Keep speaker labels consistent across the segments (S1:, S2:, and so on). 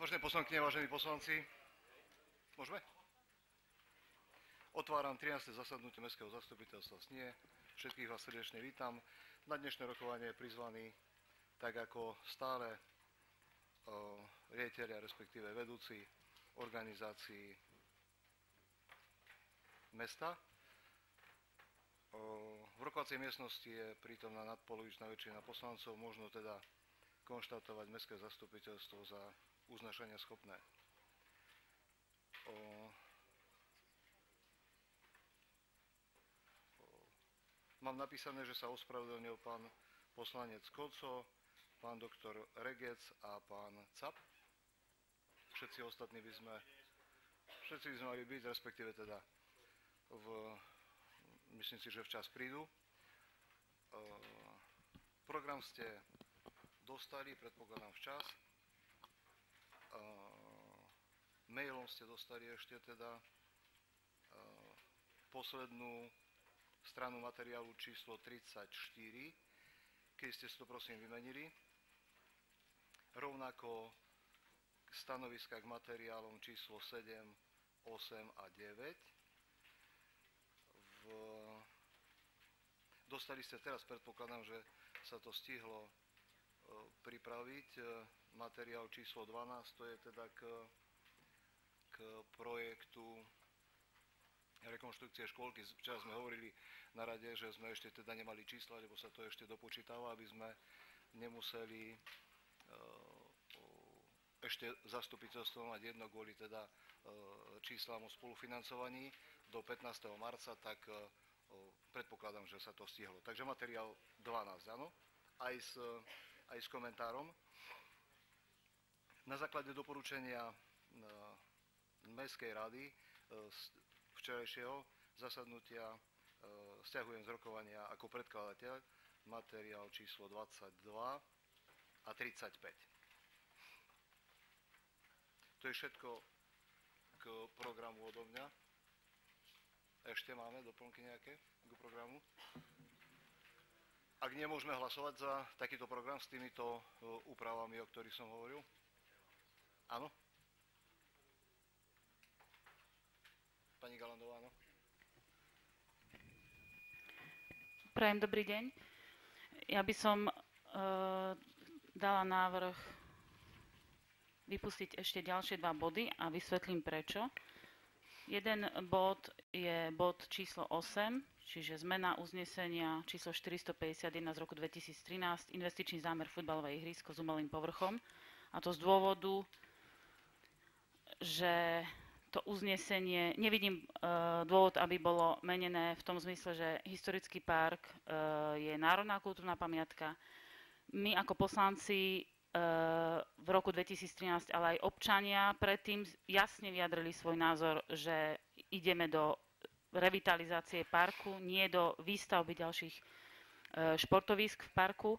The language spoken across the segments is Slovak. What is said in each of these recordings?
S1: Vážené poslankyne, vážení poslanci, môžeme? Otváram 13. zasadnutie Mestského zastupiteľstva Snie. Všetkých vás srdečne vítam. Na dnešné rokovanie je prizvaný, tak ako stále, riaditelia, respektíve vedúci organizácií mesta. V rokovacej miestnosti je prítomná nadpolovičná väčšina poslancov, možno teda konštatovať Mestské zastupiteľstvo za uznašania schopné. Mám napísané, že sa ospravedlnil pán poslanec Koco, pán doktor Regec a pán Cap. Všetci ostatní by sme mali byť, respektíve teda myslím si, že včas prídu. Program ste dostali, predpokladám, včas. Mailom ste dostali ešte teda poslednú stranu materiálu číslo 34, keď ste si to prosím vymenili. Rovnako stanoviska k materiálom číslo 7, 8 a 9. Dostali ste teraz, predpokladám, že sa to stihlo pripraviť. Materiál číslo 12, to je teda k projektu rekonštrukcie škôlky. Včera sme hovorili na rade, že sme ešte teda nemali čísla, lebo sa to ešte dopočítava, aby sme nemuseli ešte zastupiteľstvo mať jedno kvôli teda číslám o spolufinancovaní do 15. marca, tak predpokladám, že sa to stihlo. Takže materiál 12, áno? Aj s komentárom. Na základe doporučenia Mestskej rady včerajšieho zasadnutia stiahujem z rokovania ako predkladateľ materiál číslo 22 a 35. To je všetko k programu odo mňa. Ešte máme doplnky nejaké k programu? Ak nie, môžeme hlasovať za takýto program s týmito úpravami, o ktorých som hovoril? Áno? Pani Galandová, áno?
S2: Prajem dobrý deň. Ja by som dala návrh vypustiť ešte ďalšie 2 body a vysvetlím prečo. Jeden bod je bod číslo 8, čiže zmena uznesenia číslo 451 z roku 2013, investičný zámer futbalové ihrisko s umelým povrchom. A to z dôvodu, že to uznesenie, nevidím dôvod, aby bolo menené v tom zmysle, že historický park je národná kultúrna pamiatka. My ako poslanci v roku 2013, ale aj občania predtým jasne vyjadrili svoj názor, že ideme do revitalizácie parku, nie do výstavby ďalších športovísk v parku.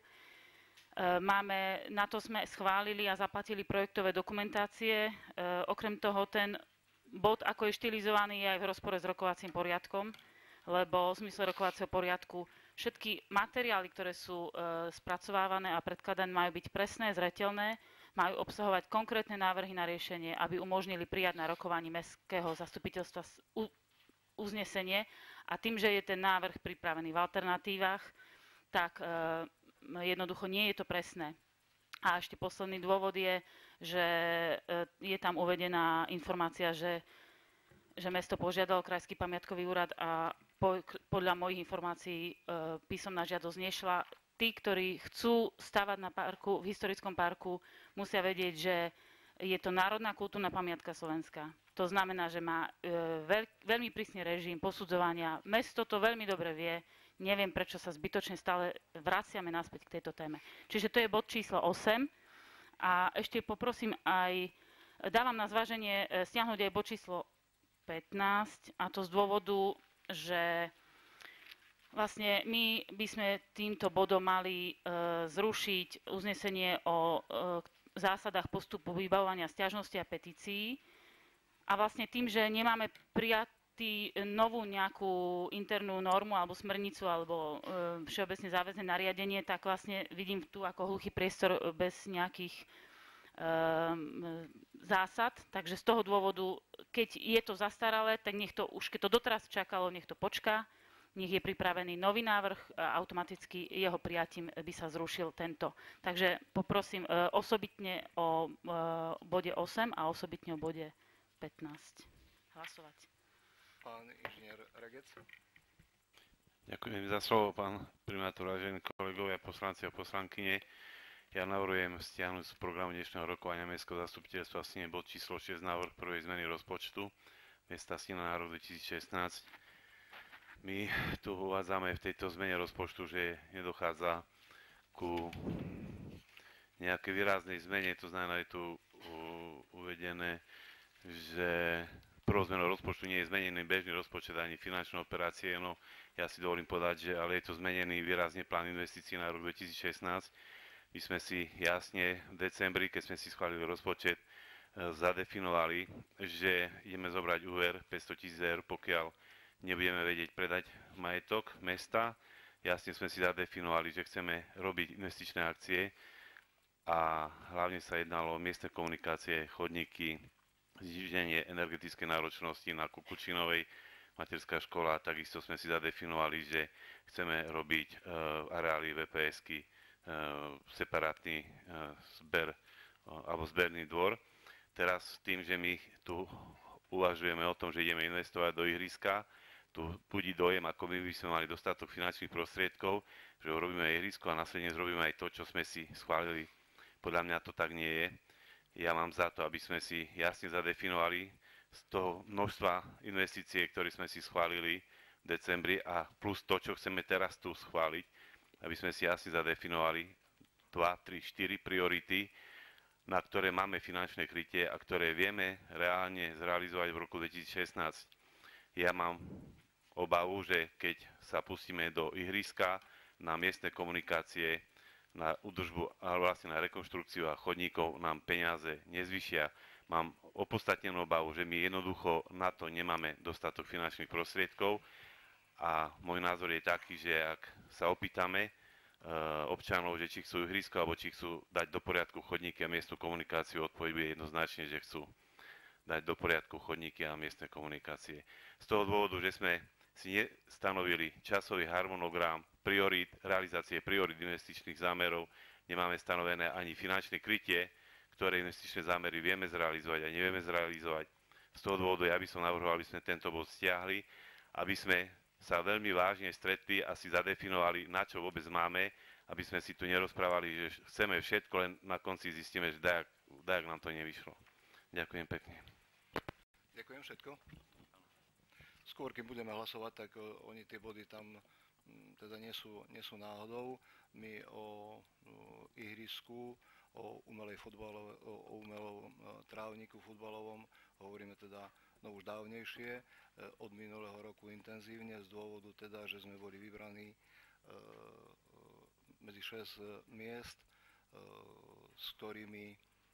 S2: Na to sme schválili a zaplatili projektové dokumentácie. Okrem toho ten bod, ako je štilizovaný, je aj v rozpore s rokovacím poriadkom, lebo v zmysle rokovacieho poriadku všetky materiály, ktoré sú spracovávané a predkladané, majú byť presné, zreteľné, majú obsahovať konkrétne návrhy na riešenie, aby umožnili prijať na rokovaní Mestského zastupiteľstva uznesenie. A tým, že je ten návrh pripravený v alternatívach, tak jednoducho nie je to presné. A ešte posledný dôvod je, že je tam uvedená informácia, že mesto požiadalo Krajský pamiatkový úrad a podľa mojich informácií písomná žiadosť nešla. Tí, ktorí chcú stavať na parku, v historickom parku, musia vedieť, že je to národná kultúrna pamiatka Slovenska. To znamená, že má veľmi prísny režim posudzovania. Mesto to veľmi dobre vie. Neviem, prečo sa zbytočne stále vraciame naspäť k tejto téme. Čiže to je bod číslo 8. A ešte poprosím aj, dávam na zváženie stiahnuť aj bod číslo 15, a to z dôvodu, že vlastne my by sme týmto bodom mali zrušiť uznesenie o zásadách postupu vybavovania sťažností a petícií. A vlastne tým, že nemáme prijatý novú nejakú internú normu alebo smernicu alebo všeobecne záväzné nariadenie, tak vlastne vidím tu ako hluchý priestor bez nejakých zásad, takže z toho dôvodu, keď je to zastaralé, tak nech to už, keď to doteraz čakalo, nech to počká, nech je pripravený nový návrh a automaticky jeho prijatím by sa zrušil tento. Takže poprosím osobitne o bode 8 a osobitne o bode 15 hlasovať.
S1: Pán inžinier Regec.
S3: Ďakujem za slovo, pán primátor, vážení kolegovia, poslanci a poslankyne. Ja navrhujem stiahnuť z programu dnešného rokovania Mestského zastupiteľstva Sine bod číslo 6, návrh prvej zmeny rozpočtu mesta Sina na rok 2016. My tu uvádzame v tejto zmene rozpočtu, že nedochádza ku nejakej výraznej zmene, to znamená, je tu uvedené, že prvou zmenou rozpočtu nie je zmenený bežný rozpočet ani finančné operácie, no ja si dovolím povedať, že ale je to zmenený výrazne plán investícií na rok 2016. My sme si jasne v decembri, keď sme si schválili rozpočet, zadefinovali, že ideme zobrať úver 500 000 eur, pokiaľ nebudeme vedieť predať majetok mesta. Jasne sme si zadefinovali, že chceme robiť investičné akcie a hlavne sa jednalo o miestne komunikácie, chodníky, zníženie energetickej náročnosti na Kukučinovej, materská škola. Takisto sme si zadefinovali, že chceme robiť areály VPS-ky, separátny zber alebo zberný dvor. Teraz tým, že my tu uvažujeme o tom, že ideme investovať do ihriska, tu budí dojem, ako my by sme mali dostatok finančných prostriedkov, že urobíme ihrisko a následne zrobíme aj to, čo sme si schválili. Podľa mňa to tak nie je. Ja mám za to, aby sme si jasne zadefinovali z toho množstva investície, ktoré sme si schválili v decembri a plus to, čo chceme teraz tu schváliť, aby sme si jasne zadefinovali 2, 3, 4 priority, na ktoré máme finančné krytie a ktoré vieme reálne zrealizovať v roku 2016. Ja mám obavu, že keď sa pustíme do ihriska, na miestne komunikácie, na údržbu, ale vlastne na rekonštrukciu a chodníkov nám peniaze nezvyšia. Mám opodstatnenú obavu, že my jednoducho na to nemáme dostatok finančných prostriedkov a môj názor je taký, že ak sa opýtame občanov, že či chcú ihrisko alebo či chcú dať do poriadku chodníky a miestnu komunikáciu, odpoveď bude jednoznačne, že chcú dať do poriadku chodníky a miestne komunikácie. Z toho dôvodu, že sme si nestanovili časový harmonogram realizácie priorít investičných zámerov, nemáme stanovené ani finančné krytie, ktoré investičné zámery vieme zrealizovať a nevieme zrealizovať. Z toho dôvodu ja by som navrhoval, aby sme tento bod stiahli, aby sme sa veľmi vážne stretli a si zadefinovali, na čo vôbec máme, aby sme si tu nerozprávali, že chceme všetko, len na konci zistíme, že dajak nám to nevyšlo. Ďakujem pekne.
S1: Ďakujem všetko. Skôr, keď budeme hlasovať, tak oni tie body tam teda nie sú náhodou. My o ihrisku, o umelom trávniku futbalovom hovoríme teda už dávnejšie, od minulého roku intenzívne, z dôvodu teda, že sme boli vybraní medzi 6 miest, s ktorými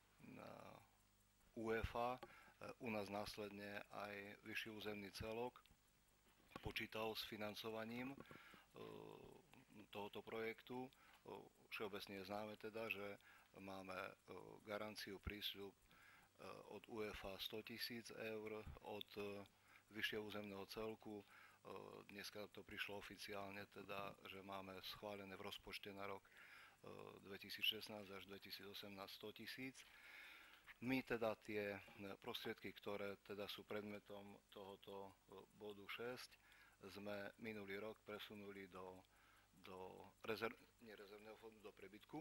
S1: UEFA, u nás následne aj vyšší územný celok počítal s financovaním tohoto projektu. Všeobecne je známe teda, že máme garanciu prísľub od UEFA 100 000 eur, od vyššieho územného celku. Dneska to prišlo oficiálne teda, že máme schválené v rozpočte na rok 2016 až 2018 100 000. My teda tie prostriedky, ktoré teda sú predmetom tohoto bodu 6, sme minulý rok presunuli do nerezervného fondu, do prebytku,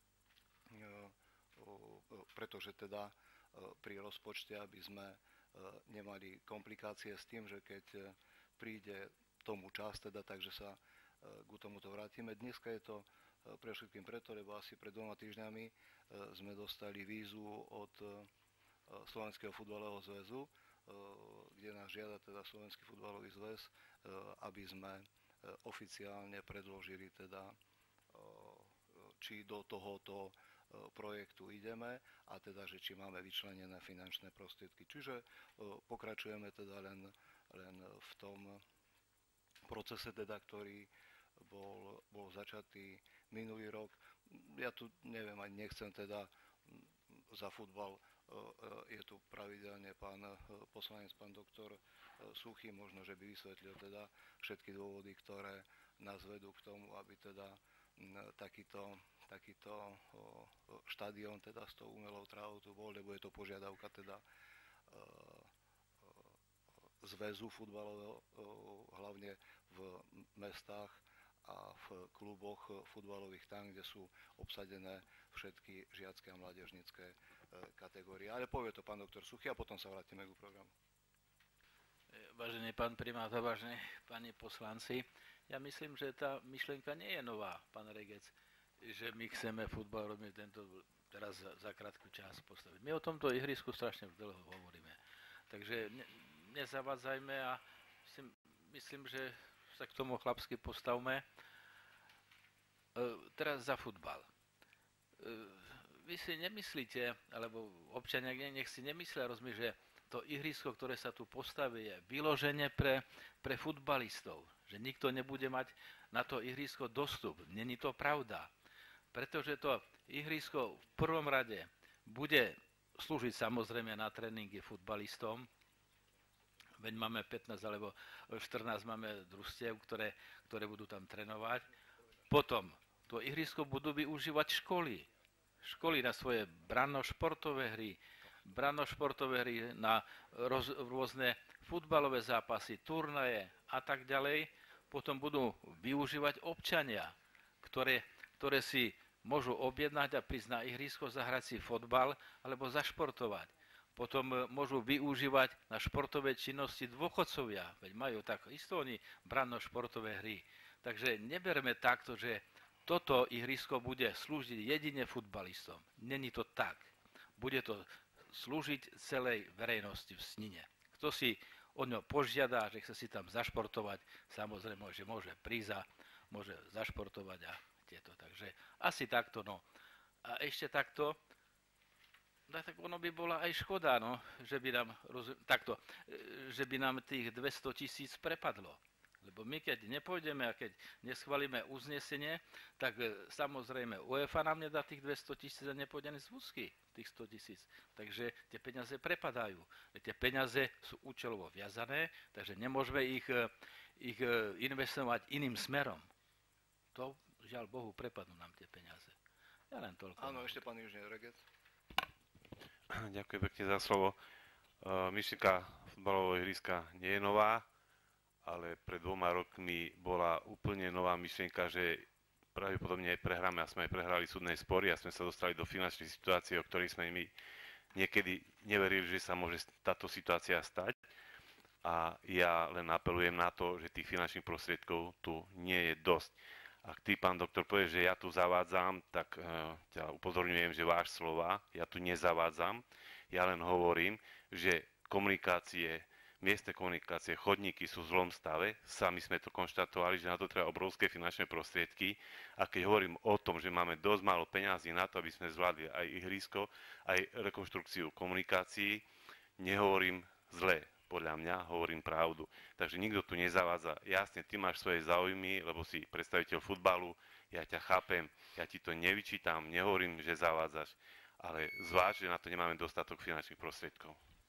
S1: pretože teda pri rozpočte, aby sme nemali komplikácie s tým, že keď príde tomu čas, teda, takže sa k tomuto vrátime. Dneska je to pre všetkým preto, lebo asi pred 2 týždňami sme dostali vízu od Slovenského futbalového zväzu, kde nás žiada teda Slovenský futbalový zväz, aby sme oficiálne predložili teda, či do tohoto projektu ideme a teda, že či máme vyčlenené finančné prostriedky. Čiže pokračujeme teda len v tom procese, teda, ktorý bol začatý minulý rok. Ja tu neviem, ani nechcem teda za futbal je tu pravidelne pán poslanec, pán doktor Suchý, možno, že by vysvetlil teda všetky dôvody, ktoré nás vedú k tomu, aby teda takýto štadión teda s tou umelou trávou tu bol, lebo je to požiadavka teda zväzu futbalového, hlavne v mestách a v kluboch futbalových tam, kde sú obsadené všetky žiacké a mládežnícke kategórie. Ale povie to pán doktor Suchý a potom sa vrátime k programu.
S4: Vážený pán primátor, vážení páni poslanci, ja myslím, že tá myšlienka nie je nová, pán Regec, že my chceme futbal robiť teraz za krátku čas postaviť. My o tomto ihrisku strašne dlho hovoríme. Takže nezavadzajme a myslím, že sa k tomu chlapsky postavme. Teraz za futbal. Vy si nemyslíte, alebo občania nech si nemyslia, že to ihrisko, ktoré sa tu postaví, je vyloženie pre futbalistov. Že nikto nebude mať na to ihrisko dostup. Není to pravda. Pretože to ihrisko v prvom rade bude slúžiť samozrejme na tréningy futbalistom. Veď máme 15 alebo 14 máme družstiev, ktoré budú tam trénovať. Potom to ihrisko budú využívať školy. Školy na svoje branno-športové hry, na rôzne futbalové zápasy, turnaje a tak ďalej. Potom budú využívať občania, ktoré si môžu objednať a prísť na ihrisko, zahrať si fotbal alebo zašportovať. Potom môžu využívať na športové činnosti dôchodcovia, veď majú tak isto oni branno-športové hry. Takže neberme takto, že toto ihrisko bude slúžiť jedine futbalistom. Není to tak. Bude to slúžiť celej verejnosti v Snine. Kto si o ňo požiada, že chce si tam zašportovať, samozrejme, že môže prísť a môže zašportovať a tieto. Takže asi takto, no. A ešte takto, tak ono by bola aj škoda, no, že by nám tých 200 000 prepadlo. Lebo my keď nepôjdeme a keď neschválime uznesenie, tak samozrejme UEFA nám nedá tých 200 000 a nepôjde z vúzky tých 100 000. Takže tie peniaze prepadajú. Tie peniaze sú účelovo viazané, takže nemôžeme ich investovať iným smerom. To, žiaľ Bohu, prepadnú nám tie peniaze. Ja len toľko.
S1: Áno, ešte pán inžinier Regec.
S3: Ďakujem pekne za slovo. Myšlienka futbalového ihriska nie je nová, ale pred 2 rokmi bola úplne nová myšlienka, že pravdepodobne prehráme a sme aj prehrali súdne spory a sme sa dostali do finančnej situácie, o ktorej sme my niekedy neverili, že sa môže táto situácia stať. A ja len apelujem na to, že tých finančných prostriedkov tu nie je dosť. Ak ty, pán doktor, povieš, že ja tu zavádzam, tak ťa upozorňujem, že váš slova, ja tu nezavádzam. Ja len hovorím, že miestne komunikácie, chodníky sú v zlom stave. Sami sme to konštatovali, že na to treba obrovské finančné prostriedky. A keď hovorím o tom, že máme dosť málo peňazí na to, aby sme zvládli aj ihrisko, aj rekonštrukciu komunikácií, nehovorím zle. Podľa mňa hovorím pravdu. Takže nikto tu nezavádza. Jasne, ty máš svoje záujmy, lebo si predstaviteľ futbalu, ja ťa chápem, ja ti to nevyčítam, nehovorím, že zavádzaš, ale zvlášť, že na to nemáme dostatok finančných prostriedkov.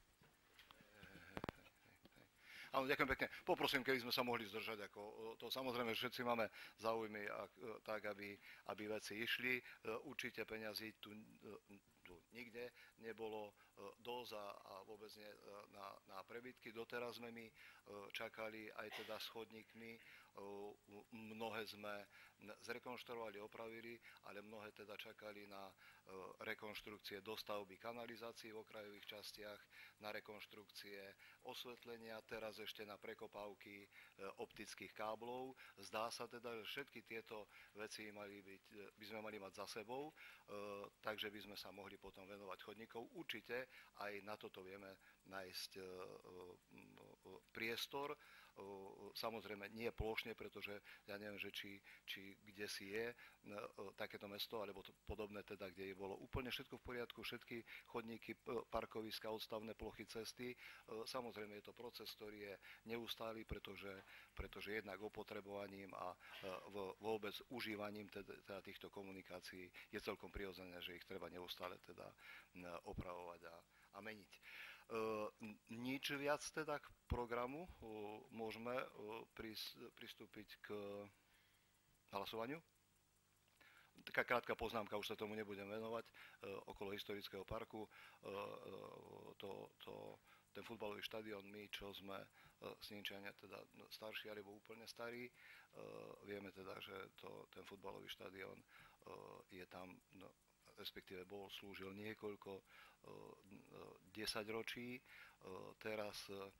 S1: Áno, ďakujem pekne. Poprosím, keby sme sa mohli zdržať. To samozrejme, že všetci máme záujmy tak, aby veci išli. Určite peňazí tu nikde nebolo dosť a vôbec nie na prebytky. Doteraz sme my čakali aj teda s chodníkmi. Mnohé sme zrekonštruovali, opravili, ale mnohé teda čakali na rekonštrukcie dostavby kanalizácií v okrajových častiach, na rekonštrukcie osvetlenia, teraz ešte na prekopávky optických káblov. Zdá sa teda, že všetky tieto veci by sme mali mať za sebou, takže by sme sa mohli potom venovať chodníkov. Určite aj na toto vieme nájsť priestor. samozrejme nie plošne, pretože ja neviem, že či kde si je takéto mesto, alebo podobné teda, kde je bolo úplne všetko v poriadku, všetky chodníky, parkoviska, odstavné plochy, cesty. Samozrejme je to proces, ktorý je neustály, pretože jednak opotrebovaním a vôbec užívaním teda týchto komunikácií je celkom prirodzené, že ich treba neustále teda opravovať a meniť. Nič viac teda k programu. Môžeme pristúpiť k hlasovaniu. Taká krátka poznámka, už sa tomu nebudem venovať, okolo historického parku. Ten futbalový štadión, my, čo sme Snienčania, teda starší alebo úplne starí, vieme teda, že ten futbalový štadión je tam, respektíve slúžil niekoľko 10 ročí, teraz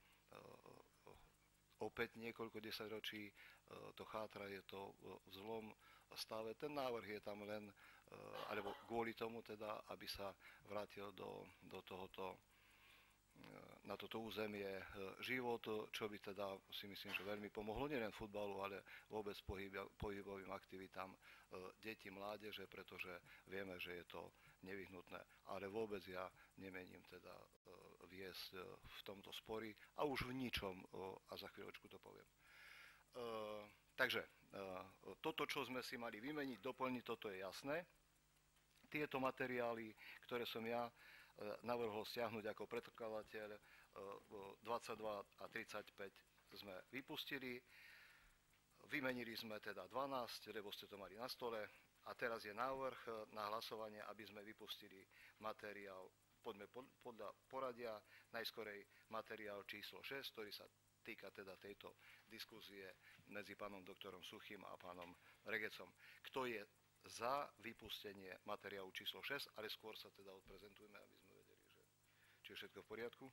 S1: opäť niekoľko 10 ročí to chátra, je to v zlom stave. Ten návrh je tam len, alebo kvôli tomu teda, aby sa vrátil do tohoto, na toto územie život, čo by teda si myslím, že veľmi pomohlo nielen futbalu, ale vôbec pohybovým aktivitám detí, mládeže, pretože vieme, že je to nevyhnutné. Ale vôbec ja nemením teda viesť v tomto spory a už v ničom, a za chvíľočku to poviem. Takže toto, čo sme si mali vymeniť, doplniť, toto je jasné. Tieto materiály, ktoré som ja navrhol stiahnuť ako predkladateľ, 22 a 35 sme vypustili. Vymenili sme teda 12, lebo ste to mali na stole. A teraz je návrh na hlasovanie, aby sme vypustili materiál, poďme podľa poradia, najskorej materiál číslo 6, ktorý sa týka teda tejto diskuzie medzi pánom doktorom Suchým a pánom Regecom. Kto je za vypustenie materiálu číslo 6, ale skôr sa teda odprezentujeme, aby sme vedeli, že či je všetko v poriadku.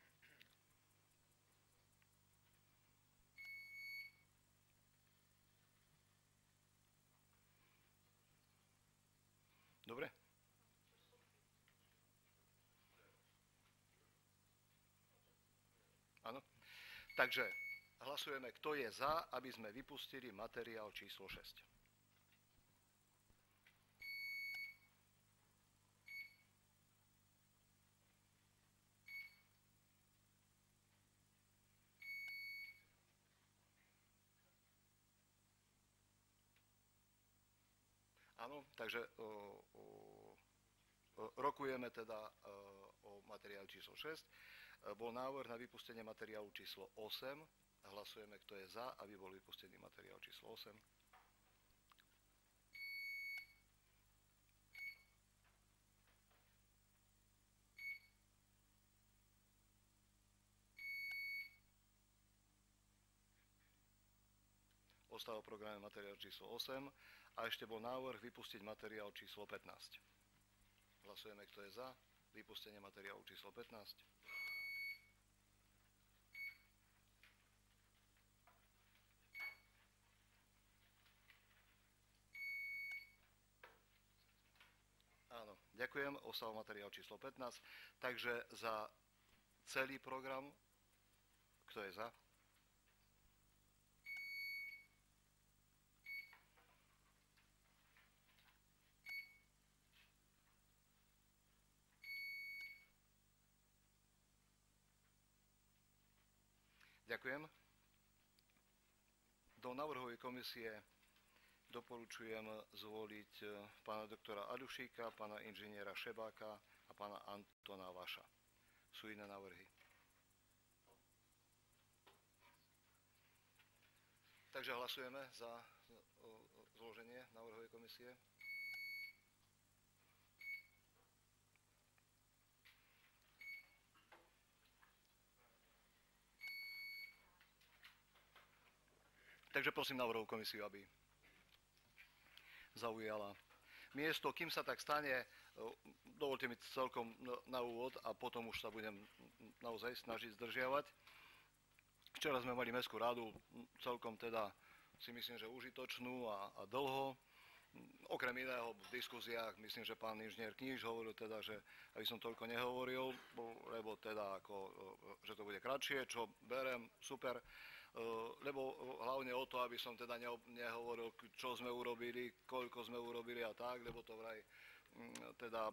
S1: Dobre? Áno. Takže hlasujeme, kto je za, aby sme vypustili materiál číslo 6. Áno, takže rokujeme teda o materiáli číslo 6. Bol návrh na vypustenie materiálu číslo 8. Hlasujeme, kto je za, aby bol vypustený materiál číslo 8. Ostáva v programe materiál číslo 8 a ešte bol návrh vypustiť materiál číslo 15. Hlasujeme, kto je za vypustenie materiálu číslo 15. Áno, ďakujem, ostáva materiál číslo 15. Takže za celý program, kto je za? Ďakujem. Do návrhovej komisie doporučujem zvoliť pána doktora Adušíka, pána inžiniera Šebáka a pána Antona Vaša. Sú iné návrhy? Takže hlasujeme za zloženie návrhovej komisie. Takže prosím návrhovú komisiu, aby zaujala miesto. Kým sa tak stane, dovolte mi celkom na úvod a potom už sa budem naozaj snažiť zdržiavať. Včera sme mali mestskú radu, celkom teda si myslím, že užitočnú a dlho. Okrem iného v diskuziách, myslím, že pán inžinier Kníž hovoril teda, že aby som toľko nehovoril, lebo teda ako, že to bude kratšie, čo berem, super. lebo hlavne o to, aby som teda nehovoril, čo sme urobili, koľko sme urobili a tak, lebo to vraj teda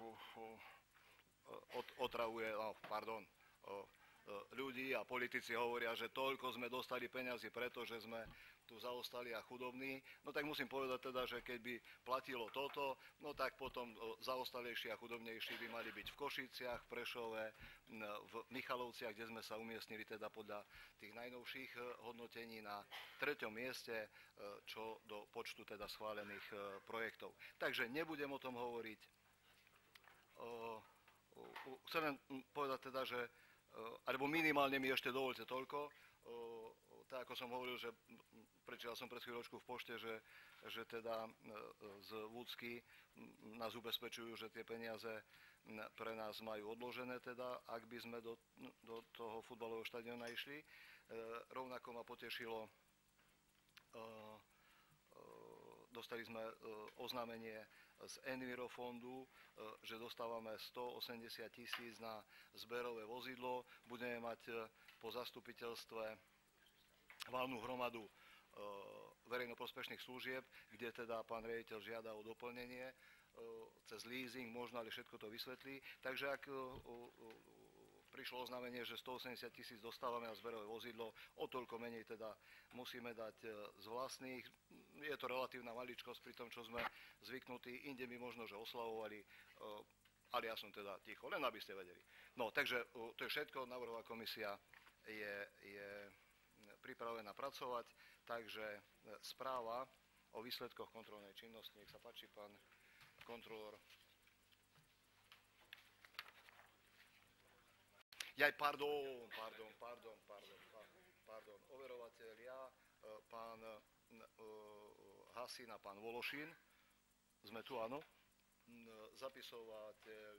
S1: otravuje, ľudí a politici hovoria, že toľko sme dostali peňazí, pretože sme tu zaostali a chudobní. No tak musím povedať teda, že keď by platilo toto, no tak potom zaostalejší a chudobnejší by mali byť v Košiciach, v Prešove, v Michalovciach, kde sme sa umiestnili teda podľa tých najnovších hodnotení na 3. mieste, čo do počtu teda schválených projektov. Takže nebudem o tom hovoriť. Chcem len povedať teda, že alebo minimálne mi ešte dovolte toľko, tak ako som hovoril, že prečítal som pred chvíľočku v pošte, že teda z Vúcky nás ubezpečujú, že tie peniaze pre nás majú odložené, teda, ak by sme do toho futbalového štadióna išli. Rovnako ma potešilo, dostali sme oznámenie z Envirofondu, že dostávame 180 000 na zberové vozidlo. Budeme mať po zastupiteľstve valnú hromadu verejnoprospešných služieb, kde teda pán riaditeľ žiada o doplnenie cez leasing, možno, ale všetko to vysvetlí. Takže ak prišlo oznámenie, že 180 000 dostávame na zberové vozidlo, o toľko menej teda musíme dať z vlastných. Je to relatívna maličkosť pri tom, čo sme zvyknutí. Inde by možno, že oslavovali, ale ja som teda ticho, len aby ste vedeli. No, takže to je všetko. Návrhová komisia je pripravená pracovať, takže správa o výsledkoch kontrolnej činnosti. Nech sa páči, pán kontrolór. Pardon. Overovateľia, pán Hasin a pán Vološin. Sme tu, áno. Zapisovateľ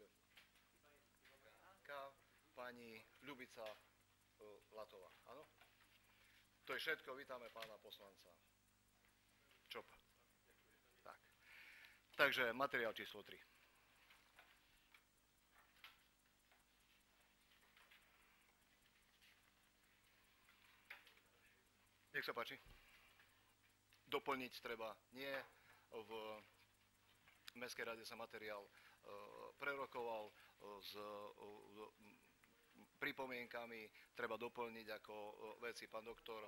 S1: pani Ľubica Latová, áno. To je všetko. Vítame pána poslanca Čopa. Tak. Takže materiál číslo 3. Nech sa páči. Doplniť treba nie. V Mestskej rade sa materiál prerokoval s pripomienkami. Treba doplniť ako veci. Pán doktor...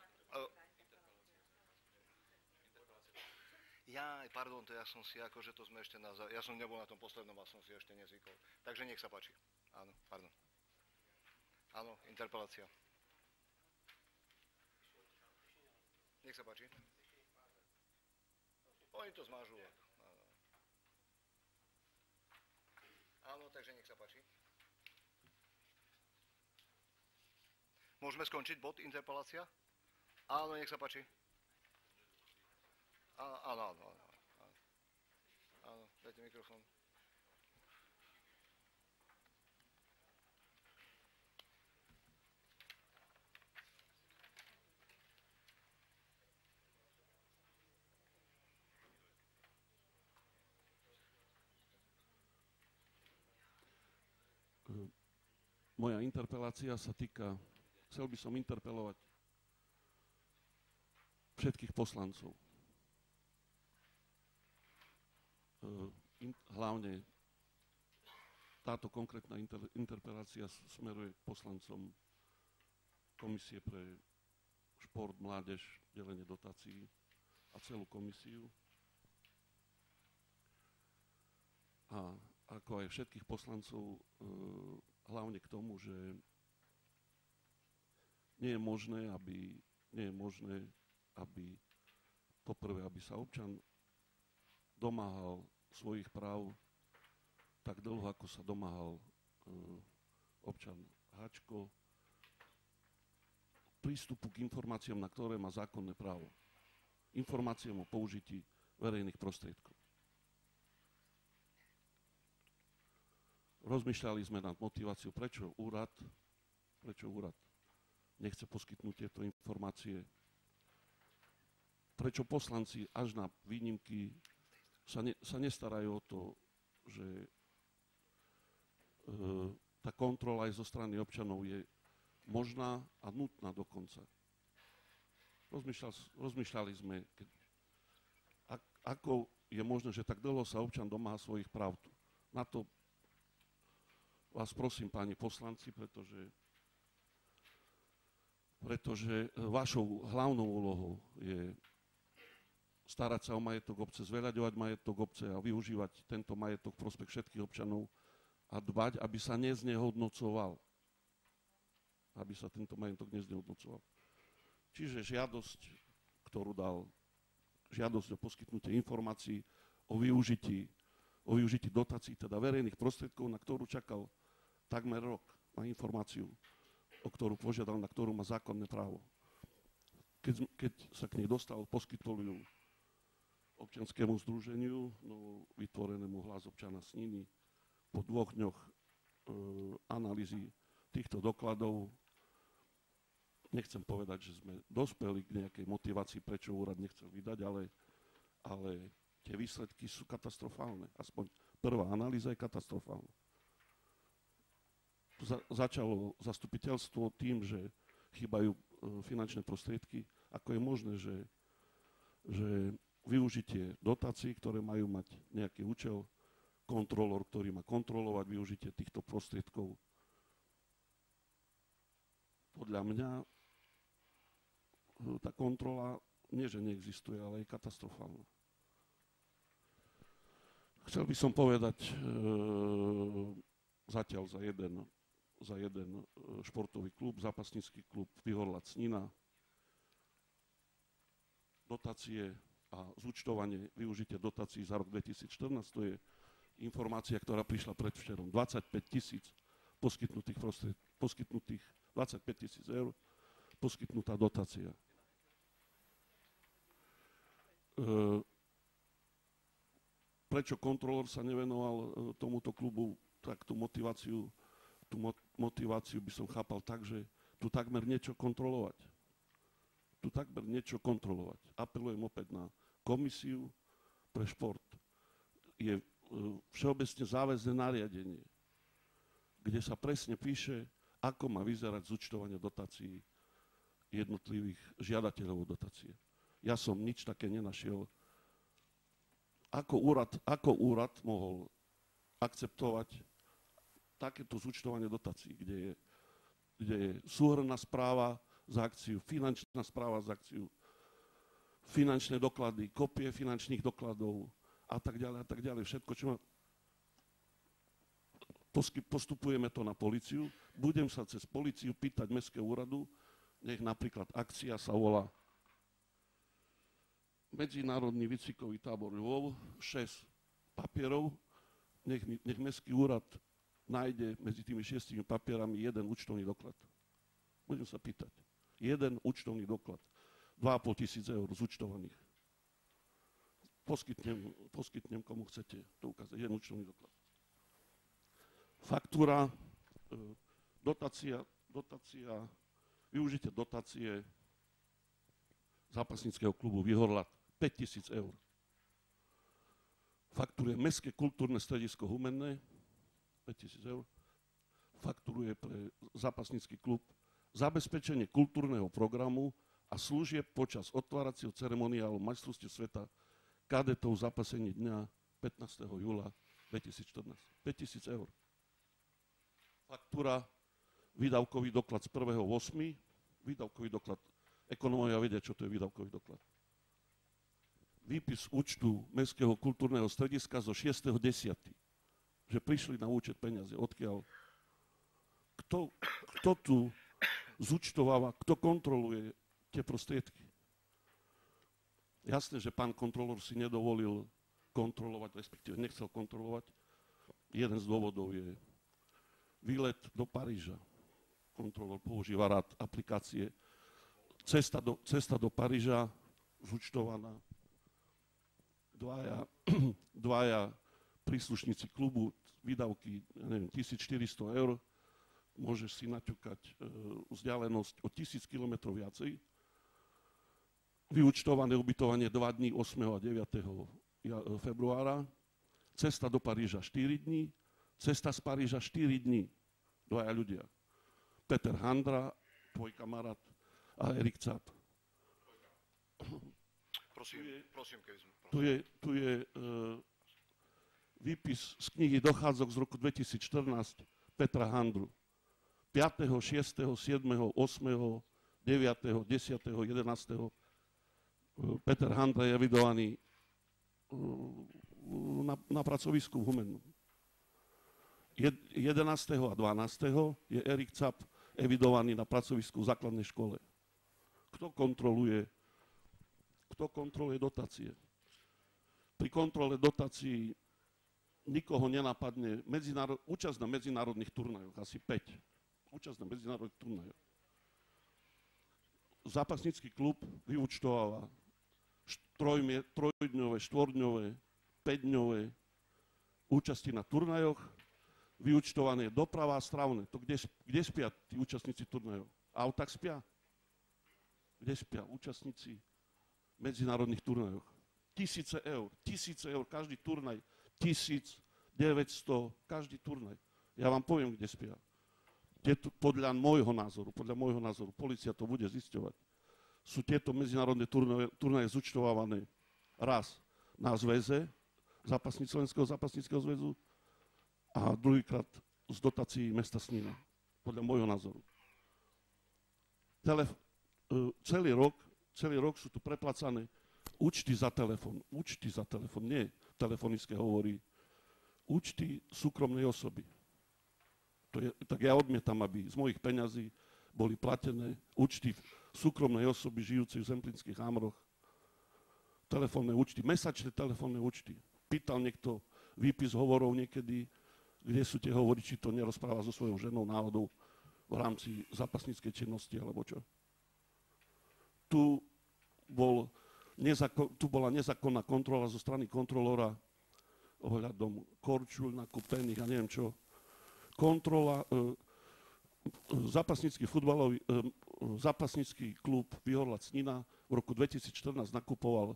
S1: Pardon, to ja som si akože to sme ešte ja som nebol na tom poslednom a som si ešte nezvykol. Takže nech sa páči. Áno, pardon. Áno, interpelácia. Nech sa páči. Oni to zmážu. Áno, takže nech sa páči. Môžeme skončiť bod interpelácia? Áno, nech sa páči. Áno, dajte mikrofón.
S5: Moja interpelácia sa týka, chcel by som interpelovať všetkých poslancov. Hlavne táto konkrétna interpelácia smeruje k poslancom Komisie pre šport, mládež, delenie dotácií a celú komisiu. A ako aj všetkých poslancov, hlavne k tomu, že nie je možné, aby poprvé, aby sa občan domáhal svojich práv tak dlho, ako sa domáhal občan Hačko, prístupu k informáciám, na ktoré má zákonné právo. Informáciám o použití verejných prostriedkov. Rozmýšľali sme nad motiváciou, prečo úrad nechce poskytnúť tieto informácie, prečo poslanci až na výnimky sa nestarajú o to, že tá kontrola aj zo strany občanov je možná a nutná dokonca. rozmýšľali sme, ako je možné, že tak dlho sa občan domáha svojich práv. Na to vás prosím, páni poslanci, pretože vašou hlavnou úlohou je starať sa o majetok obce, zveľaďovať majetok obce a využívať tento majetok v prospech všetkých občanov a dbať, aby sa neznehodnocoval. Aby sa tento majetok neznehodnocoval. Čiže žiadosť, ktorú dal, žiadosť o poskytnutie informácií o využití dotácií, teda verejných prostriedkov, na ktorú čakal takmer rok, na informáciu, o ktorú požiadal, na ktorú má zákonné právo. Keď sa k nej dostal, poskytol ju občianskému združeniu, vytvorenému Hlas občana Sniny. Po 2 dňoch analýzy týchto dokladov nechcem povedať, že sme dospeli k nejakej motivácii, prečo úrad nechcel vydať, ale tie výsledky sú katastrofálne. Aspoň prvá analýza je katastrofálna. Začalo zastupiteľstvo tým, že chýbajú finančné prostriedky. Ako je možné, že využitie dotácií, ktoré majú mať nejaký účel, kontrolór, ktorý má kontrolovať využitie týchto prostriedkov, podľa mňa tá kontrola nie, že neexistuje, ale je katastrofálna. Chcel by som povedať zatiaľ za jeden športový klub, zápasnícky klub Vyhorlat Snina. Dotácie a zúčtovanie, využitie dotácií za rok 2014, to je informácia, ktorá prišla predvčerom. 25 000 poskytnutých 25 000 eur, poskytnutá dotácia. Prečo kontrolór sa nevenoval tomuto klubu, tak tú motiváciu by som chápal tak, že tu takmer niečo kontrolovať. Apelujem opäť na komisiu pre šport. Je všeobecne záväzné nariadenie, kde sa presne píše, ako má vyzerať zúčtovanie dotácií jednotlivých žiadateľov o dotácie. Ja som nič také nenašiel. Ako úrad mohol akceptovať takéto zúčtovanie dotácií, kde je súhrnná správa za akciu, finančná správa za akciu, finančné doklady, kopie finančných dokladov a tak ďalej, všetko, čo má. Postupujeme to na políciu, budem sa cez políciu pýtať mestského úradu, nech napríklad akcia sa volá Medzinárodný výcvikový tábor Lvov, 6 papierov, nech mestský úrad nájde medzi tými 6 papierami jeden účtovný doklad. Budem sa pýtať. Jeden účtovný doklad. 2 500 eur zúčtovaných. Poskytnem, komu chcete to ukázať. Jeden účtovný doklad. Faktúra, dotácia, využitie dotácie zápasníckeho klubu Vyhorlat 5 000 eur. Fakturuje Mestské kultúrne stredisko Humenné 5 000 eur. Fakturuje pre zápasnícky klub zabezpečenie kultúrneho programu a služieb počas otváracieho ceremoniálu majstrovstiev sveta kadetov zápasení dňa 15. júla 2014. 5 000 eur. Faktúra, výdavkový doklad z 1.8. Výdavkový doklad. Ekonómovia vedia, čo to je výdavkový doklad. Výpis účtu Mestského kultúrneho strediska zo 6.10. Že prišli na účet peniaze. Odkiaľ? Kto tu zúčtováva, kto kontroluje tie prostriedky? Jasné, že pán kontrolór si nedovolil kontrolovať, respektíve nechcel kontrolovať. Jeden z dôvodov je výlet do Paríža. Kontrolór používa rád aplikácie. Cesta do Paríža, zúčtovaná. Dvaja príslušníci klubu, výdavky, neviem, 1400 eur. Môžeš si naťukať vzdialenosť o 1000 km viacej. Vyúčtované ubytovanie 2 dní 8. a 9. februára. Cesta do Paríža 4 dní. Cesta z Paríža 4 dní. Dvaja ľudia. Peter Handra, tvoj kamarát, a Erik Cap.
S1: Prosím, keby sme...
S5: Tu je výpis z knihy Dochádzok z roku 2014 Petra Handru. 5., 6., 7., 8., 9., 10., 11. Peter Handra je evidovaný na pracovisku v Humennom. 11. a 12. je Erik Cap evidovaný na pracovisku v základnej škole. Kto kontroluje dotácie? Pri kontrole dotácií nikoho nenapadne účasť na medzinárodných turnajoch, asi 5. Účasť na medzinárodných turnajoch. Zápasnícky klub vyúčtováva trojdňové, štvorňové, 5-dňové účasti na turnajoch, vyúčtované doprava a stravné. To kde spia tí účastníci turnajov? V autách spia? Kde spia účastníci medzinárodných turnajoch? Tisíce eur, každý turnaj, 1900, každý turnaj. Ja vám poviem, kde spia. Podľa môjho názoru, polícia to bude zisťovať. Sú tieto medzinárodné turnaje zúčtovávané raz na zväze, Slovenského zápasníckeho zväzu, a druhýkrát z dotácií mesta Snina, podľa môjho názoru. Celý rok sú tu preplacané účty za telefón, nie telefonické hovory, účty súkromnej osoby. Tak ja odmietam, aby z mojich peňazí boli platené účty súkromnej osoby žijúcej v Zemplínskych Hámroch, telefónne účty, mesačné telefónne účty. Pýtal niekto výpis hovorov niekedy, kde sú tie hovory, či to nerozpráva so svojou ženou náhodou v rámci zápasníckej činnosti, alebo čo. Tu bola nezákonná kontrola zo strany kontrolóra ohľadom korčuľ, nakúpených a neviem čo. Kontrola, zápasnícky klub Výhorlad Snina v roku 2014 nakupoval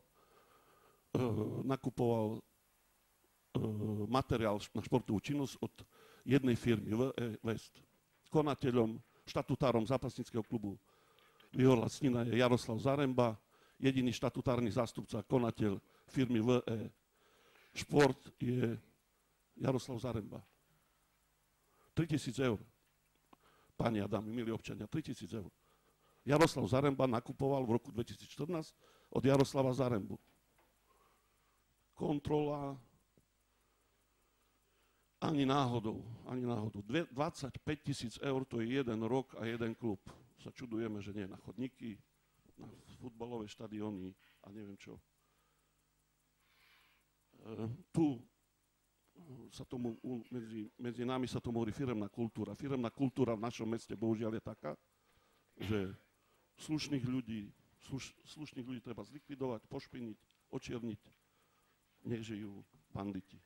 S5: materiál na športovú činnosť od jednej firmy VE West. Konateľom, štatutárom zápasníckeho klubu Výhorlad Snina je Jaroslav Zaremba, jediný štatutárny zástupca, konateľ firmy VE Šport je Jaroslav Zaremba. 3000 eur. Páni a dámy, milí občania, 3000 eur. Jaroslav Zaremba nakupoval v roku 2014 od Jaroslava Zarembu. Kontrola ani náhodou. 25 000 eur to je jeden rok a jeden klub. Sa čudujeme, že nie na chodníky, na futbalové štadióny a neviem čo. Tu sa tomu, medzi nami sa tomu hovorí firemná kultúra. Firemná kultúra v našom meste bohužiaľ je taká, že slušných ľudí treba zlikvidovať, pošpiniť, očierniť, nech žijú banditi.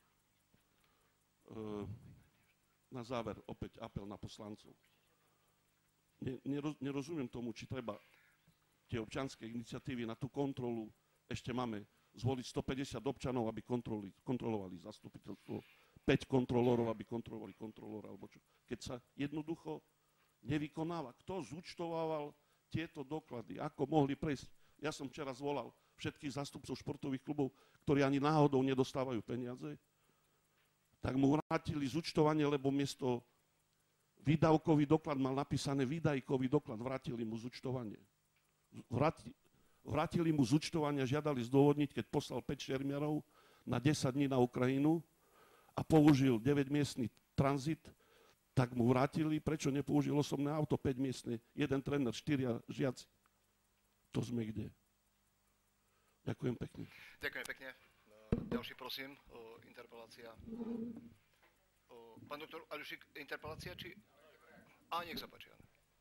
S5: Na záver opäť apel na poslancov. Nerozumiem tomu, či treba tie občianske iniciatívy na tú kontrolu, ešte máme zvoliť 150 občanov, aby kontrolovali zastupiteľstvo, 5 kontrolórov, aby kontrolovali kontrolóra, alebo čo. Keď sa jednoducho nevykonáva. Kto zúčtovával tieto doklady? Ako mohli prejsť? Ja som včera zvolal všetkých zástupcov športových klubov, ktorí ani náhodou nedostávajú peniaze, tak mu vrátili zúčtovanie, lebo miesto výdavkový doklad mal napísané výdajkový doklad, vrátili mu zúčtovanie. Vrátili mu zúčtovanie, žiadali zdôvodniť, keď poslal 5 šermiarov na 10 dní na Ukrajinu a použil 9-miestny tranzit, tak mu vrátili, prečo nepoužil osobné auto, 5-miestne, jeden tréner, 4 žiaci. To sme kde? Ďakujem pekne.
S1: Ďakujem pekne. Ďalší prosím, interpelácia. Pán doktor Aľušík, interpelácia, či... nech sa páči.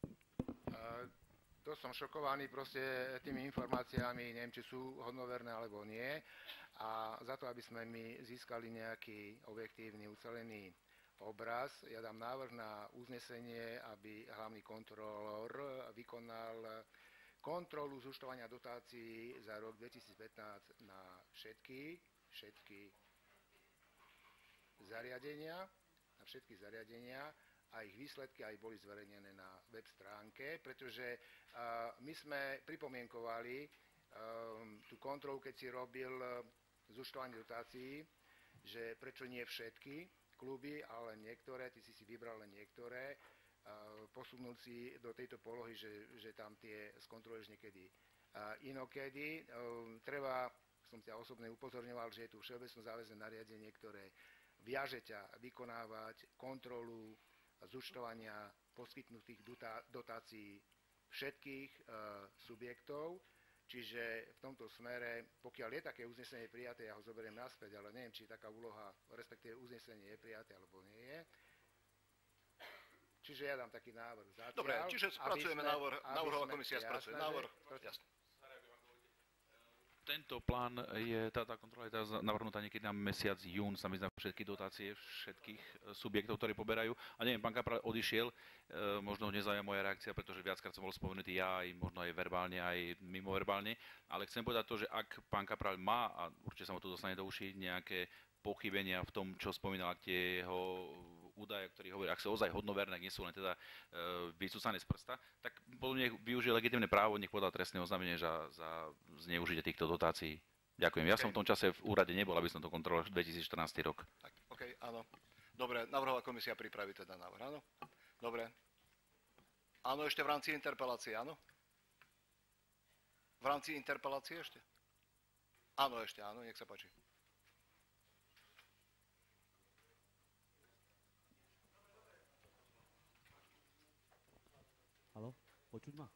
S6: To som šokovaný proste tými informáciami, neviem, či sú hodnoverné alebo nie. A za to, aby sme my získali nejaký objektívny, ucelený obraz, ja dám návrh na uznesenie, aby hlavný kontrolór vykonal kontrolu zúčtovania dotácií za rok 2015 na všetky zariadenia, a ich výsledky aj boli zverejnené na web stránke, pretože my sme pripomienkovali tú kontrolu, keď si robil zúčtovanie dotácií, že prečo nie všetky kluby, ale niektoré, ty si vybral len niektoré, posunul si do tejto polohy, že tam tie skontroluješ niekedy inokedy. Treba, som ťa osobne upozorňoval, že je tu všeobecno záväzné nariadenie, ktoré viaže ťa vykonávať kontrolu zúčtovania poskytnutých dotácií všetkých subjektov. Čiže v tomto smere, pokiaľ je také uznesenie prijaté, ja ho zoberiem naspäť, ale neviem, či taká úloha, respektíve uznesenie je prijaté, alebo nie je. Čiže ja dám taký návrh zatiaľ.
S1: Dobre, čiže spracujeme návrhová komisia spracuje návrh. Jasne.
S7: Tento plán tá kontrola je teraz navrhnutá niekedy na mesiac jún, sa mi zdá všetky dotácie všetkých subjektov, ktorí poberajú. A neviem, pán Kapral odišiel, možno nezaujala moja reakcia, pretože viackrát som bol spomenutý ja, aj možno aj verbálne, aj mimoverbálne, ale chcem povedať to, že ak pán Kapral má, a určite sa mu to dostane do uší, nejaké pochybenia v tom, čo spomínal, ak tie jeho údaje, ktorí hovorí, ak sú ozaj hodnoverné, ak nie sú len teda vycúcané z prsta, tak podľa mňa využije legitímne právo, nech podá trestné oznámenie za zneužitie týchto dotácií. Ďakujem. Ja som v tom čase v úrade nebol, aby som to kontroloval 2014 rok.
S1: Tak, OK, áno. Dobre, návrhová komisia pripraví teda návrh, áno? Dobre. Áno, ešte v rámci interpelácie, áno? V rámci interpelácie ešte? Áno, ešte, áno, nech sa páči.
S8: Haló? Počuť ma?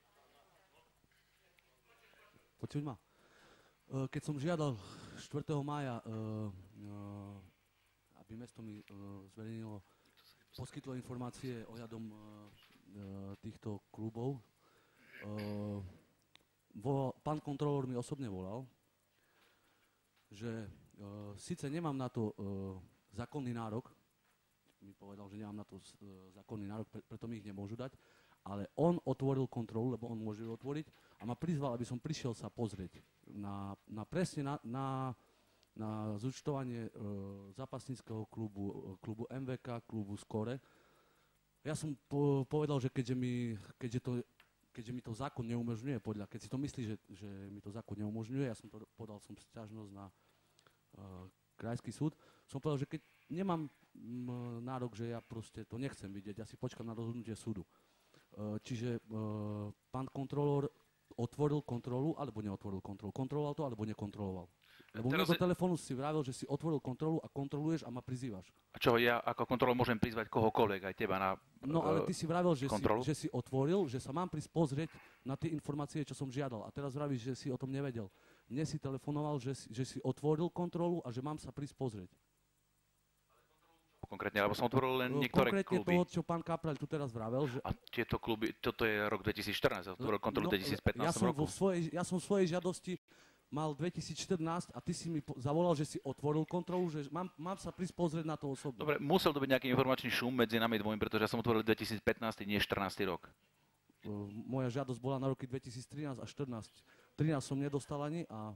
S8: Počuť ma? Keď som žiadal 4. mája, aby mesto mi zverejnilo, poskytlo informácie ohľadom týchto klubov, pán kontrolór mi osobne volal, že síce nemám na to zákonný nárok, mi povedal, že nemám na to zákonný nárok, preto mi ich nemôžu dať, ale on otvoril kontrolu, lebo on môže ju otvoriť a ma prizval, aby som prišiel sa pozrieť presne na zúčtovanie zápasníckeho klubu MVK, klubu Skore. Ja som povedal, že keďže mi to zákon neumožňuje, keď si to myslí, že mi to zákon neumožňuje, ja som to podal som sťažnosť na krajský súd, som povedal, že keď nemám nárok, že ja proste to nechcem vidieť, ja si počkam na rozhodnutie súdu. Čiže pán kontrolór otvoril kontrolu, alebo neotvoril kontrolu? Kontroloval to, alebo nekontroloval? Lebo mne do telefónu si vravil, že si otvoril kontrolu a kontroluješ a ma prizývaš.
S7: A čo, ja ako kontrolor môžem prizvať kohokoľvek, aj teba na
S8: No ale ty si vravil,
S7: kontrolu?
S8: že si otvoril, že sa mám prísť pozrieť na tie informácie, čo som žiadal. A teraz vravíš, že si o tom nevedel. Mne si telefonoval, že si otvoril kontrolu a že mám sa prísť pozrieť.
S7: Konkrétne, alebo som otvoril len niektoré
S8: konkrétne
S7: kluby.
S8: Toho, čo pán Kapral tu teraz vravel. Že...
S7: A tieto kluby, toto je rok 2014, otvoril kontrolu 2015 roku.
S8: Ja som v svojej žiadosti mal 2014 a ty si mi zavolal, že si otvoril kontrolu, že mám sa prísť pozrieť na to osobne.
S7: Dobre, musel to byť nejaký informačný šum medzi nami dvomi, pretože ja som otvoril 2015, nie 14 rok.
S8: Moja žiadosť bola na roky 2013 a 14. 13 som nedostal ani a...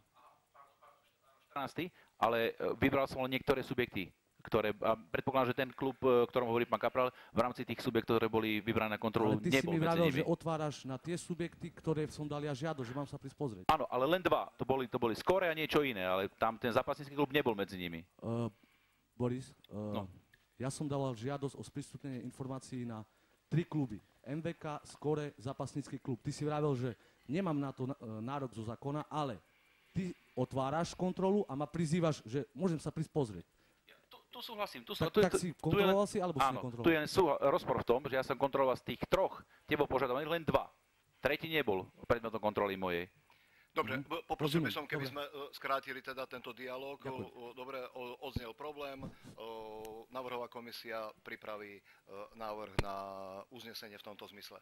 S7: 14, ale vybral som len niektoré subjekty, a predpokladám, že ten klub, ktorom hovorí pán Kapral, v rámci tých subjektov, ktoré boli vybrané na kontrolu, nebol medzi nimi. Ale ty si mi vravel, že otváraš na tie subjekty, ktoré som dal ja žiadosť, že mám sa prísť pozrieť. Áno, ale len dva. To boli Skore a niečo iné, ale tam ten zápasnícky klub nebol medzi nimi.
S8: Boris, ja som dal žiadosť o sprístupnenie informácií na 3 kluby. MVK, Skore, zápasnícky klub. Ty si vravel, že nemám na to nárok zo zákona, ale ty otváraš kontrolu a ma prizývaš, že môžem sa prísť pozrieť.
S7: Tu súhlasím.
S8: Tak si kontroloval si, alebo si nekontroloval?
S7: Tu je rozpor v tom, že ja som kontroloval z tých 3, tie bol požadovaných len 2. Tretí nebol predmetom kontroly mojej.
S1: Dobre, poprosil by som, keby sme skrátili teda tento dialog. Dobre, odznel problém. Návrhová komisia pripraví návrh na uznesenie v tomto zmysle.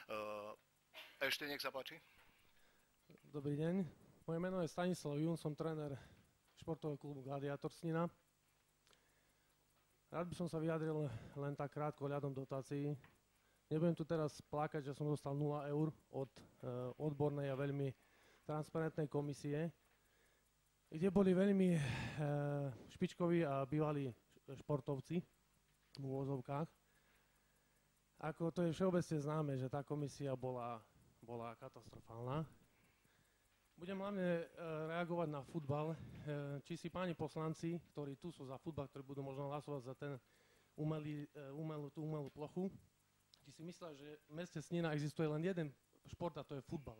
S1: Ešte nech sa páči.
S9: Dobrý deň. Moje meno je Stanislav Jún, som tréner športového klubu Gladiátor Snina. Rád by som sa vyjadril len tak krátko ľadom dotácií. Nebudem tu teraz plakať, že som dostal 0 eur od odbornej a veľmi transparentnej komisie, kde boli veľmi špičkoví a bývalí športovci v úvozovkách. Ako to je všeobecne známe, že tá komisia bola katastrofálna. Budem hlavne reagovať na futbal. Či si páni poslanci, ktorí tu sú za futbal, ktorí budú možno hlasovať za ten tú umelú plochu, či si myslia, že v meste Snina existuje len jeden šport a to je futbal.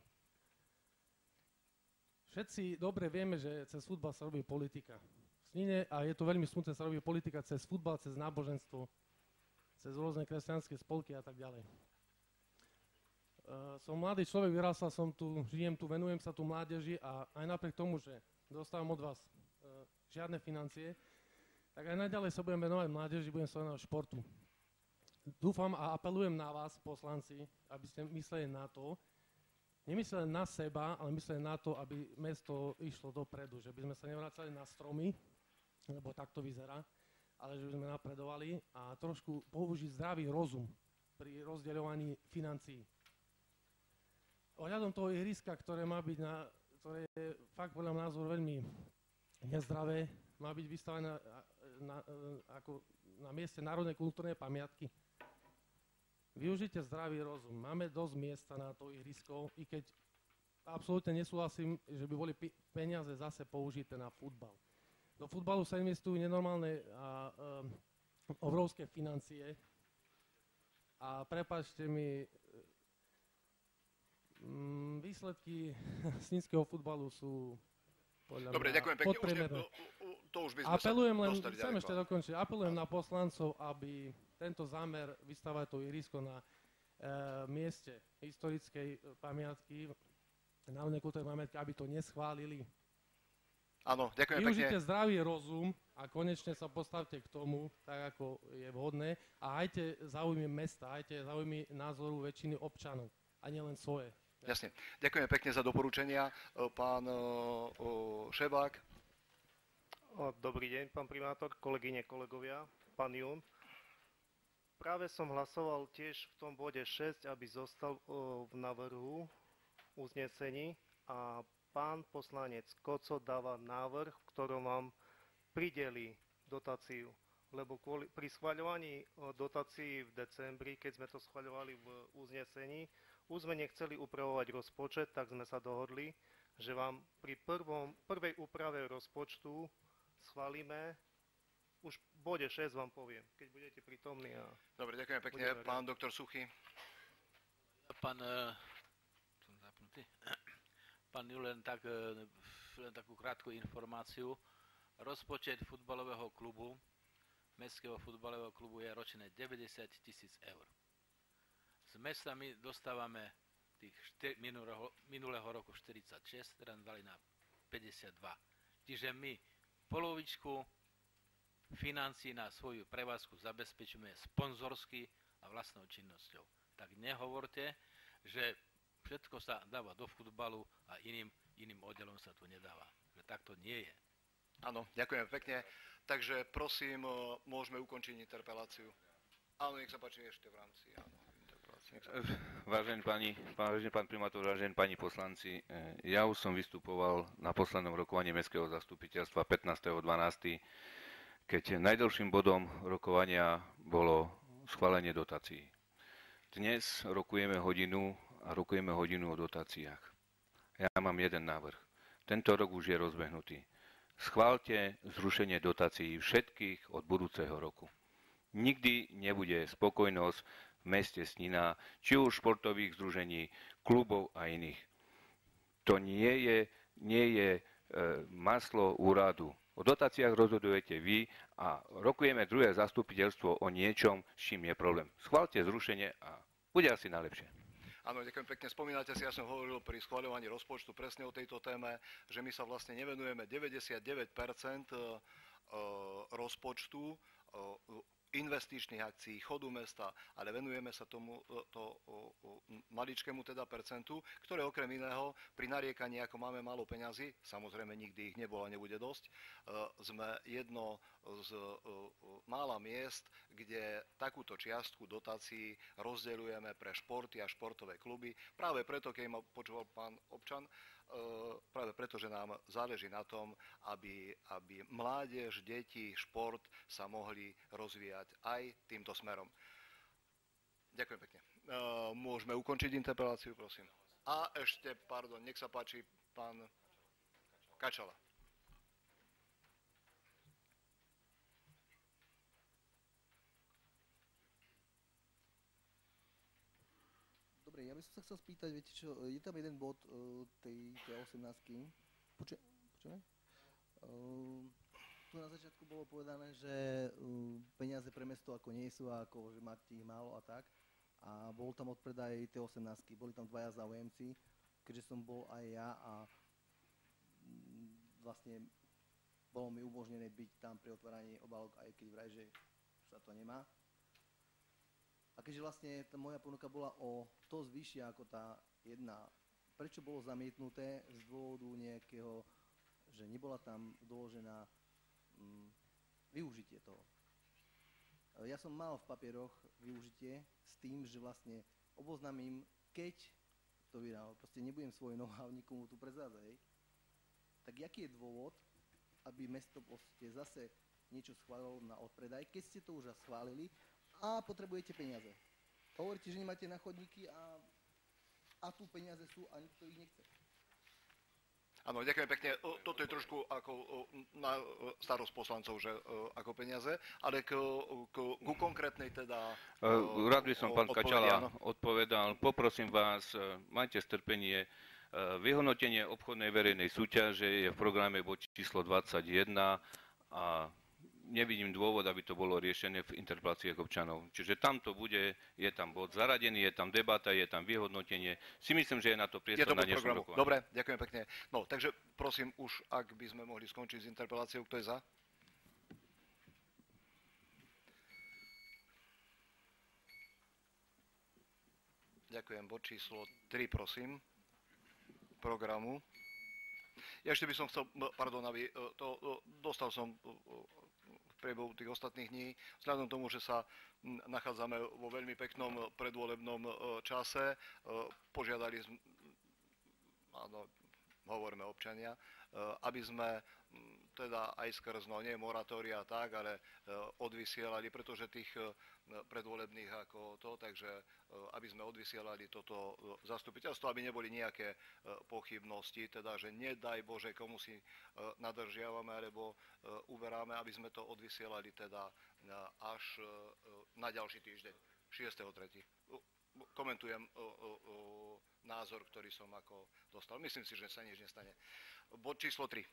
S9: Všetci dobre vieme, že cez futbal sa robí politika. V Snine, a je to veľmi smutné, sa robí politika cez futbal, cez náboženstvo, cez rôzne kresťanské spolky a tak ďalej. Som mladý človek, vyrastal som tu, žijem tu, venujem sa tu mládeži a aj napriek tomu, že dostávam od vás žiadne financie, tak aj naďalej sa budem venovať mládeži, budem sa venovať športu. Dúfam a apelujem na vás, poslanci, aby ste mysleli na to, nemysleli na seba, ale mysleli na to, aby mesto išlo dopredu, že by sme sa nevracali na stromy, lebo tak to vyzerá, ale že by sme napredovali a trošku použiť zdravý rozum pri rozdeľovaní financií. Ohľadom toho ihriska, ktoré má byť ktoré je fakt podľa mňa názor veľmi nezdravé, má byť vystavené na mieste národnej kultúrnej pamiatky. Využite zdravý rozum. Máme dosť miesta na to ihrisko, i keď absolútne nesúhlasím, že by boli peniaze zase použité na futbal. Do futbalu sa investujú nenormálne a obrovské financie. A prepáčte mi, výsledky snínskeho futbalu sú podľa
S1: Dobre,
S9: mňa
S1: ďakujem pekne.
S9: podpriemerné.
S1: To už by sme
S9: Apelujem
S1: sa
S9: len,
S1: dostali
S9: chcem
S1: ďaleko.
S9: ešte dokončiť, apelujem na poslancov, aby tento zámer vystavať to ihrisko na mieste historickej pamiatky, národnej kultúrnej pamiatky, aby to neschválili.
S1: Áno, ďakujem
S9: Využite
S1: pekne.
S9: zdravý rozum a konečne sa postavte k tomu, tak ako je vhodné, a hajte záujmy mesta, hajte záujmy názoru väčšiny občanov, a nielen svoje.
S1: Jasne. Ďakujem pekne za doporučenia. Pán Šebák.
S10: Dobrý deň, pán primátor, kolegyne, kolegovia, pán Jún. Práve som hlasoval tiež v tom bode 6, aby zostal v návrhu uznesení a pán poslanec Koco dáva návrh, v ktorom vám prideli dotáciu, lebo pri schvaľovaní dotácií v decembri, keď sme to schvaľovali v uznesení, už sme nechceli upravovať rozpočet, tak sme sa dohodli, že vám pri prvej úprave rozpočtu schválime, už v bode 6 vám poviem, keď budete prítomní.
S1: Dobre, ďakujem pekne. Pán doktor Suchy.
S4: Pán Jul, len takú krátku informáciu. Rozpočet futbalového klubu, mestského futbalového klubu je ročné 90 000 eur. Z mesta my dostávame minulého roku 46, teraz dali na 52. Čiže my polovičku financií na svoju prevádzku zabezpečujeme sponzorsky a vlastnou činnosťou. Tak nehovorte, že všetko sa dáva do futbalu a iným oddelom sa tu nedáva. Že tak to nie je.
S1: Áno, ďakujem pekne. Takže prosím, môžeme ukončiť interpeláciu. Áno, nech sa páči ešte v rámci. Áno.
S3: Vážený pán primátor, vážení páni poslanci, ja už som vystupoval na poslednom rokovaní mestského zastupiteľstva 15.12., keď najdlhším bodom rokovania bolo schválenie dotácií. Dnes rokujeme hodinu o dotáciách. Ja mám jeden návrh. Tento rok už je rozbehnutý. Schváľte zrušenie dotácií všetkých od budúceho roku. Nikdy nebude spokojnosť v meste Snina, či už športových združení, klubov a iných. To nie je maslo úradu. O dotáciách rozhodujete vy a rokujeme druhé zastupiteľstvo o niečom, s čím je problém. Schváľte zrušenie a bude asi najlepšie.
S1: Áno, ďakujem pekne. Spomínate si, ja som hovoril pri schvaľovaní rozpočtu presne o tejto téme, že my sa vlastne nevenujeme 99% rozpočtu investičných akcií, chodu mesta, ale venujeme sa tomuto maličkému teda percentu, ktoré okrem iného pri nariekaní, ako máme málo peňazí, samozrejme nikdy ich nebolo a nebude dosť, sme jedno z mála miest, kde takúto čiastku dotácií rozdeľujeme pre športy a športové kluby. Práve preto, keď ma počúval pán občan, práve preto, že nám záleží na tom, aby mládež, deti, šport sa mohli rozvíjať aj týmto smerom. Ďakujem pekne. Môžeme ukončiť interpeláciu, prosím. A ešte, nech sa páči, pán Kačala.
S11: Dobre, ja by som sa chcel spýtať, viete čo, je tam jeden bod tej 18-ky. Počujeme? Tu na začiatku bolo povedané, že peniaze pre mesto ako nie sú a ako, že máte ich málo a tak. A bol tam odpredaj T18, boli tam dvaja záujemci, keďže som bol aj ja a vlastne bolo mi umožnené byť tam pri otváraní obálok, aj keď vraj, že sa to nemá. A keďže vlastne tá moja ponuka bola o to vyššia ako tá jedna, prečo bolo zamietnuté z dôvodu nejakého, že nebola tam doložená využitie toho. Ja som mal v papieroch využitie s tým, že vlastne oboznámim, keď to vydám, proste nebudem svoj know-how nikomu tu prezrázať, tak aký je dôvod, aby mesto zase niečo schválilo na odpredaj, keď ste to už schválili a potrebujete peniaze. Hovoríte, že nemáte na chodníky a tu peniaze sú a nikto ich nechce.
S1: Áno, ďakujem pekne. Toto je trošku ako na starosť poslancov, že ako peniaze, ale ku konkrétnej teda
S3: Rád by som, pán Kačala, odpovedal. Poprosím vás, majte strpenie. Vyhodnotenie obchodnej verejnej súťaže je v programe bod číslo 21 a nevidím dôvod, aby to bolo riešené v interpeláciách občanov. Čiže tam to bude, je tam bod zaradený, je tam debata, je tam vyhodnotenie. Si myslím, že je na to priestor na dnešnú rokovanie.
S1: Dobre, ďakujem pekne. No, takže prosím už, ak by sme mohli skončiť s interpeláciou, kto je za? Ďakujem. Bod číslo 3, prosím, programu. Ja ešte by som chcel, pardon, aby dostal som v priebehu tých ostatných dní, vzhľadom tomu, že sa nachádzame vo veľmi peknom predvolebnom čase, požiadali sme, áno, hovoríme občania, aby sme teda aj skrz, no nie moratória tak, ale odvysielali, pretože tých predvolebných ako to, takže aby sme odvysielali toto zastupiteľstvo, aby neboli nejaké pochybnosti, teda, že nedaj Bože, komu si nadržiavame alebo uberáme, aby sme to odvysielali teda až na ďalší týždeň, 6.3. Komentujem názor, ktorý som ako dostal. Myslím si, že sa nič nestane. Bod číslo 3.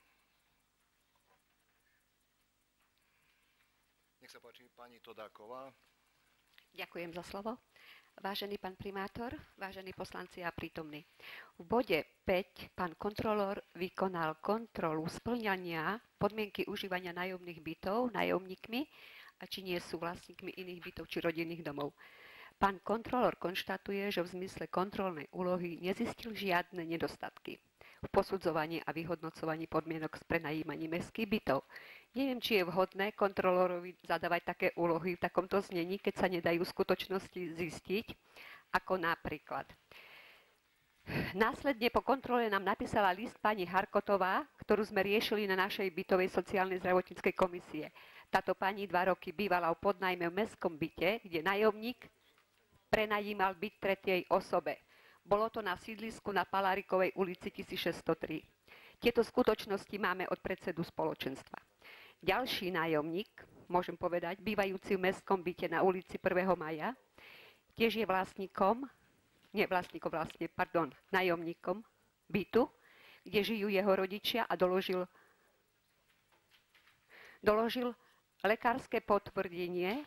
S1: Nech sa páči, pani Todáková.
S12: Ďakujem za slovo. Vážený pán primátor, vážení poslanci a prítomní. V bode 5 pán kontrolór vykonal kontrolu spĺňania podmienky užívania nájomných bytov nájomníkmi a či nie sú vlastníkmi iných bytov či rodinných domov. Pán kontrolór konštatuje, že v zmysle kontrolnej úlohy nezistil žiadne nedostatky v posudzovaní a vyhodnocovaní podmienok s prenajímaním mestských bytov. Neviem, či je vhodné kontrolórovi zadávať také úlohy v takomto znení, keď sa nedajú v skutočnosti zistiť, ako napríklad. Následne po kontrole nám napísala list pani Harkotová, ktorú sme riešili na našej bytovej sociálnej zdravotníckej komisie. Táto pani 2 roky bývala v podnájme v mestskom byte, kde nájomník prenajímal byt tretej osobe. Bolo to na sídlisku na Palárikovej ulici 1603. Tieto skutočnosti máme od predsedu spoločenstva. Ďalší nájomník, môžem povedať, bývajúci v mestskom byte na ulici 1. maja, tiež je nájomníkom bytu, kde žijú jeho rodičia a doložil lekárske potvrdenie,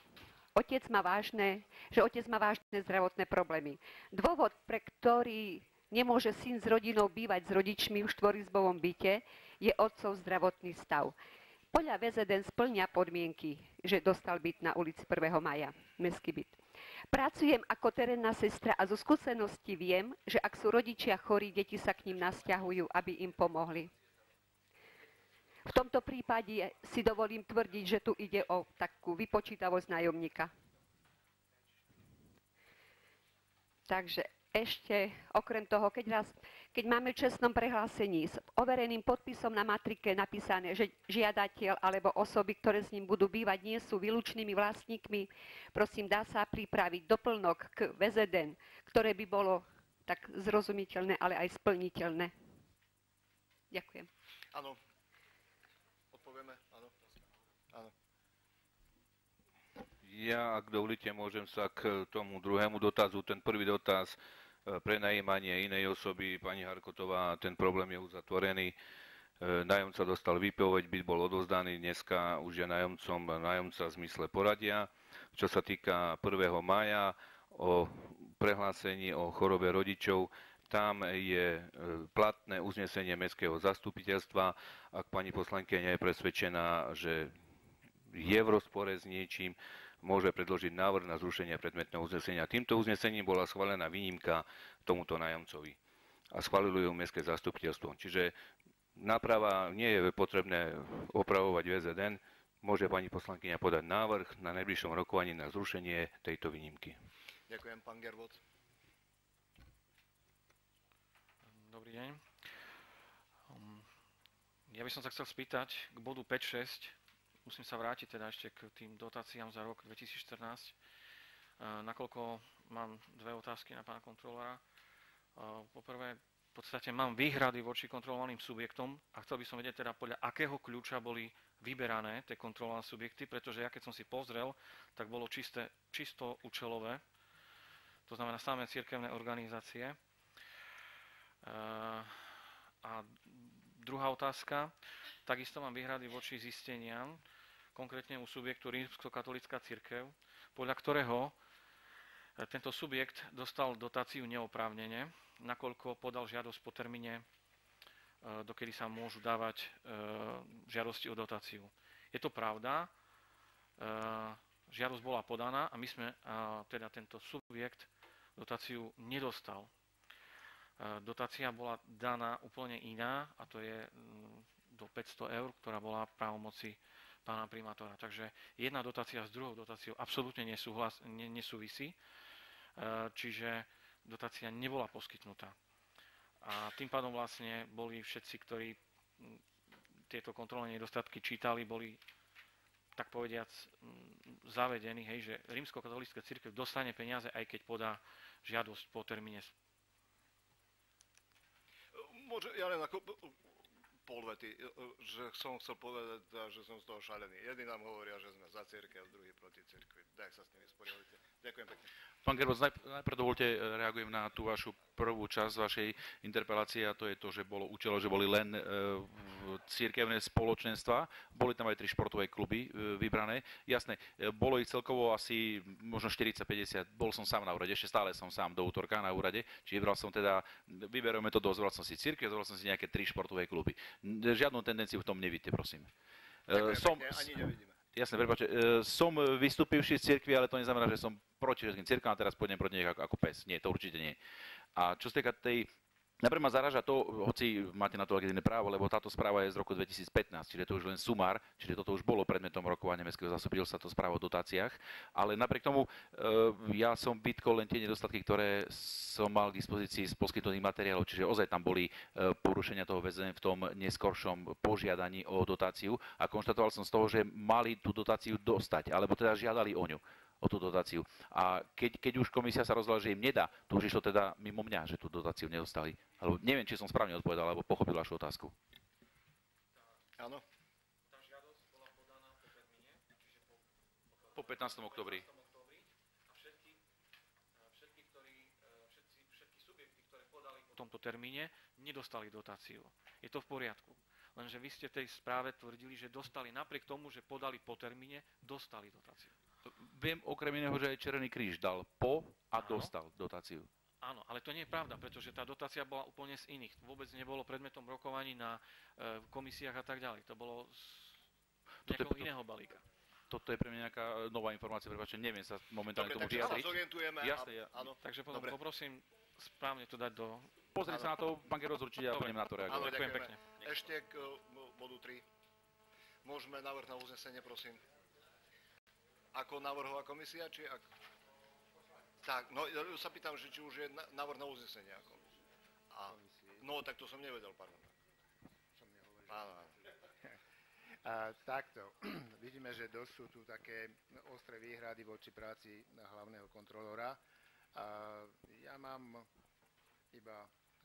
S12: že otec má vážne zdravotné problémy. Dôvod, pre ktorý nemôže syn s rodinou bývať s rodičmi v štvorizbovom byte, je otcov zdravotný stav. Podľa VZN spĺňa podmienky, že dostal byt na ulici 1. maja, mestský byt. Pracujem ako terénna sestra a zo skúsenosti viem, že ak sú rodičia chorí, deti sa k ním nasťahujú, aby im pomohli. V tomto prípade si dovolím tvrdiť, že tu ide o takú vypočítavosť nájomníka. Takže ešte okrem toho, keď máme v čestnom prehlásení s overeným podpisom na matrike napísané, že žiadateľ alebo osoby, ktoré s ním budú bývať, nie sú výlučnými vlastníkmi, prosím, dá sa pripraviť doplnok k VZN, ktoré by bolo tak zrozumiteľné, ale aj splniteľné. Ďakujem.
S1: Áno. Odpovieme? Áno. Áno.
S3: Ja, ak dovolíte, môžem sa k tomu druhému dotazu. Ten prvý dotaz, prenajímanie inej osoby, pani Harkotová, ten problém je uzatvorený. Nájomca dostal výpoveď, byt bol odovzdaný, dneska už je nájomca v zmysle poradia. Čo sa týka 1. mája o prehlásení o chorobe rodičov, tam je platné uznesenie mestského zastupiteľstva. Ak pani poslankyňa je presvedčená, že je v rozpore s niečím, môže predložiť návrh na zrušenie predmetného uznesenia. Týmto uznesením bola schválená výnimka tomuto nájomcovi a schválilo ju mestské zastupiteľstvo. Čiže náprava nie je potrebné opravovať VZN, môže pani poslankyňa podať návrh na najbližšom rokovaní na zrušenie tejto výnimky.
S1: Ďakujem, pán Gervot.
S13: Dobrý deň. Ja by som sa chcel spýtať k bodu 5.6. Musím sa vrátiť teda ešte k tým dotáciám za rok 2014. Nakoľko mám dve otázky na pána kontrolóra. Poprvé, v podstate mám výhrady voči kontrolovaným subjektom a chcel by som vedieť teda podľa akého kľúča boli vyberané tie kontrolované subjekty, pretože ja keď som si pozrel, tak bolo čisto účelové. To znamená samé cirkevné organizácie. A druhá otázka, takisto mám výhrady voči zisteniam, konkrétne u subjektu Rímskokatolícka cirkev, podľa ktorého tento subjekt dostal dotáciu neoprávnene, nakoľko podal žiadosť po termíne, dokedy sa môžu dávať žiadosti o dotáciu. Je to pravda, žiadosť bola podaná a my sme, teda tento subjekt, dotáciu nedostal. Dotácia bola daná úplne iná a to je do 500 eur, ktorá bola v právomoci pána primátora. Takže jedna dotácia s druhou dotáciou absolútne nesúvisí, čiže dotácia nebola poskytnutá. A tým pádom vlastne boli všetci, ktorí tieto kontrolné nedostatky čítali, boli tak povediac zavedení, hej, že Rímskokatolícka cirkev dostane peniaze, aj keď podá žiadosť po termíne.
S1: Môže, ja len ako pol vety, že som chcel povedať, že som z toho šalený. Jedni nám hovoria, že sme za cirkev, druhý proti cirkvi. Tak sa s nimi sporiadite. Ďakujem pekne.
S7: Pán Gervos, najprv dovolte, reagujem na tú vašu prvú časť vašej interpelácie a to je to, že bolo účelo, že boli len cirkevné spoločenstva, boli tam aj 3 športové kluby vybrané. Jasné, bolo ich celkovo asi možno 40-50, bol som sám na úrade, ešte stále som sám do útorka na úrade, čiže vybral som teda, výberovú metódu, zobral som si cirkev, zobral som si nejaké 3 športové kluby. Žiadnu tendenciu v tom nevidíte, prosím.
S1: Ani nevidíme.
S7: Jasne, prepáčte, som vystúpivší z cirkvi, ale to neznamená, že som proti všetkým cirkvám a teraz pôjdem proti nich ako pes. Nie, to určite nie. A čo sa týka tej, najprv ma zaráža to, hoci máte na to legitímne právo, lebo táto správa je z roku 2015, čiže to už len sumár, čiže toto už bolo predmetom rokovania mestského zastupiteľstva, táto správa o dotáciách, ale napriek tomu ja som vytkol len tie nedostatky, ktoré som mal k dispozícii z poskytnutých materiálov, čiže ozaj tam boli porušenia toho VZN v tom neskoršom požiadaní o dotáciu a konštatoval som z toho, že mali tú dotáciu dostať, alebo teda žiadali o ňu, o tú dotáciu. A keď už komisia sa rozhodla, že im nedá, to už išlo teda mimo mňa, že tú dotáciu nedostali. Alebo neviem, či som správne odpovedal, alebo pochopil vašu otázku.
S1: Áno.
S13: Tá žiadosť bola podaná po termíne, čiže
S7: po 15. októbri.
S13: Všetky subjekty, ktoré podali po tomto termíne, nedostali dotáciu. Je to v poriadku. Lenže vy ste v tej správe tvrdili, že dostali, napriek tomu, že podali po termíne, dostali dotáciu.
S7: Viem okrem iného, že aj Červený kríž dal po a dostal dotáciu.
S13: Áno, ale to nie je pravda, pretože tá dotácia bola úplne z iných. Vôbec nebolo predmetom rokovaní na komisiách a tak ďalej. To bolo z nejakého iného balíka.
S7: Toto je pre mňa nejaká nová informácia, prepáčte, neviem sa momentálne tomu vyjadriť.
S1: Jasne,
S13: áno. Takže potom poprosím správne to dať do...
S7: Pozrieť sa na to, pán Gervos, určite ja budem na to reagovať.
S1: Ďakujem pekne. Ešte k bodu 3. Môžeme návrh na uznesenie, prosím. Ako navrhová komisia, či ak... Tak, no ja sa pýtam, že či už je návrh na uznesenie ako. No, tak to som nevedel, pardon. Áno.
S6: Takto, vidíme, že dosť sú tu také ostré výhrady voči práci hlavného kontrolóra. Ja mám iba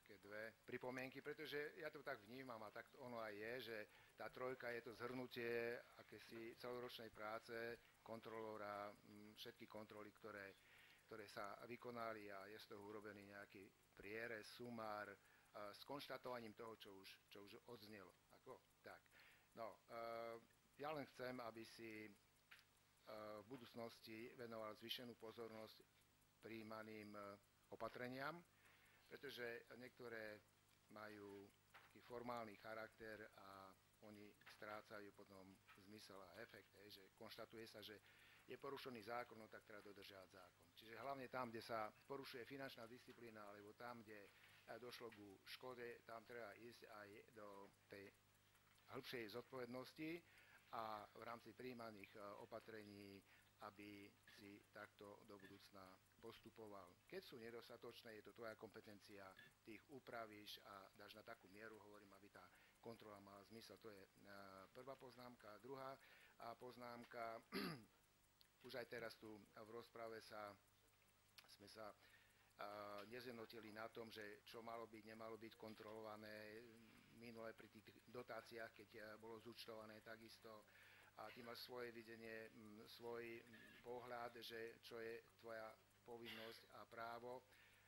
S6: také dve pripomienky, pretože ja to tak vnímam a tak ono aj je, že tá trojka je to zhrnutie akési celoročnej práce kontrolóra, všetky kontroly, ktoré sa vykonali a je z toho urobený nejaký prierez, sumár s konštatovaním toho, čo už odznelo. Tak. No, ja len chcem, aby si v budúcnosti venoval zvýšenú pozornosť prijímaným opatreniam, pretože niektoré majú taký formálny charakter a oni strácajú potom zmysel a efekt, že konštatuje sa, že je porušený zákon, no tak treba dodržiavať zákon. Čiže hlavne tam, kde sa porušuje finančná disciplína, alebo tam, kde došlo ku škode, tam treba ísť aj do tej hĺbšej zodpovednosti a v rámci prijímaných opatrení, aby si takto do budúcna postupoval. Keď sú nedostatočné, je to tvoja kompetencia, ty ich upravíš a dáš na takú mieru, hovorím, aby tá kontrola mala zmysel. To je prvá poznámka. Druhá poznámka, už aj teraz tu v rozprave sme sa nezjednotili na tom, že čo malo byť, nemalo byť kontrolované. Minule pri tých dotáciách, keď bolo zúčtované takisto, a ty máš svoje videnie, svoj pohľad, že čo je tvoja povinnosť a právo.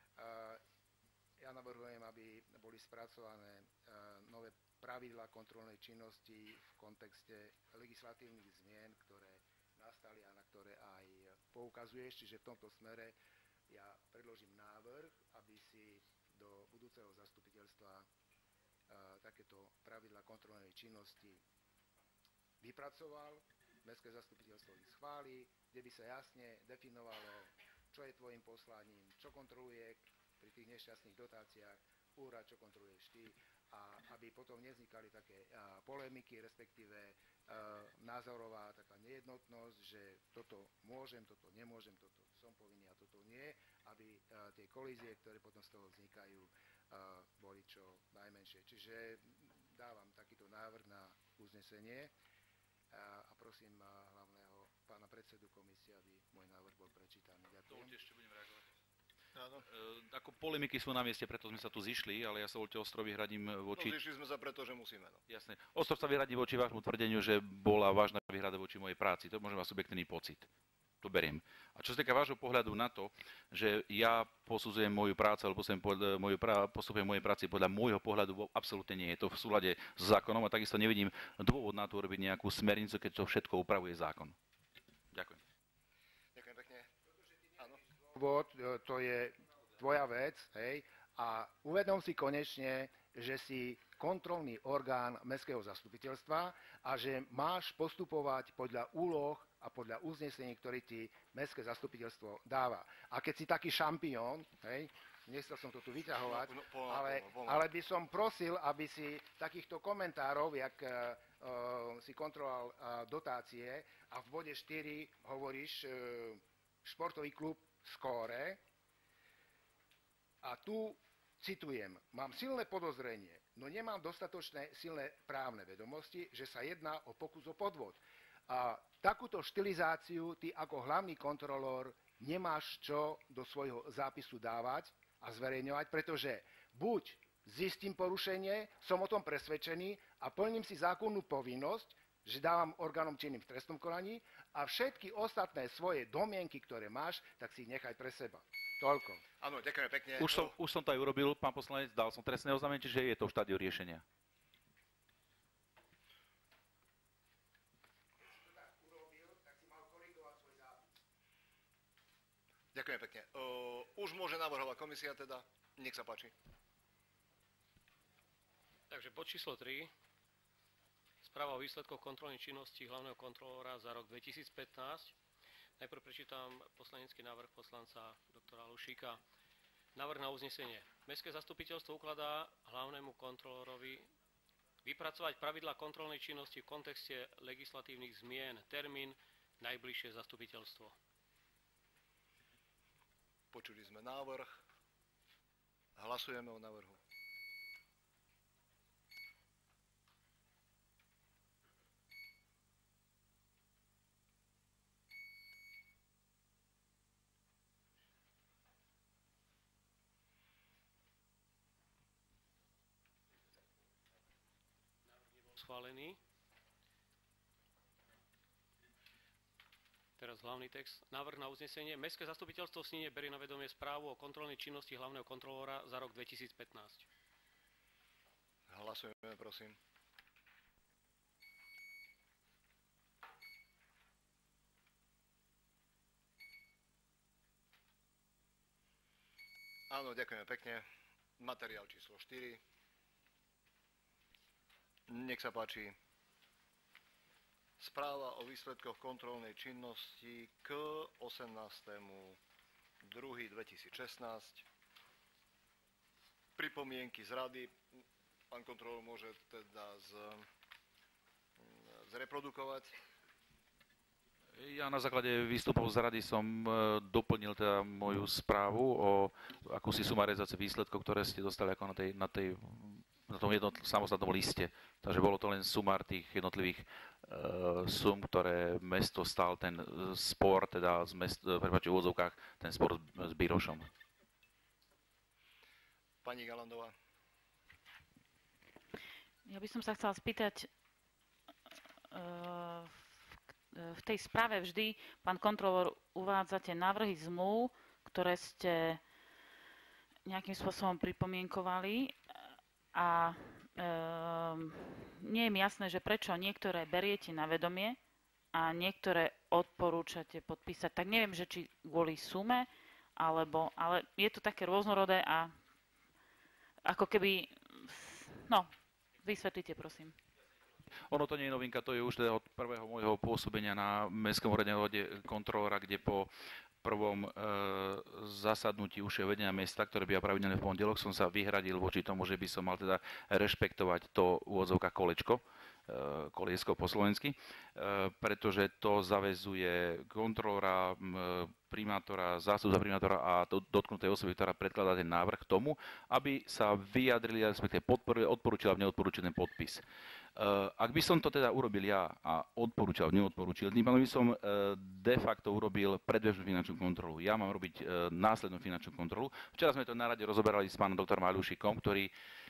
S6: Ja navrhujem, aby boli spracované nové pravidlá kontrolnej činnosti v kontexte legislatívnych zmien, ktoré nastali a na ktoré aj poukazuješ. Čiže v tomto smere ja predložím návrh, aby si do budúceho zastupiteľstva takéto pravidlá kontrolnej činnosti vypracoval, mestské zastupiteľstvo ich schváli, kde by sa jasne definovalo, čo je tvojim poslaním, čo kontroluje pri tých nešťastných dotáciách úrad, čo kontroluješ ty, a aby potom nevznikali také polemiky, respektíve názorová taká nejednotnosť, že toto môžem, toto nemôžem, toto som povinný a toto nie, aby tie kolízie, ktoré potom z toho vznikajú, boli čo najmenšie. Čiže dávam takýto návrh na uznesenie a prosím hlavného pána predsedu komisie, aby môj návrh bol prečítaný. Ďakujem.
S7: Ešte budem reagovať. Áno. Ako polemiky sú na mieste, preto sme sa tu zišli, ale ja sa voľte Ostrov vyhradím voči...
S1: No, zišli sme sa preto, že musíme. No.
S7: Jasné. Ostrov sa vyhradí voči vášmu tvrdeniu, že bola vážna výhrada voči mojej práci. To môže mať subjektívny pocit. To beriem. A čo sa týka vášho pohľadu na to, že ja posudzujem moju prácu, alebo postupujem mojej práci podľa môjho pohľadu, absolútne nie je to v súlade s zákonom a takisto nevidím dôvod na to robiť nejakú smernicu, keď to všetko upravuje zákon. Ďakujem.
S1: Ďakujem pekne. Áno.
S6: To je tvoja vec, hej, a uvedom si konečne, že si kontrolný orgán mestského zastupiteľstva a že máš postupovať podľa úloh a podľa uznesení, ktoré ti mestské zastupiteľstvo dáva. A keď si taký šampión, hej, nechcel som to tu vyťahovať, ale by som prosil, aby si takýchto komentárov, jak si kontroloval dotácie a v bode 4 hovoríš športový klub Skóre a tu citujem, mám silné podozrenie, no nemám dostatočné silné právne vedomosti, že sa jedná o pokus o podvod. A takúto štilizáciu ty ako hlavný kontrolór nemáš čo do svojho zápisu dávať a zverejňovať, pretože buď zistím porušenie, som o tom presvedčený a plním si zákonnú povinnosť, že dávam orgánom činným v trestnom konaní a všetky ostatné svoje domienky, ktoré máš, tak si ich nechaj pre seba. Toľko.
S1: Áno, ďakujem pekne.
S7: Už som to aj urobil, pán poslanec, dal som trestné oznámenie, čiže je to v štádiu riešenia.
S1: Ďakujem pekne. Už môže navrhovať komisia teda. Nech sa páči.
S14: Takže bod číslo 3. Správa o výsledkoch kontrolnej činnosti hlavného kontrolóra za rok 2015. Najprv prečítam poslanecký návrh poslanca doktora Lušíka. Návrh na uznesenie. Mestské zastupiteľstvo ukladá hlavnému kontrolórovi vypracovať pravidlá kontrolnej činnosti v kontexte legislatívnych zmien. Termín najbližšie zastupiteľstvo.
S1: Počuli sme návrh. Hlasujeme o návrhu.
S14: schválený. Teraz hlavný text. Návrh na uznesenie. Mestské zastupiteľstvo v Snine berie na vedomie správu o kontrolnej činnosti hlavného kontrolóra za rok 2015.
S1: Hlasujeme, prosím. Áno, ďakujeme pekne. Materiál číslo 4. Nech sa páči. Správa o výsledkoch kontrolnej činnosti k 18.2.2016. Pripomienky z rady. Pán kontrolór môže teda zreprodukovať.
S7: Ja na základe výstupov z rady som doplnil teda moju správu o akúsi sumarizáciu výsledkov, ktoré ste dostali ako na tom samostatnom liste. Takže bolo to len sumár tých jednotlivých sum, ktoré mesto stál ten spor, teda v úvodzovkách, ten spor s Birošom.
S1: Pani Galandová.
S2: Ja by som sa chcela spýtať, v tej správe vždy, pán kontrolór, uvádzate návrhy zmluv, ktoré ste nejakým spôsobom pripomienkovali a nie je mi jasné, že prečo niektoré beriete na vedomie a niektoré odporúčate podpísať. Tak neviem, že či kvôli sume, ale je to také rôznorodé a ako keby, no, vysvetlite, prosím.
S7: Ono to nie je novinka, to je už teda od prvého môjho pôsobenia na Mestskom úrade kontrolóra, kde po prvom zasadnutí už vedenia mesta, ktoré býva pravidelne v pondelok, som sa vyhradil voči tomu, že by som mal teda rešpektovať to úvodzovka kolečko, koliesko po slovensky, pretože to zaväzuje kontrolóra, primátora, zástupca primátora a dotknutej osoby, ktorá predkladá ten návrh k tomu, aby sa vyjadrili, respektíve podporili, odporúčil a neodporúčil ten podpis. Ak by som to teda urobil ja a odporúčal, neodporúčil, tým pádom by som de facto urobil predbežnú finančnú kontrolu. Ja mám robiť následnú finančnú kontrolu. Včera sme to na rade rozoberali s pánom doktorom Maľušikom, ktorý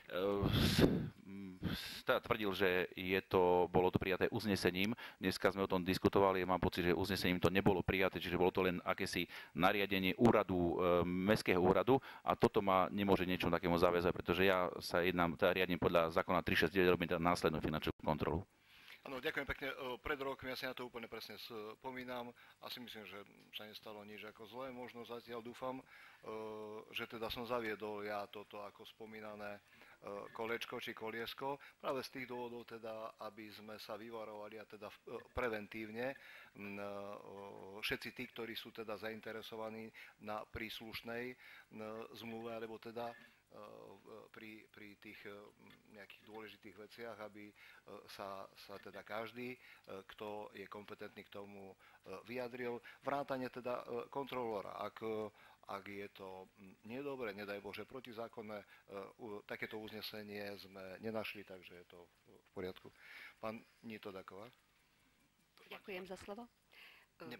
S7: tvrdil, že bolo to prijaté uznesením. Dneska sme o tom diskutovali a mám pocit, že uznesením to nebolo prijaté, čiže bolo to len akési nariadenie úradu, mestského úradu a toto ma nemôže niečomu takému zaviazať, pretože ja sa riadím podľa zákona 369, robím teda následnú finančnú kontrolu.
S1: Áno, ďakujem pekne. Pred rokom ja si na to úplne presne spomínam a si myslím, že sa nestalo nič ako zlé. Možno zatiaľ dúfam, že teda som zaviedol ja toto ako spomínané kolečko či koliesko práve z tých dôvodov teda, aby sme sa vyvarovali a teda preventívne všetci tí, ktorí sú teda zainteresovaní na príslušnej zmluve alebo teda pri tých nejakých dôležitých veciach, aby sa teda každý, kto je kompetentný k tomu, vyjadril. Vrátane teda kontrolóra. Ak je to nedobre, nedaj Bože, protizákonné, takéto uznesenie sme nenašli, takže je to v poriadku. Pán Nitodaková.
S12: Ďakujem za slovo. V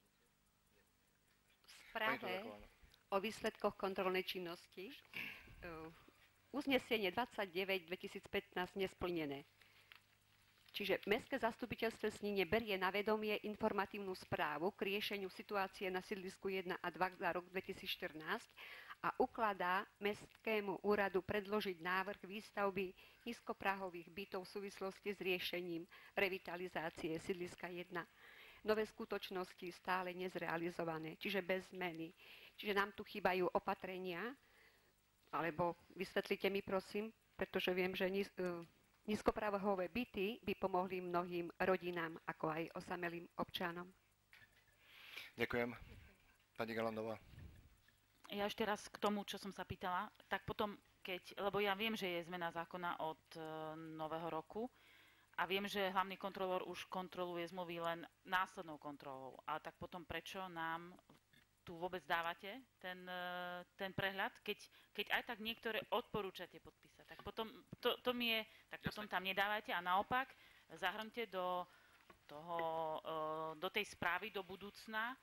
S12: správe o výsledkoch kontrolnej činnosti uznesenie 29/2015 nesplnené. Čiže Mestské zastupiteľstvo v Snine berie na vedomie informatívnu správu k riešeniu situácie na sídlisku 1 a 2 za rok 2014 a ukladá Mestskému úradu predložiť návrh výstavby nízkoprahových bytov v súvislosti s riešením revitalizácie sídliska 1. Nové skutočnosti stále nezrealizované, čiže bez zmeny. Čiže nám tu chýbajú opatrenia, alebo vysvetlite mi prosím, pretože viem, že nízkoprahové byty by pomohli mnohým rodinám, ako aj osamelým občanom.
S1: Ďakujem. Pani Galandová.
S2: Ja ešte raz k tomu, čo som sa pýtala, tak potom, lebo ja viem, že je zmena zákona od nového roku a viem, že hlavný kontrolór už kontroluje zmluvy len následnou kontrolou. A tak potom prečo nám tu vôbec dávate ten prehľad, keď aj tak niektoré odporúčate podpísať. Tak potom potom tam nedávajte a naopak zahrňte do tej správy do budúcna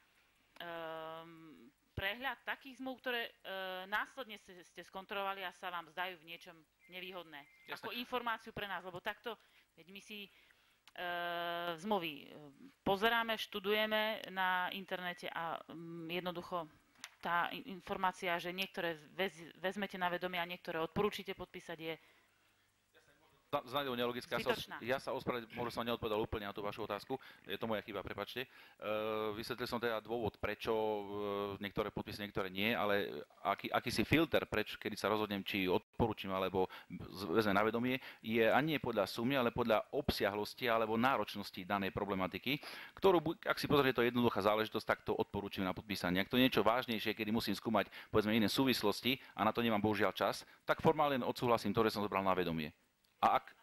S2: prehľad takých zmluv, ktoré následne ste skontrolovali a sa vám zdajú v niečom nevýhodné. Jasne. Ako informáciu pre nás, lebo takto Veď my si zmluvy pozeráme, študujeme na internete a jednoducho tá informácia, že niektoré vezmete na vedomie a niektoré odporúčite podpísať, je
S7: Znajde nelogické. Ja sa ospravedlňujem, možno som neodpovedal úplne na tú vašu otázku. Je to moja chyba, prepáčte. Vysvetlil som teda dôvod, prečo niektoré podpisy, niektoré nie, ale akýsi filter, kedy sa rozhodnem, či odporúčim alebo vezmem na vedomie, je ani nie podľa sumy, ale podľa obsiahlosti alebo náročnosti danej problematiky, ktorú, ak si pozriete, to je jednoduchá záležitosť, tak to odporúčim na podpísanie. Ak to je niečo vážnejšie, kedy musím skúmať povedzme iné súvislosti a na to nemám bohužiaľ čas, tak formálne odsúhlasím to, že som zobral na vedomie. A ak...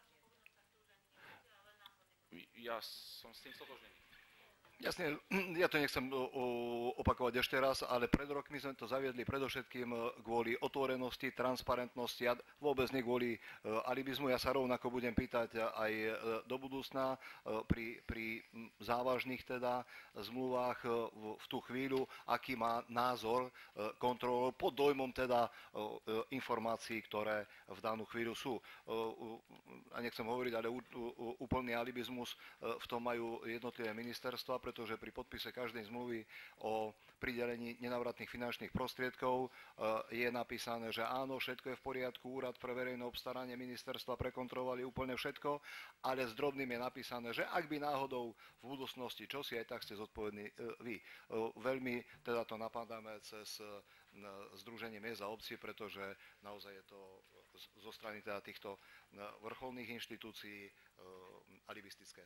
S7: Ja som s tým stotožnený.
S1: Jasne, ja to nechcem opakovať ešte raz, ale pred rokmi sme to zaviedli predovšetkým kvôli otvorenosti, transparentnosti a vôbec nie kvôli alibizmu. Ja sa rovnako budem pýtať aj do budúcna pri závažných teda zmluvách v tú chvíľu, aký má názor kontrolór pod dojmom teda informácií, ktoré v danú chvíľu sú. A nechcem hovoriť, ale úplný alibizmus v tom majú jednotlivé ministerstva, pretože pri podpise každej zmluvy o pridelení nenávratných finančných prostriedkov je napísané, že áno, všetko je v poriadku, úrad pre verejné obstaranie ministerstva prekontrolovali úplne všetko, ale s drobným je napísané, že ak by náhodou v budúcnosti čosi, aj tak ste zodpovední vy. Veľmi teda to napadáme cez Združenie miest a obcí, pretože naozaj je to zo strany teda týchto vrcholných inštitúcií alibistické.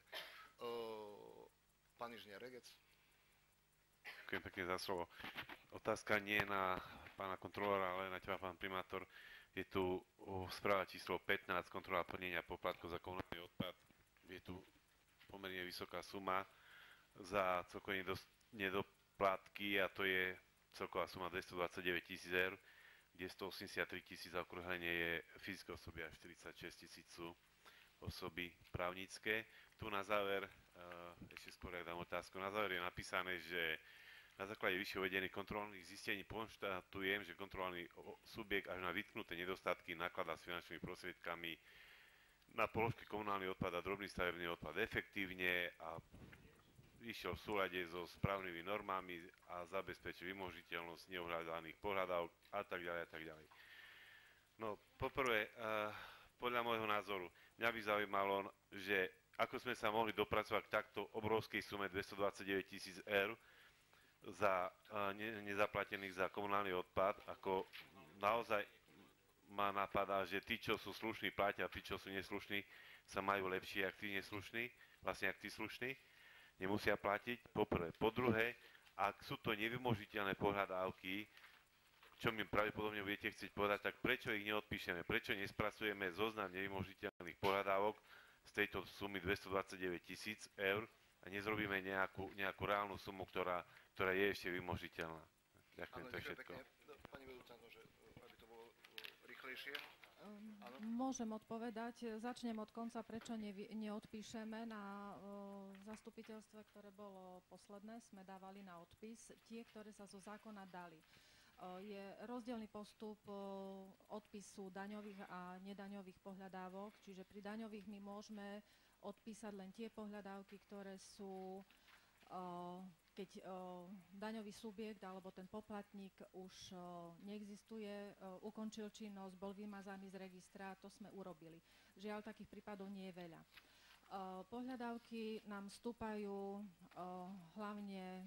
S1: Pán inžinier Regec.
S3: Ďakujem pekne za slovo. Otázka nie na pána kontrolóra, ale na teba, pán primátor. Je tu správa číslo 15, kontrola plnenia poplatkov za komunálny odpad. Je tu pomerne vysoká suma za celkové nedoplatky a to je celková suma 229 000 eur, kde 183 000 za okrúhlenie je fyzické osoby a 46 000 sú osoby právnické. Tu na záver, ešte skôr ak dám otázku, na záver je napísané, že na základe vyššie uvedených kontrolných zistení konštatujem, že kontrolný subjekt až na vytknuté nedostatky nakladá s finančnými prostriedkami na položky komunálny odpad a drobný stavebný odpad efektívne a išiel v súlade so správnymi normami a zabezpečil vymožiteľnosť neohľadaných pohľadávok a tak ďalej a tak ďalej. No, poprvé, podľa môjho názoru, mňa by zaujímalo, že ako sme sa mohli dopracovať k takto obrovskej sume 229 000 eur za nezaplatených za komunálny odpad, ako naozaj ma napadá, že tí, čo sú slušní, platia, tí, čo sú neslušní, sa majú lepšie, ako tí neslušní, vlastne ako tí slušní, nemusia platiť, poprvé. Po druhé, ak sú to nevymožiteľné pohľadávky, čo mi pravdepodobne budete chcieť povedať, tak prečo ich neodpíšeme? Prečo nespracujeme zoznam nevymožiteľných pohľadávok z tejto sumy 229 000 eur a nezrobíme nejakú reálnu sumu, ktorá je ešte vymožiteľná? Ďakujem, to je všetko.
S1: Pani vedúca, že aby to bolo rýchlejšie.
S15: Môžem odpovedať. Začnem od konca, prečo neodpíšeme. Na zastupiteľstve, ktoré bolo posledné, sme dávali na odpis tie, ktoré sa zo zákona dali. Je rozdielny postup odpisu daňových a nedaňových pohľadávok, čiže pri daňových my môžeme odpísať len tie pohľadávky, ktoré sú, keď daňový subjekt alebo ten poplatník už neexistuje, ukončil činnosť, bol vymazaný z registra, to sme urobili. Žiaľ, takých prípadov nie je veľa. Pohľadávky nám vstúpajú hlavne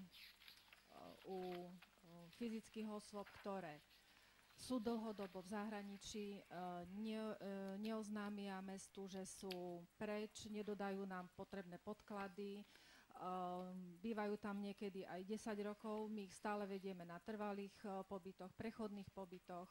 S15: u fyzických osôb, ktoré sú dlhodobo v zahraničí, neoznámia mestu, že sú preč, nedodajú nám potrebné podklady, bývajú tam niekedy aj 10 rokov, my ich stále vedieme na trvalých pobytoch, prechodných pobytoch.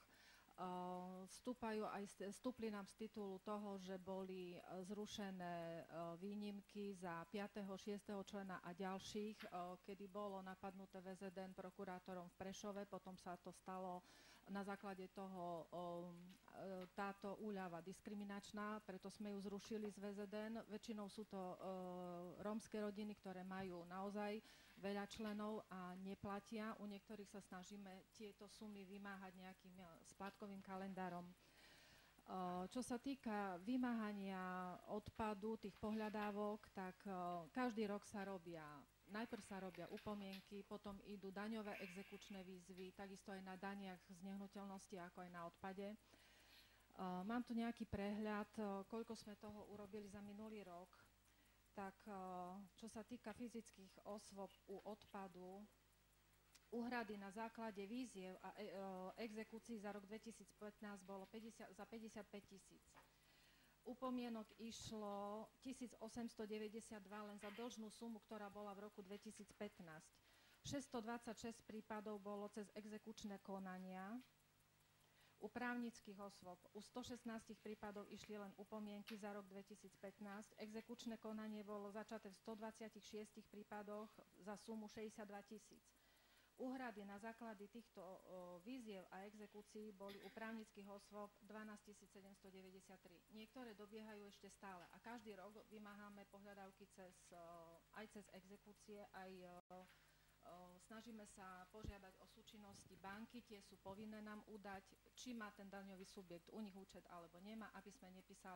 S15: Vstúpli nám z titulu toho, že boli zrušené výnimky za 5., 6. člena a ďalších, kedy bolo napadnuté VZN prokurátorom v Prešove, potom sa to stalo na základe toho táto úľava diskriminačná, preto sme ju zrušili z VZN. Väčšinou sú to rómske rodiny, ktoré majú naozaj veľa členov a neplatia. U niektorých sa snažíme tieto sumy vymáhať nejakým splátkovým kalendárom. Čo sa týka vymáhania odpadu, tých pohľadávok, tak každý rok najprv sa robia upomienky, potom idú daňové exekučné výzvy, takisto aj na daniach z nehnuteľnosti, ako aj na odpade. Mám tu nejaký prehľad, koľko sme toho urobili za minulý rok. Tak čo sa týka fyzických osôb u odpadu, úhrady na základe výziev a exekúcií za rok 2015 bolo za 55 000. Upomienok išlo 1892 len za dlžnú sumu, ktorá bola v roku 2015. 626 prípadov bolo cez exekučné konania. U právnických osôb u 116 prípadov išli len upomienky za rok 2015. Exekučné konanie bolo začaté v 126 prípadoch za sumu 62 000. Úhrady na základy týchto výziev a exekúcií boli u právnických osôb 12 793. Niektoré dobiehajú ešte stále a každý rok vymáhame pohľadávky aj cez exekúcie, aj snažíme sa požiadať o súčinnosti banky, tie sú povinné nám udať, či má ten daňový subjekt u nich účet alebo nemá, aby sme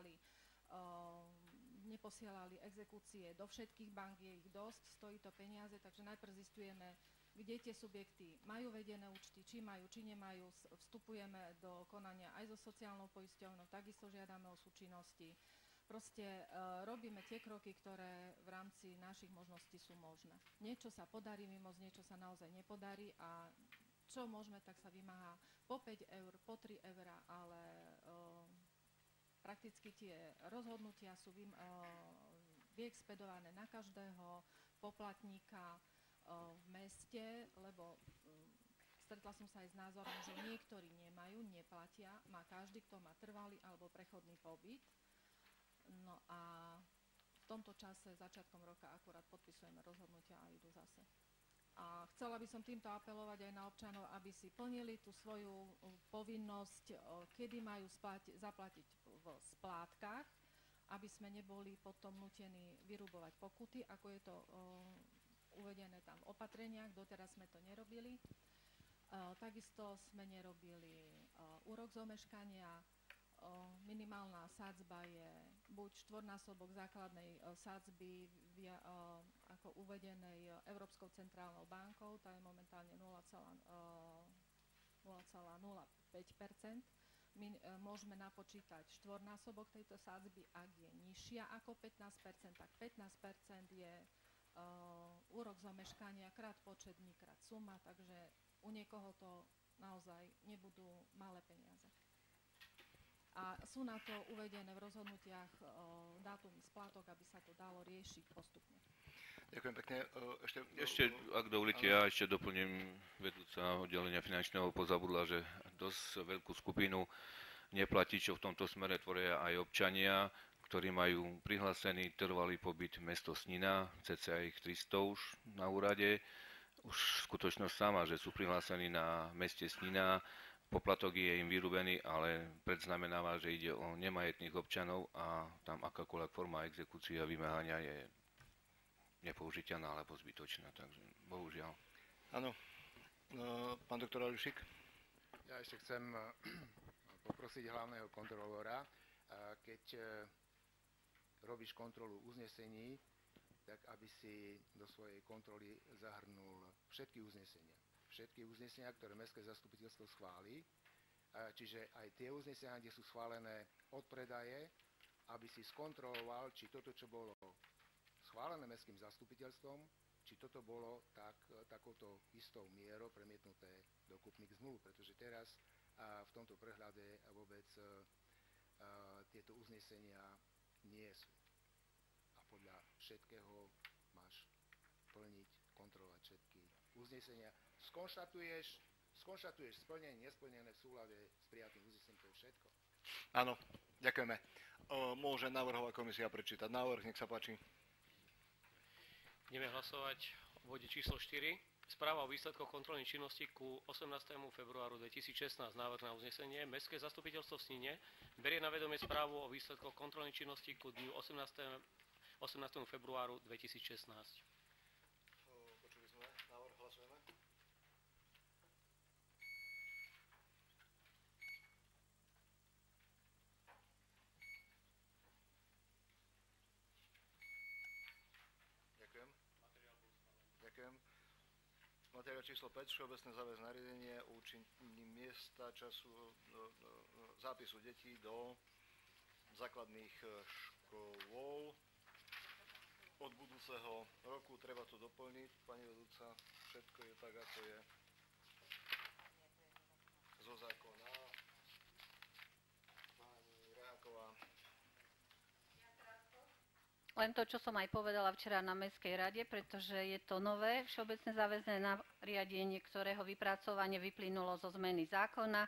S15: neposielali exekúcie do všetkých bank, je ich dosť, stojí to peniaze, takže najprv zistujeme, kde tie subjekty majú vedené účty, či majú, či nemajú, vstupujeme do konania aj so sociálnou poisťovňou, takisto žiadame o súčinnosti. Proste robíme tie kroky, ktoré v rámci našich možností sú možné. Niečo sa podarí mimoc, niečo sa naozaj nepodarí a čo môžeme, tak sa vymáha po 5 eur, po 3 eurá, ale prakticky tie rozhodnutia sú vyexpedované na každého poplatníka v meste, lebo stretla som sa aj s názorom, že niektorí nemajú, neplatia, má každý, kto má trvalý alebo prechodný pobyt. No a v tomto čase, začiatkom roka, akurát podpisujeme rozhodnutia a idú zase. A chcela by som týmto apelovať aj na občanov, aby si plnili tú svoju povinnosť, kedy majú zaplatiť v splátkach, aby sme neboli potom nutení vyrubovať pokuty, ako je to uvedené tam v opatreniach, doteraz sme to nerobili. Takisto sme nerobili úrok z omeškania. Minimálna sadzba je buď štvornásobok základnej sadzby, ako uvedenej Európskou centrálnou bankou, tá je momentálne 0,05%. My môžeme napočítať štvornásobok tejto sadzby, ak je nižšia ako 15%, tak 15% je úrok z omeškania krát počet dní, krát suma, takže u niekoho to naozaj nebudú malé peniaze. A sú na to uvedené v rozhodnutiach dátumy splátok, aby sa to dalo riešiť postupne.
S1: Ďakujem pekne.
S16: Ešte, ak dovolíte, ja ešte doplním, vedúca oddelenia finančného pozabudla, že dosť veľkú skupinu neplatičov v tomto smere tvoria aj občania, ktorí majú prihlásený trvalý pobyt mesto Snina, cca ich 300 už na úrade. Už skutočnosť sama, že sú prihlásení na meste Snina, poplatok je im vyrúbený, ale predznamenáva, že ide o nemajetných občanov a tam akákoľvek forma exekúcie a vymáhania je nepoužiteľná alebo zbytočná, takže bohužiaľ.
S1: Áno. Pán doktor Alušik.
S6: Ja ešte chcem poprosiť hlavného kontrolóra, keď robíš kontrolu uznesení, tak aby si do svojej kontroly zahrnul všetky uznesenia, ktoré Mestské zastupiteľstvo schváli, čiže aj tie uznesenia, kde sú schválené od predaje, aby si skontroloval, či toto, čo bolo schválené Mestským zastupiteľstvom, či toto bolo takouto istou mierou premietnuté do kúpnych zmluv, pretože teraz v tomto prehľade vôbec tieto uznesenia nie sú. A podľa všetkého máš plniť, kontrolovať všetky uznesenia. Skonštatuješ splnenie, nesplnené v súlade s prijatým uznesením, to je všetko.
S1: Áno, ďakujeme. Môže návrhová komisia prečítať návrh, nech sa páči.
S14: Ideme hlasovať o bode číslo 4. Správa o výsledkoch kontrolnej činnosti ku 18. februáru 2016. Návrh na uznesenie. Mestské zastupiteľstvo v Snine berie na vedomie správu o výsledkoch kontrolnej činnosti ku dňu 18. februáru 2016.
S1: Počuli sme návrh, hlasujeme. ďakujem. Materiál číslo 5, všeobecné záväzné nariadenie o určení miesta, času, zápisu detí do základných škôl. Od budúceho roku treba to doplniť, pani vedúca, všetko je tak, ako je zo zákona. Pani Reháková.
S17: Len to, čo som aj povedala včera na Mestskej rade, pretože je to nové všeobecné záväzné nariadenie, ktorého vypracovanie vyplynulo zo zmeny zákona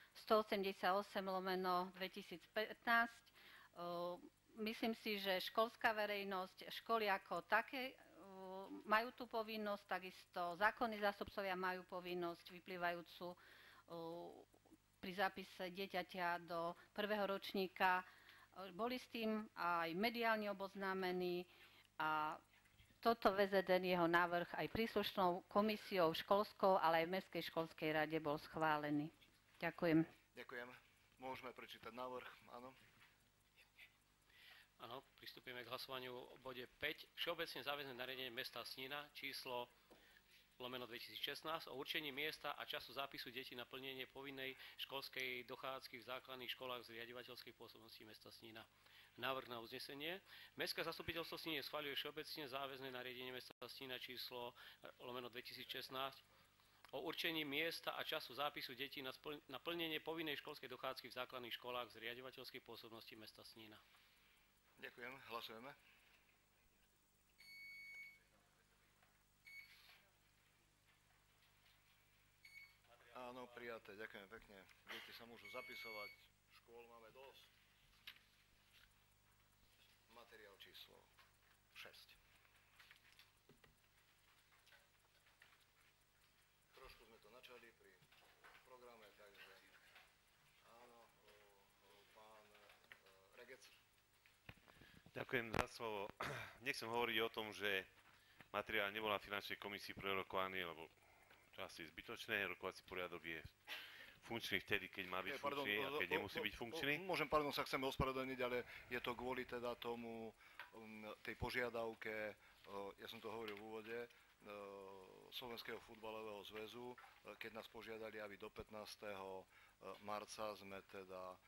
S17: 188/2015. Myslím si, že školská verejnosť, školy ako také majú tú povinnosť, takisto zákonní zástupcovia majú povinnosť vyplývajúcu pri zápise dieťaťa do prvého ročníka. Boli s tým aj mediálne oboznámení a toto VZN, jeho návrh aj príslušnou komisiou školskou, ale aj v Mestskej školskej rade bol schválený. Ďakujem.
S1: Ďakujem. Môžeme prečítať návrh, áno.
S14: Áno, pristúpime k hlasovaniu o bode 5. Všeobecne záväzné nariadenie mesta Snina číslo /2016 o určení miesta a času zápisu detí na plnenie povinnej školskej dochádzky v základných školách z riaďovateľskej pôsobnosti mesta Snina. Návrh na uznesenie. Mestské zastupiteľstvo Snine schvaľuje všeobecne záväzné nariadenie mesta Snina číslo /2016 o určení miesta a času zápisu detí na plnenie povinnej školskej dochádzky v základných školách z riaďovateľskej pôsobnosti mesta Snina.
S1: Ďakujem, hlasujeme. Áno, prijaté, ďakujem pekne. Deti sa môžu zapisovať, škôl máme dosť. Materiál číslo 6. Trošku sme to načali pri programe, takže áno, pán Regec.
S3: Ďakujem za slovo. Nechcem hovoriť o tom, že materiál nebol na finančnej komisii prerokovaný, lebo to asi zbytočné. Rokovací poriadok je funkčný vtedy, keď má byť funkčný a keď nemusí byť funkčný.
S1: Sa chceme ospravedlniť, ale je to kvôli teda tomu, tej požiadavke, ja som to hovoril v úvode, Slovenského futbalového zväzu, keď nás požiadali, aby do 15. marca sme teda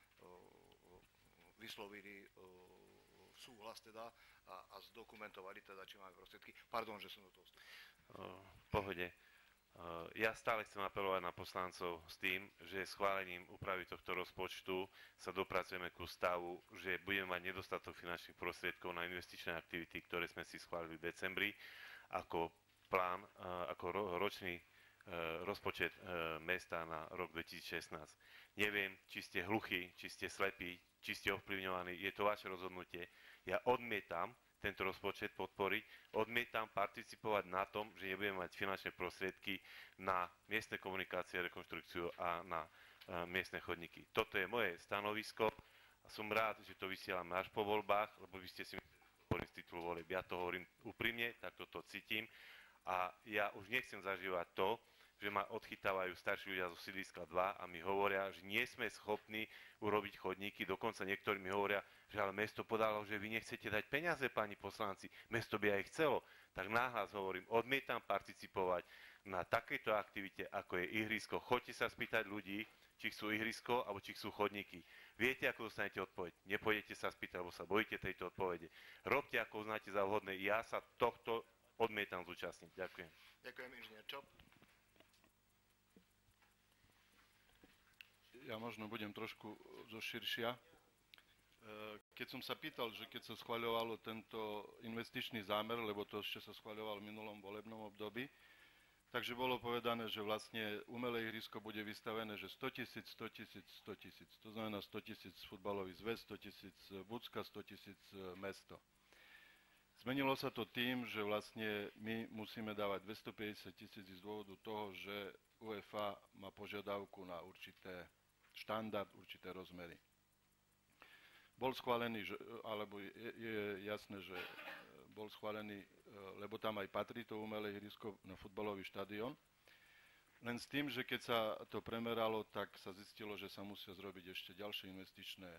S1: vyslovili súhlas teda a zdokumentovali teda, či máme prostriedky. Pardon, že som do toho vstúpil.
S3: V pohode. Ja stále chcem apelovať na poslancov s tým, že schválením úpravy tohto rozpočtu sa dopracujeme ku stavu, že budeme mať nedostatok finančných prostriedkov na investičné aktivity, ktoré sme si schválili v decembri, ako plán, ako ročný rozpočet mesta na rok 2016. Neviem, či ste hluchí, či ste slepí, či ste ovplyvňovaní, je to vaše rozhodnutie. Ja odmietam tento rozpočet podporiť, odmietam participovať na tom, že nebudeme mať finančné prostriedky na miestne komunikácie, rekonštrukciu a na miestne chodníky. Toto je moje stanovisko a som rád, že to vysielam až po voľbách, lebo vy ste si mysleli z titulu volieb. Ja to hovorím úprimne, tak toto cítim a ja už nechcem zažívať to, že ma odchytávajú starší ľudia zo sídliska 2 a mi hovoria, že nie sme schopní urobiť chodníky. Dokonca niektorí mi hovoria, že ale mesto podalo, že vy nechcete dať peniaze, pani poslanci. Mesto by aj chcelo. Tak náhlas hovorím, odmietam participovať na takejto aktivite, ako je ihrisko. Choďte sa spýtať ľudí, či chcú ihrisko, alebo či chcú chodníky. Viete, ako dostanete odpoveď. Nepôjdete sa spýtať, alebo sa bojíte tejto odpovede. Robte, ako uznáte za vhodné. Ja sa tohto odmietam zúčastniť. Ďakujem.
S1: Ďakujem, inžinier Čop.
S18: Ja možno budem trošku zoširšia. Keď som sa pýtal, že keď sa schvaľovalo tento investičný zámer, lebo to ešte sa schvaľovalo v minulom volebnom období, takže bolo povedané, že vlastne umelé ihrisko bude vystavené, že 100 000, 100 000, 100 000. To znamená 100 000 futbalový zväz, 100 000 Bucka, 100 000 mesto. Zmenilo sa to tým, že vlastne my musíme dávať 250 000 z dôvodu toho, že UEFA má požiadavku na určité štandard, určité rozmery. Bol schválený, alebo je jasné, že bol schválený, lebo tam aj patrí to umelé ihrisko na futbalový štadión. Len s tým, že keď sa to premeralo, tak sa zistilo, že sa musia zrobiť ešte ďalšie investičné,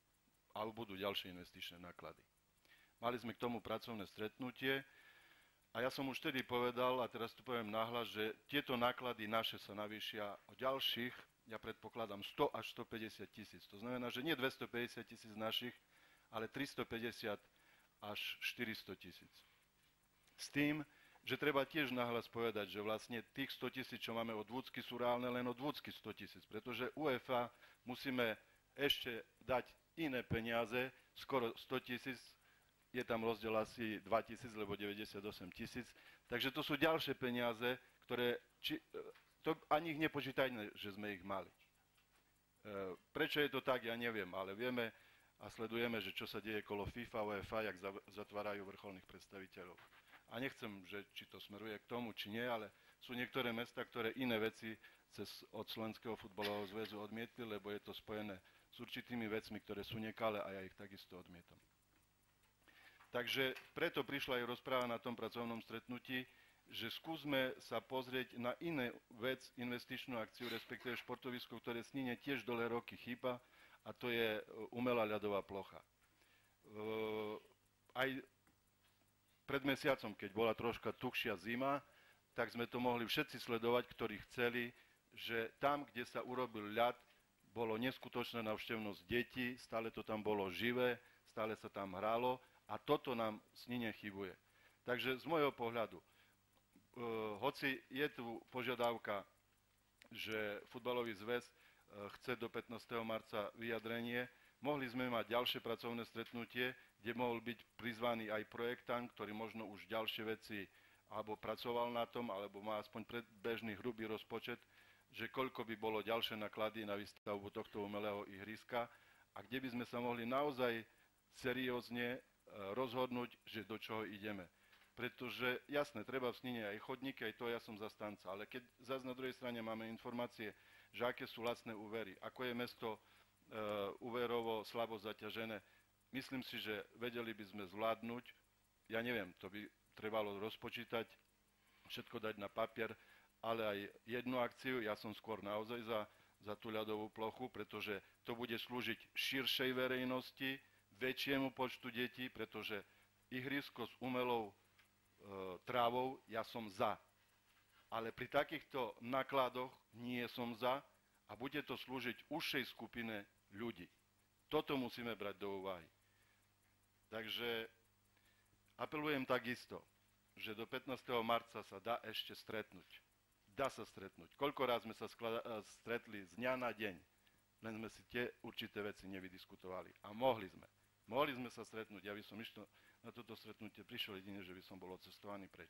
S18: alebo budú ďalšie investičné náklady. Mali sme k tomu pracovné stretnutie A ja som už vtedy povedal, a teraz tu poviem nahlas, že tieto náklady naše sa navýšia o ďalších, ja predpokladám 100 až 150 tisíc. To znamená, že nie 250 tisíc našich, ale 350 až 400 tisíc. S tým, že treba tiež nahlas povedať, že vlastne tých 100 tisíc, čo máme od Vúcky, sú reálne len od Vúcky 100 tisíc, pretože UEFA musíme ešte dať iné peniaze, skoro 100 tisíc, je tam rozdiel asi 2 tisíc, lebo 98 tisíc. Takže to sú ďalšie peniaze, ktoré, to ani ich nepočítajme, že sme ich mali. Prečo je to tak, ja neviem, ale vieme a sledujeme, že čo sa deje kolo FIFA, UEFA, jak zatvárajú vrcholných predstaviteľov. A nechcem, že či to smeruje k tomu, či nie, ale sú niektoré mesta, ktoré iné veci od Slovenského futbalového zväzu odmietli, lebo je to spojené s určitými vecmi, ktoré sú nekalé a ja ich takisto odmietam. Takže preto prišla aj rozpráva na tom pracovnom stretnutí, že skúsme sa pozrieť na iné vec, investičnú akciu, respektíve športovisko, ktoré Snine tiež dlhé roky chýba, a to je umelá ľadová plocha. Aj pred mesiacom, keď bola troška tuhšia zima, tak sme to mohli všetci sledovať, ktorí chceli, že tam, kde sa urobil ľad, bolo neskutočná návštevnosť detí, stále to tam bolo živé, stále sa tam hralo a toto nám Snine chybuje. Takže z môjho pohľadu, hoci je tu požiadavka, že futbalový zväz chce do 15. marca vyjadrenie, mohli sme mať ďalšie pracovné stretnutie, kde mohol byť prizvaný aj projektant, ktorý možno už ďalšie veci alebo pracoval na tom, alebo má aspoň predbežný hrubý rozpočet, že koľko by bolo ďalšie náklady na výstavbu tohto umelého ihriska a kde by sme sa mohli naozaj seriózne rozhodnúť, že do čoho ideme. Pretože, jasné, treba v Snine aj chodníky, aj to ja som zastanca, ale keď zase na druhej strane máme informácie, že aké sú lacné úvery, ako je mesto úverovo slabo zaťažené, myslím si, že vedeli by sme zvládnuť, ja neviem, to by trebalo rozpočítať, všetko dať na papier, ale aj jednu akciu, ja som skôr naozaj za tú ľadovú plochu, pretože to bude slúžiť širšej verejnosti, väčšiemu počtu detí, pretože ihrisko s umelou trávou ja som za. Ale pri takýchto nákladoch nie som za a bude to slúžiť užšej skupine ľudí. Toto musíme brať do úvahy. Takže apelujem takisto, že do 15. marca sa dá ešte stretnúť. Dá sa stretnúť. Koľko raz sme sa stretli z dňa na deň, len sme si tie určité veci nevydiskutovali. A mohli sme. Mohli sme sa stretnúť. Ja by som na toto stretnutie prišiel jedine, že by som bol odcestovaný preč.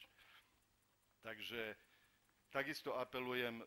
S18: Takže takisto apelujem,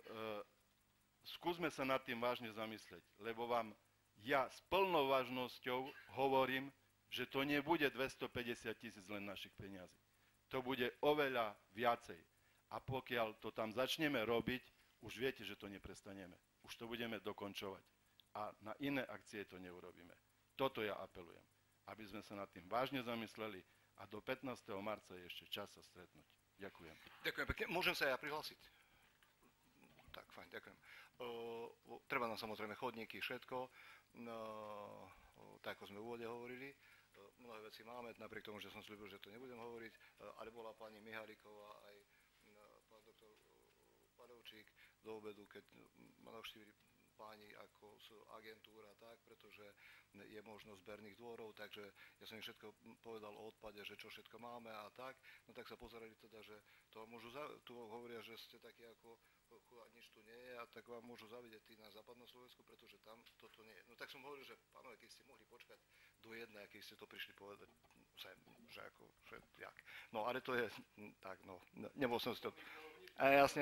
S18: skúsme sa nad tým vážne zamyslieť, lebo vám ja s plnou vážnosťou hovorím, že to nebude 250 tisíc len našich peniazí. To bude oveľa viacej. A pokiaľ to tam začneme robiť, už viete, že to neprestaneme. Už to budeme dokončovať. A na iné akcie to neurobíme. Toto ja apelujem, aby sme sa nad tým vážne zamysleli a do 15. marca je ešte čas sa stretnúť. Ďakujem.
S1: Ďakujem pekne. Môžem sa ja prihlásiť? Tak, fajn, ďakujem. Treba nám samozrejme chodníky, všetko. Tak, ako sme v úvode hovorili. Mnohé veci máme, napriek tomu, že som slúbil, že to nebudem hovoriť, ale bola pani Mihaliková aj pán doktor Padovčík do obedu, keď ma navštívili páni ako agentúra, tak, pretože je možnosť zberných dvorov, takže ja som im všetko povedal o odpade, že čo všetko máme a tak, no tak sa pozerali teda, že to môžu, tu hovoria, že ste takí ako nič tu nie je a tak vám môžu zavidieť tí na západnom Slovensku, pretože tam toto nie je. No tak som hovoril, že pánové, keď ste mohli počkať do jednej, keď ste to prišli povedať sem, že ako, že jak. No ale to je, tak no, nebol som si to, jasne,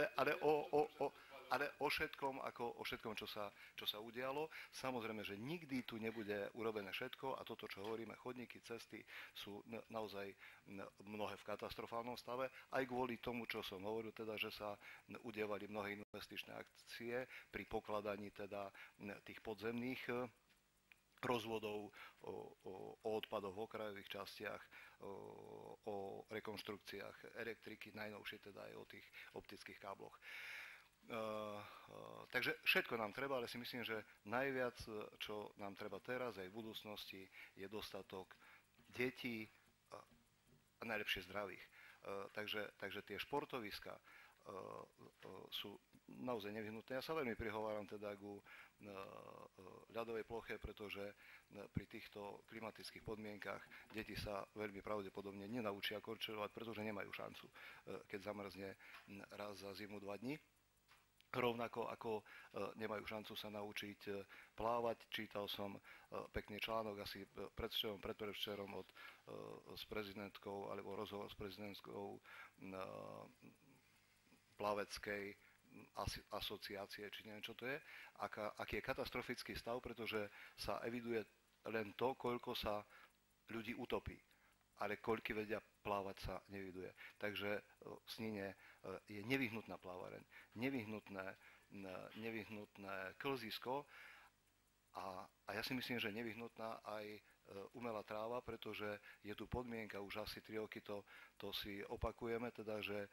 S1: ale o všetkom, čo sa udialo. Samozrejme, že nikdy tu nebude urobené všetko a toto, čo hovoríme, chodníky, cesty sú naozaj mnohé v katastrofálnom stave. Aj kvôli tomu, čo som hovoril, teda, že sa udievali mnohé investičné akcie pri pokladaní teda tých podzemných rozvodov, o odpadoch v okrajových častiach, o rekonštrukciách elektriky, najnovšie teda aj o tých optických kábloch. Takže všetko nám treba, ale si myslím, že najviac, čo nám treba teraz aj v budúcnosti, je dostatok detí a najlepšie zdravých. Takže tie športoviska sú naozaj nevyhnutné. Ja sa veľmi prihováram teda ku ľadovej ploche, pretože pri týchto klimatických podmienkach deti sa veľmi pravdepodobne nenaučia korčulovať, pretože nemajú šancu, keď zamrzne raz za zimu 2 dni. Rovnako ako nemajú šancu sa naučiť plávať. Čítal som pekný článok asi predvčerom s prezidentkou, alebo rozhovor s prezidentkou plaveckej asociácie, či neviem, čo to je, aký je katastrofický stav, pretože sa eviduje len to, koľko sa ľudí utopí, ale koľky vedia plávať sa neviduje. Takže v Snine je nevyhnutná plávareň, nevyhnutné klzisko a ja si myslím, že nevyhnutná aj umelá tráva, pretože je tu podmienka, už asi 3 roky to si opakujeme, teda, že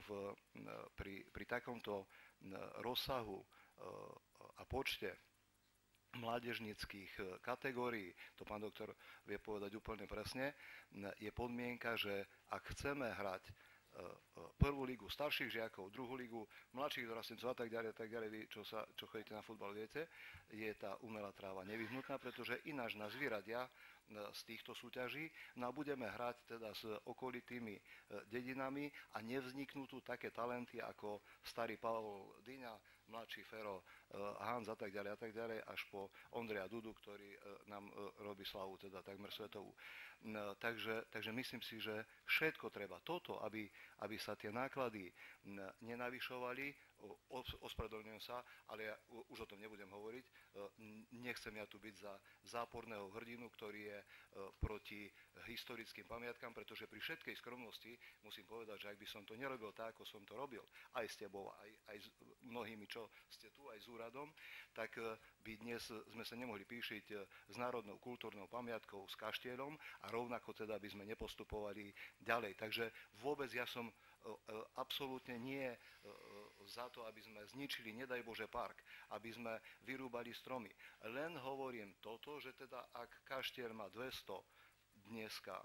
S1: pri takomto rozsahu a počte mládežníckych kategórií, to pán doktor vie povedať úplne presne, je podmienka, že ak chceme hrať prvú ligu starších žiakov, druhú ligu mladších dorastencov a tak ďalej, vy, čo chodíte na futbal, viete, je tá umelá tráva nevyhnutná, pretože ináč nás vyradia z týchto súťaží, no a budeme hrať teda s okolitými dedinami a nevzniknú tu také talenty ako starý Pavol Dyňa, mladší Fero Hans a tak ďalej, až po Ondreja Dudu, ktorý nám robí slavu teda takmer svetovú. Takže myslím si, že všetko treba. Toto, aby sa tie náklady nenavyšovali, ospravedlňujem sa, ale ja už o tom nebudem hovoriť. Nechcem ja tu byť za záporného hrdinu, ktorý je proti historickým pamiatkám, pretože pri všetkej skromnosti musím povedať, že ak by som to nerobil tak, ako som to robil, aj s tebou, aj s mnohými, čo ste tu, aj s úradom, tak by dnes sme sa nemohli píšiť s národnou kultúrnou pamiatkou, s kaštieľom a rovnako teda by sme nepostupovali ďalej. Takže vôbec ja som absolútne nie za to, aby sme zničili, nedaj Bože, park, aby sme vyrúbali stromy. Len hovorím toto, že teda ak kaštier má 200 dneska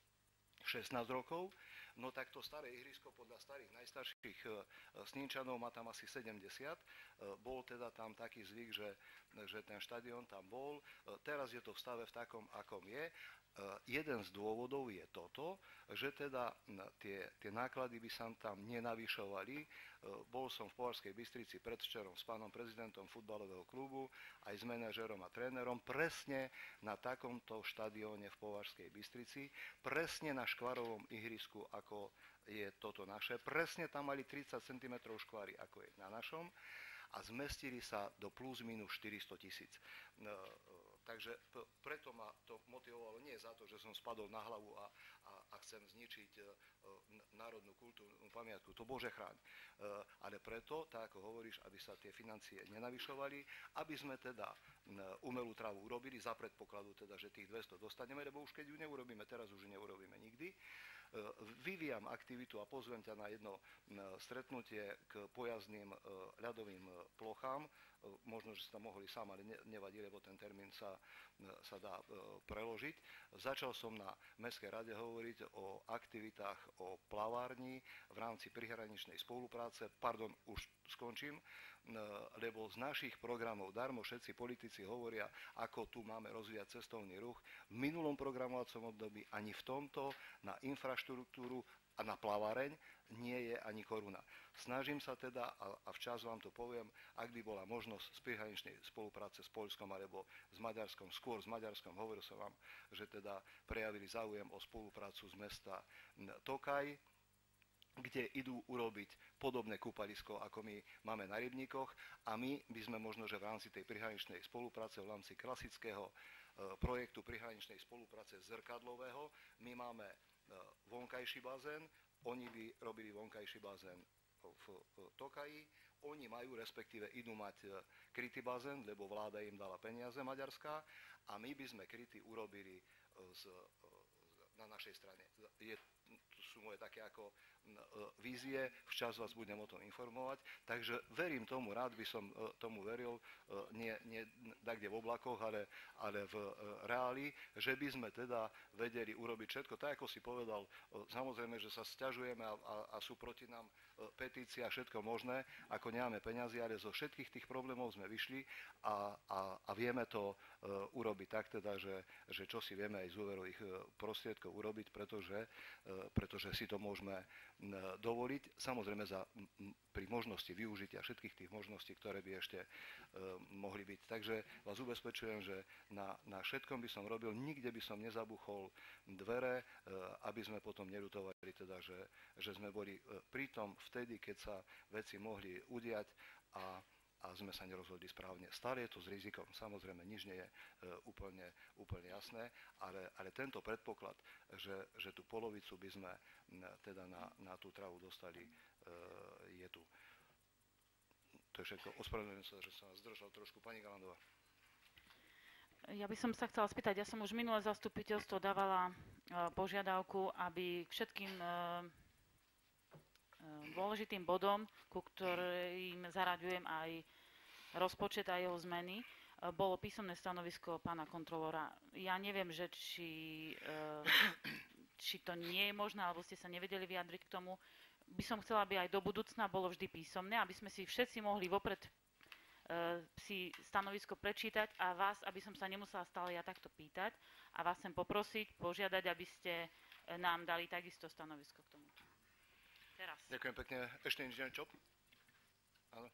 S1: 16 rokov, no tak to staré ihrisko podľa starých najstarších Snínčanov má tam asi 70. Bol teda tam taký zvyk, že ten štadión tam bol. Teraz je to v stave v takom, akom je. Jeden z dôvodov je toto, že teda tie náklady by sa tam nenavyšovali. Bol som v Považskej Bystrici predvčerom s pánom prezidentom futbalového klubu, aj s manažerom a trénerom, presne na takomto štadióne v Považskej Bystrici, presne na škvarovom ihrisku, ako je toto naše. Presne tam mali 30 cm škvary, ako je na našom, a zmestili sa do plus minus 400 000. Takže preto ma to motivovalo nie za to, že som spadol na hlavu a chcem zničiť národnú kultúrnu pamiatku, to Bože chráň. Ale preto, tak ako hovoríš, aby sa tie financie nenavyšovali, aby sme teda umelú trávu urobili za predpokladu teda, že tých 200 dostaneme, lebo už keď ju neurobíme, teraz už ju neurobíme nikdy. Vyvíjam aktivitu a pozvem ťa na jedno stretnutie k pojazdným ľadovým plochám. Možno, že ste tam mohli sám, ale nevadí, lebo ten termín sa dá preložiť. Začal som na Mestskej rade hovoriť o aktivitách o plavárni v rámci prihraničnej spolupráce. Pardon, už skončím, lebo z našich programov darmo všetci politici hovoria, ako tu máme rozvíjať cestovný ruch. V minulom programovacom období ani v tomto na infraštruktúru a na plaváreň nie je ani koruna. Snažím sa teda, a včas vám to poviem, ak by bola možnosť z prihraničnej spolupráce s Poľskom alebo s Maďarskom, skôr s Maďarskom, hovoril som vám, že teda prejavili záujem o spoluprácu z mesta Tokaj, kde idú urobiť podobné kúpalisko, ako my máme na Rybníkoch, a my by sme možno, že v rámci tej prihraničnej spolupráce, v rámci klasického projektu prihraničnej spolupráce zrkadlového, my máme vonkajší bazén, oni by robili vonkajší bazén v Tokaji, oni majú, respektíve idú mať krytý bazén, lebo vláda im dala peniaze maďarská, a my by sme krytý urobili na našej strane. Sú moje také ako vízie, včas vás budem o tom informovať, takže verím tomu, rád by som tomu veril, nie kde v oblakoch, ale v reáli, že by sme teda vedeli urobiť všetko, tak ako si povedal, samozrejme, že sa sťažujeme a sú proti nám petície a všetko možné, ako nemáme peniazy, ale zo všetkých tých problémov sme vyšli a vieme to urobiť tak teda, že čo si vieme aj z úverových prostriedkov urobiť, pretože si to môžeme dovoliť, samozrejme pri možnosti využitia všetkých tých možností, ktoré by ešte mohli byť. Takže vás ubezpečujem, že na všetkom by som robil, nikde by som nezabuchol dvere, aby sme potom neľutovali, teda, že sme boli pritom vtedy, keď sa veci mohli udiať a sme sa nerozhodli správne. Stále je to s rizikom, samozrejme, nič nie je úplne jasné, ale tento predpoklad, že tú polovicu by sme teda na tú travu dostali, je tu. To je všetko. Ospravedlňujem sa, že som vás zdržal trošku. Pani Galandová.
S2: Ja by som sa chcela spýtať, ja som už minulé zastupiteľstvo dávala požiadavku, aby k všetkým dôležitým bodom, ku ktorým zaraďujem aj rozpočet a jeho zmeny, bolo písomné stanovisko pána kontrolora. Ja neviem, že či to nie je možné, alebo ste sa nevedeli vyjadriť k tomu. By som chcela, aby aj do budúcna bolo vždy písomné, aby sme si všetci mohli vopred si stanovisko prečítať a vás, aby som sa nemusela stále ja takto pýtať. A vás chcem poprosiť, požiadať, aby ste nám dali takisto stanovisko k tomu. Teraz.
S1: Ďakujem pekne. Ešte inžinier Čop? Áno.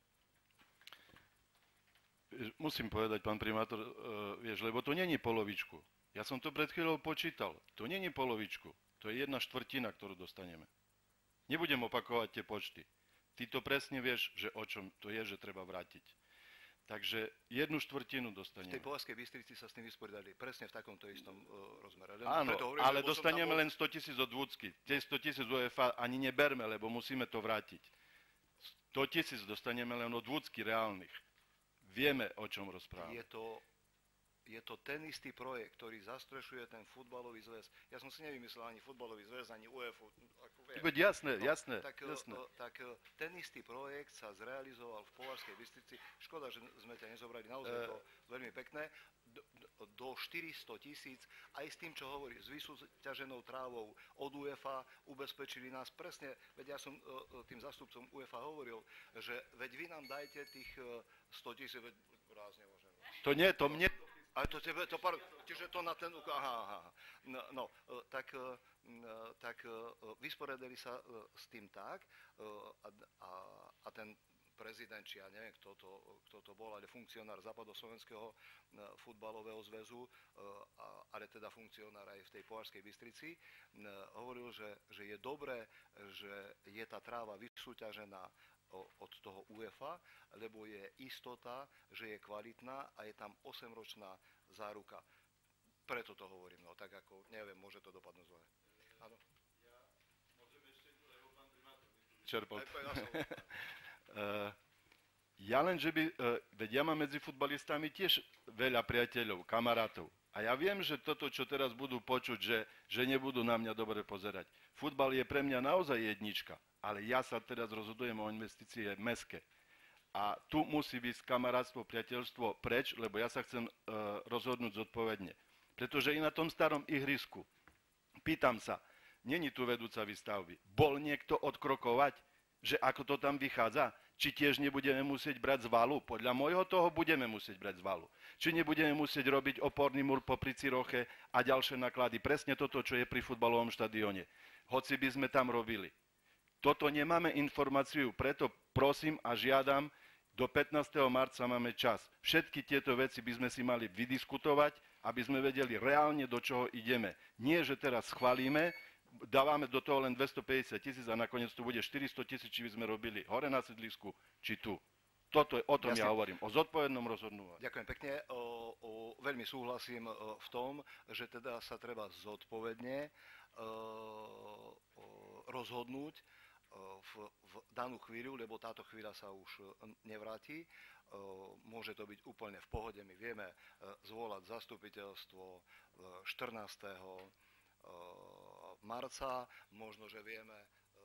S18: Musím povedať, pán primátor, lebo to není polovičku. Ja som to pred chvíľou počítal. To není polovičku. To je 1/4, ktorú dostaneme. Nebudem opakovať tie počty. Ty to presne vieš, že o čom to je, že treba vrátiť. Takže 1/4 dostaneme.
S1: V tej Považskej Bystrici sa s tým vysporiadali presne v takomto istom rozmere.
S18: Áno, ale dostaneme len 100 000 od Vúcky. Tie 100 000 UEFA ani neberme, lebo musíme to vrátiť. 100 000 dostaneme len od Vúcky reálnych. Vieme, o čom rozprávame.
S1: Je to ten istý projekt, ktorý zastrešuje ten futbalový zväz. Ja som si nevymyslel ani futbalový zväz, ani UEFA.
S18: Jasné.
S1: Tak ten istý projekt sa zrealizoval v Považskej Bystrici. Škoda, že sme ťa nezobrali, naozaj to veľmi pekné. Do 400 000, aj s tým, čo hovorí, s vysúťaženou trávou od UEFA, ubezpečili nás presne, veď ja som tým zástupcom UEFA hovoril, že veď vy nám dajte tých 100 000, veď raz nemôžem.
S18: To nie, to mne...
S1: Ale to tebe, čiže to na ten... Aha. No, tak vysporiadali sa s tým tak a ten prezident, či ja neviem, kto to bol, ale funkcionár Západoslovenského futbalového zväzu, ale teda funkcionár aj v tej Považskej Bystrici, hovoril, že je dobré, že je tá tráva vysúťažená od toho UEFA, lebo je istota, že je kvalitná a je tam 8-ročná záruka. Preto to hovorím, no tak ako, neviem, môže to dopadnúť zle. Áno.
S18: Ja len, že by, veď ja mám medzi futbalistami tiež veľa priateľov, kamarátov. A ja viem, že toto, čo teraz budú počuť, že nebudú na mňa dobre pozerať. Futbal je pre mňa naozaj jednička, ale ja sa teraz rozhodujem o investície mestské. A tu musí byť kamarátstvo, priateľstvo preč, lebo ja sa chcem rozhodnúť zodpovedne. Pretože i na tom starom ihrisku, pýtam sa, není tu vedúca výstavby, bol niekto odkrokovať, že ako to tam vychádza? Či tiež nebudeme musieť brať z valu? Podľa môjho toho budeme musieť brať z valu. Či nebudeme musieť robiť oporný múr popri Ciroche a ďalšie náklady. Presne toto, čo je pri futbalovom štadióne. Hoci by sme tam robili. Toto nemáme informáciu, preto prosím a žiadam, do 15. marca máme čas. Všetky tieto veci by sme si mali vydiskutovať, aby sme vedeli reálne, do čoho ideme. Nie, že teraz schválime, dávame do toho len 250 000 a nakoniec tu bude 400 000, či by sme robili hore na sídlisku, či tu. O tom ja hovorím, o zodpovednom rozhodnutí.
S1: Ďakujem pekne. Veľmi súhlasím v tom, že teda sa treba zodpovedne rozhodnúť v danú chvíľu, lebo táto chvíľa sa už nevráti. Môže to byť úplne v pohode. My vieme zvolať zastupiteľstvo 14. marca, možno, že vieme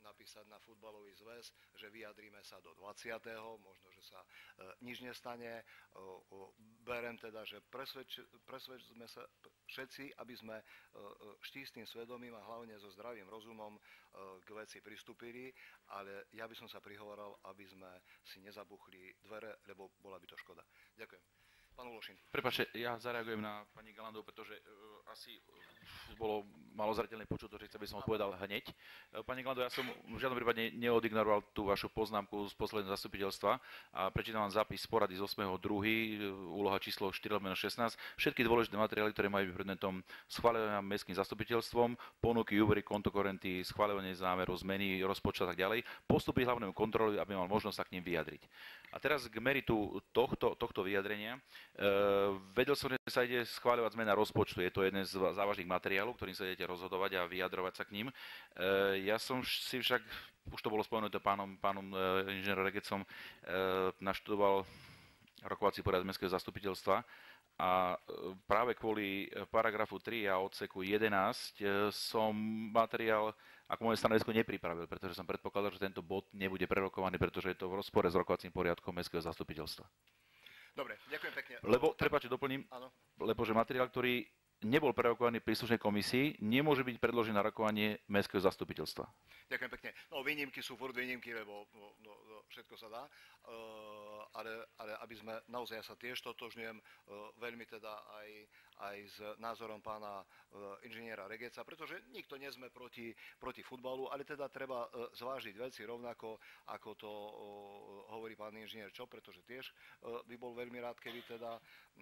S1: napísať na futbalový zväz, že vyjadríme sa do 20., možno, že sa nič nestane. Berem teda, že presvedčme sa všetci, aby sme čistým svedomím a hlavne so zdravým rozumom k veci pristúpili, ale ja by som sa prihovoril, aby sme si nezabuchli dvere, lebo bola by to škoda. Ďakujem. Pán Ulošin.
S7: Prepáčte, ja zareagujem na pani Galandov, pretože asi bolo malo zreteľne počuť to, že by som odpovedal hneď. Pani Galandov, ja som v žiadnom prípade neodignoroval tú vašu poznámku z posledného zastupiteľstva a prečítam vám zápis z porady z 8.2., úloha číslo 4/16. Všetky dôležité materiály, ktoré majú byť predmetom schváľovania mestským zastupiteľstvom, ponuky, úvery, kontokorenty, schváľovanie zámeru, zmeny, rozpočet a tak ďalej, postupy hlavnému kontrolu, aby mal možnosť sa k nim vyjadriť. A teraz k meritu tohto vyjadrenia. Vedel som, že sa ide schváľovať zmena rozpočtu. Je to jeden z závažných materiálov, ktorým sa idete rozhodovať a vyjadrovať sa k ním. Ja som si však, už to bolo spomenuté pánom inžinierom Regecom, naštudoval rokovací poriadok mestského zastupiteľstva a práve kvôli paragrafu 3 a odseku 11 som materiál ako moje stanovisko nepripravil, pretože som predpokladal, že tento bod nebude prerokovaný, pretože je to v rozpore s rokovacím poriadkom mestského zastupiteľstva.
S1: Dobre, ďakujem pekne.
S7: Lebo, prepáčte, doplním, lebo že materiál, ktorý nebol prerokovaný príslušnej komisii, nemôže byť predložený na rokovanie mestského zastupiteľstva.
S1: Ďakujem pekne. No, výnimky sú furt výnimky, lebo všetko sa dá, ale aby sme, naozaj ja sa tiež totožňujem veľmi teda aj s názorom pána inžiniera Regeca, pretože nikto nie sme proti futbalu, ale teda treba zvážiť veci rovnako, ako to hovorí pán inžinier Čop, pretože tiež by bol veľmi rád, keby teda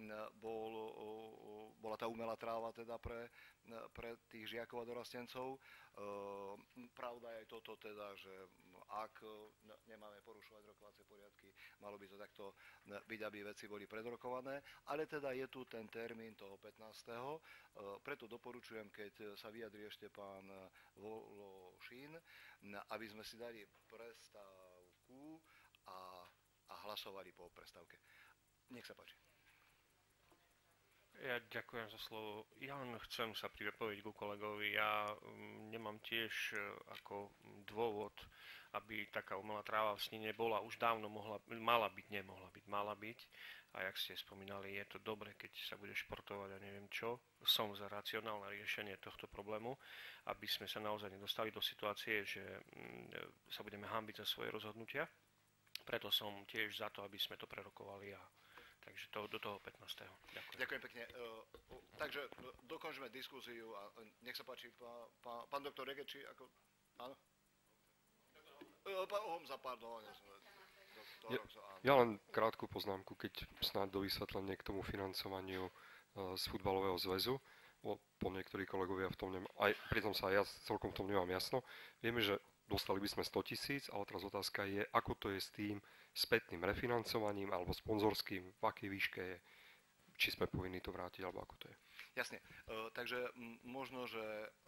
S1: bola tá umelá tráva teda pre tých žiakov a dorastencov. Pravda je aj toto teda, že ak nemáme porušovať rokovacie poriadky, malo by to takto byť, aby veci boli predrokované, ale teda je tu ten termín toho 15. Preto doporučujem, keď sa vyjadrí ešte pán Vološín, aby sme si dali prestávku a hlasovali po prestávke. Nech sa páči.
S14: Ja ďakujem za slovo. Ja len chcem sa pripojiť ku kolegovi. Ja nemám tiež ako dôvod, aby taká umelá tráva v Snine bola. Už dávno mala byť. A jak ste spomínali, je to dobre, keď sa bude športovať a neviem čo. Som za racionálne riešenie tohto problému, aby sme sa naozaj nedostali do situácie, že sa budeme hanbiť za svoje rozhodnutia. Preto som tiež za to, aby sme to prerokovali takže do toho 15. Ďakujem.
S1: Ďakujem pekne. Takže dokončíme diskusiu a nech sa páči, pán doktor Regeč, ako... Áno? Pán Homza, pardon.
S19: Ja len krátku poznámku, keď snáď dovysvetlenie k tomu financovaniu z futbalového zväzu. Po niektorí kolegovia v tom pritom sa aj ja celkom v tom nemám jasno. Vieme, že dostali by sme 100 000, ale teraz otázka je, ako to je s tým spätným refinancovaním alebo sponzorským, v akej výške je, či sme povinní to vrátiť, alebo ako to je.
S1: Jasne, takže možno, že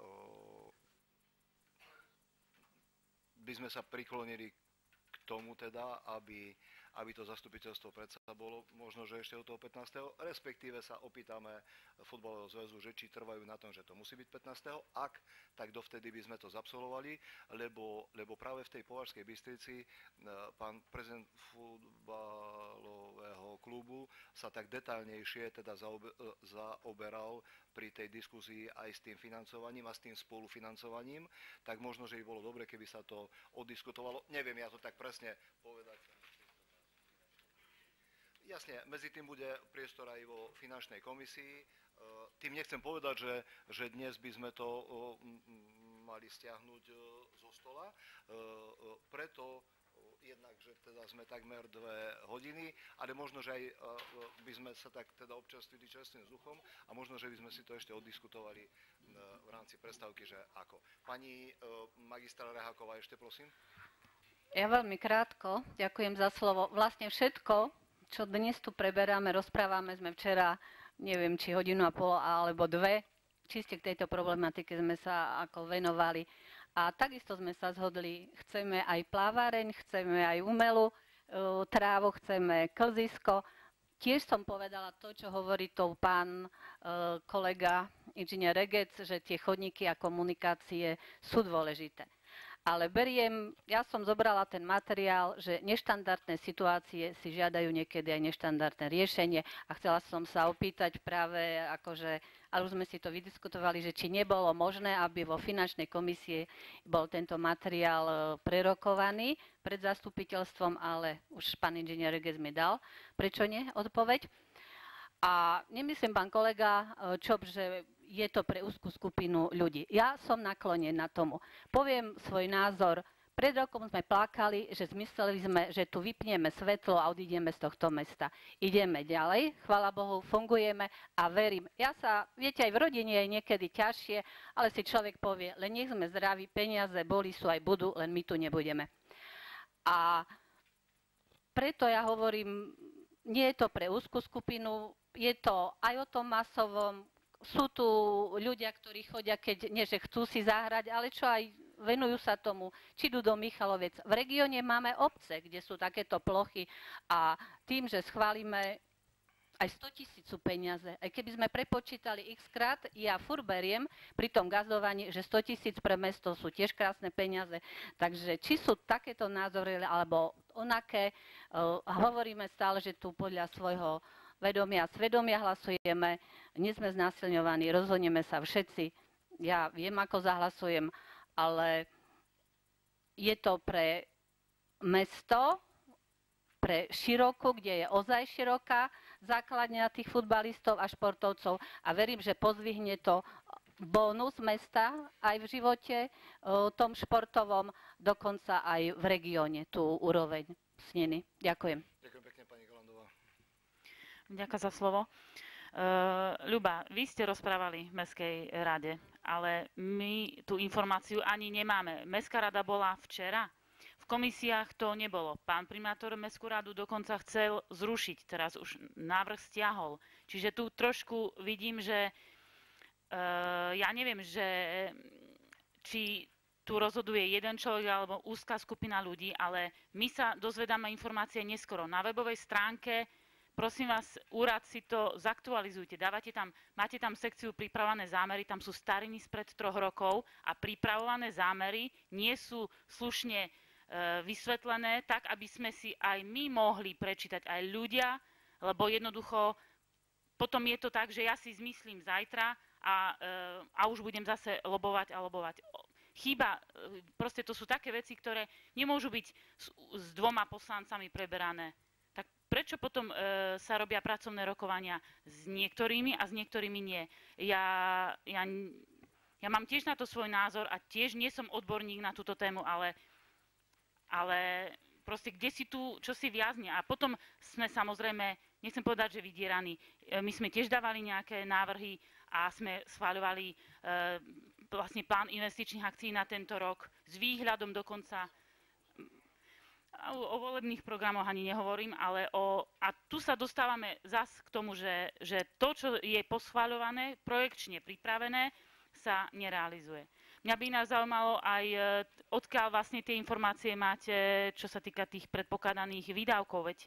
S1: by sme sa priklonili k tomu teda, aby to zastupiteľstvo predsa bolo možno, že ešte od toho 15. Respektíve sa opýtame futbalového zväzu, že či trvajú na tom, že to musí byť 15. Ak, tak dovtedy by sme to zabsolvovali, lebo práve v tej Považskej Bystrici pán prezident futbalového klubu sa tak detailnejšie teda zaoberal pri tej diskusii aj s tým financovaním a s tým spolufinancovaním, tak možno, že by bolo dobre, keby sa to oddiskutovalo. Neviem ja to tak presne povedať. Jasne, medzi tým bude priestor aj vo finančnej komisii. Tým nechcem povedať, že dnes by sme to mali stiahnuť zo stola. Preto jednak, že teda sme takmer 2 hodiny, ale možno, že aj by sme sa tak teda občerstvili čerstvým vzduchom a možno, že by sme si to ešte oddiskutovali v rámci prestávky, že ako. Pani magistra Reháková, ešte prosím.
S17: Ja veľmi krátko, ďakujem za slovo. Vlastne všetko, čo dnes tu preberáme, rozprávame, sme včera, neviem, či 1,5 hodiny alebo 2, čiste k tejto problematike sme sa ako venovali. A takisto sme sa zhodli, chceme aj plávareň, chceme aj umelú trávu, chceme klzisko. Tiež som povedala to, čo hovorí to pán kolega inžinier Regec, že tie chodníky a komunikácie sú dôležité. Ale ja som zobrala ten materiál, že neštandardné situácie si žiadajú niekedy aj neštandardné riešenie a chcela som sa opýtať práve akože, ale už sme si to vydiskutovali, že či nebolo možné, aby vo finančnej komisii bol tento materiál prerokovaný pred zastupiteľstvom, ale už pán inžinier Regec mi dal, prečo nie, odpoveď. A nemyslím, pán kolega Čop, že je to pre úzkú skupinu ľudí. Ja som naklonená tomu. Poviem svoj názor. Pred rokom sme plakali, že zmysleli sme, že tu vypneme svetlo a odídeme z tohto mesta. Ideme ďalej, chvála Bohu, fungujeme a verím. Viete, aj v rodine je niekedy ťažšie, ale si človek povie, len nech sme zdraví, peniaze boli, sú aj budú, len my tu nebudeme. A preto ja hovorím, nie je to pre úzkú skupinu, je to aj o tom masovom. Sú tu ľudia, ktorí chodia, nie že chcú si zahrať, ale čo aj venujú sa tomu, či idú do Michalovec. V regióne máme obce, kde sú takéto plochy a tým, že schválime aj 100 000 sú peniaze. Aj keby sme prepočítali x krát, ja furt beriem pri tom gazovaní, že 100 000 pre mesto sú tiež krásne peniaze. Takže či sú takéto názory alebo onaké, hovoríme stále, že tu podľa svojho vedomia a svedomia hlasujeme, nie sme znásilňovaní, rozhodneme sa všetci. Ja viem, ako zahlasujem, ale je to pre mesto, pre širokú, kde je ozaj široká základňa tých futbalistov a športovcov a verím, že pozvihne to bónus mesta aj v živote tom športovom, dokonca aj v regióne, tú úroveň Sniny. Ďakujem.
S1: Ďakujem pekne, pani Galandová.
S2: Ďakujem za slovo. Ľuba, vy ste rozprávali v Mestskej rade, ale my tú informáciu ani nemáme. Mestská rada bola včera. V komisiách to nebolo. Pán primátor Mestskú radu dokonca chcel zrušiť, teraz už návrh stiahol. Čiže tu trošku vidím, že ja neviem, že či tu rozhoduje jeden človek alebo úzka skupina ľudí, ale my sa dozvedáme informácie neskoro. Na webovej stránke, prosím vás, úrad, si to zaktualizujte. Máte tam sekciu pripravované zámery, tam sú stariny spred 3 rokov a pripravované zámery nie sú slušne vysvetlené tak, aby sme si aj my mohli prečítať, aj ľudia, lebo jednoducho potom je to tak, že ja si zmyslím zajtra a už budem zase lobovať a lobovať. Chýba, proste to sú také veci, ktoré nemôžu byť s 2 poslancami preberané. Tak prečo potom sa robia pracovné rokovania s niektorými a s niektorými nie? Ja mám tiež na to svoj názor a tiež nie som odborník na túto tému, ale proste kde si tu, čo si viazne. A potom sme samozrejme, nechcem povedať, že vydieraní. My sme tiež dávali nejaké návrhy a sme schváľovali vlastne plán investičných akcií na tento rok s výhľadom dokonca. O volebných programoch ani nehovorím, ale a tu sa dostávame zas k tomu, že to, čo je poschváľované, projekčne pripravené, sa nerealizuje. Mňa by nás zaujímalo aj, odkiaľ vlastne tie informácie máte, čo sa týka tých predpokladaných výdavkov, veď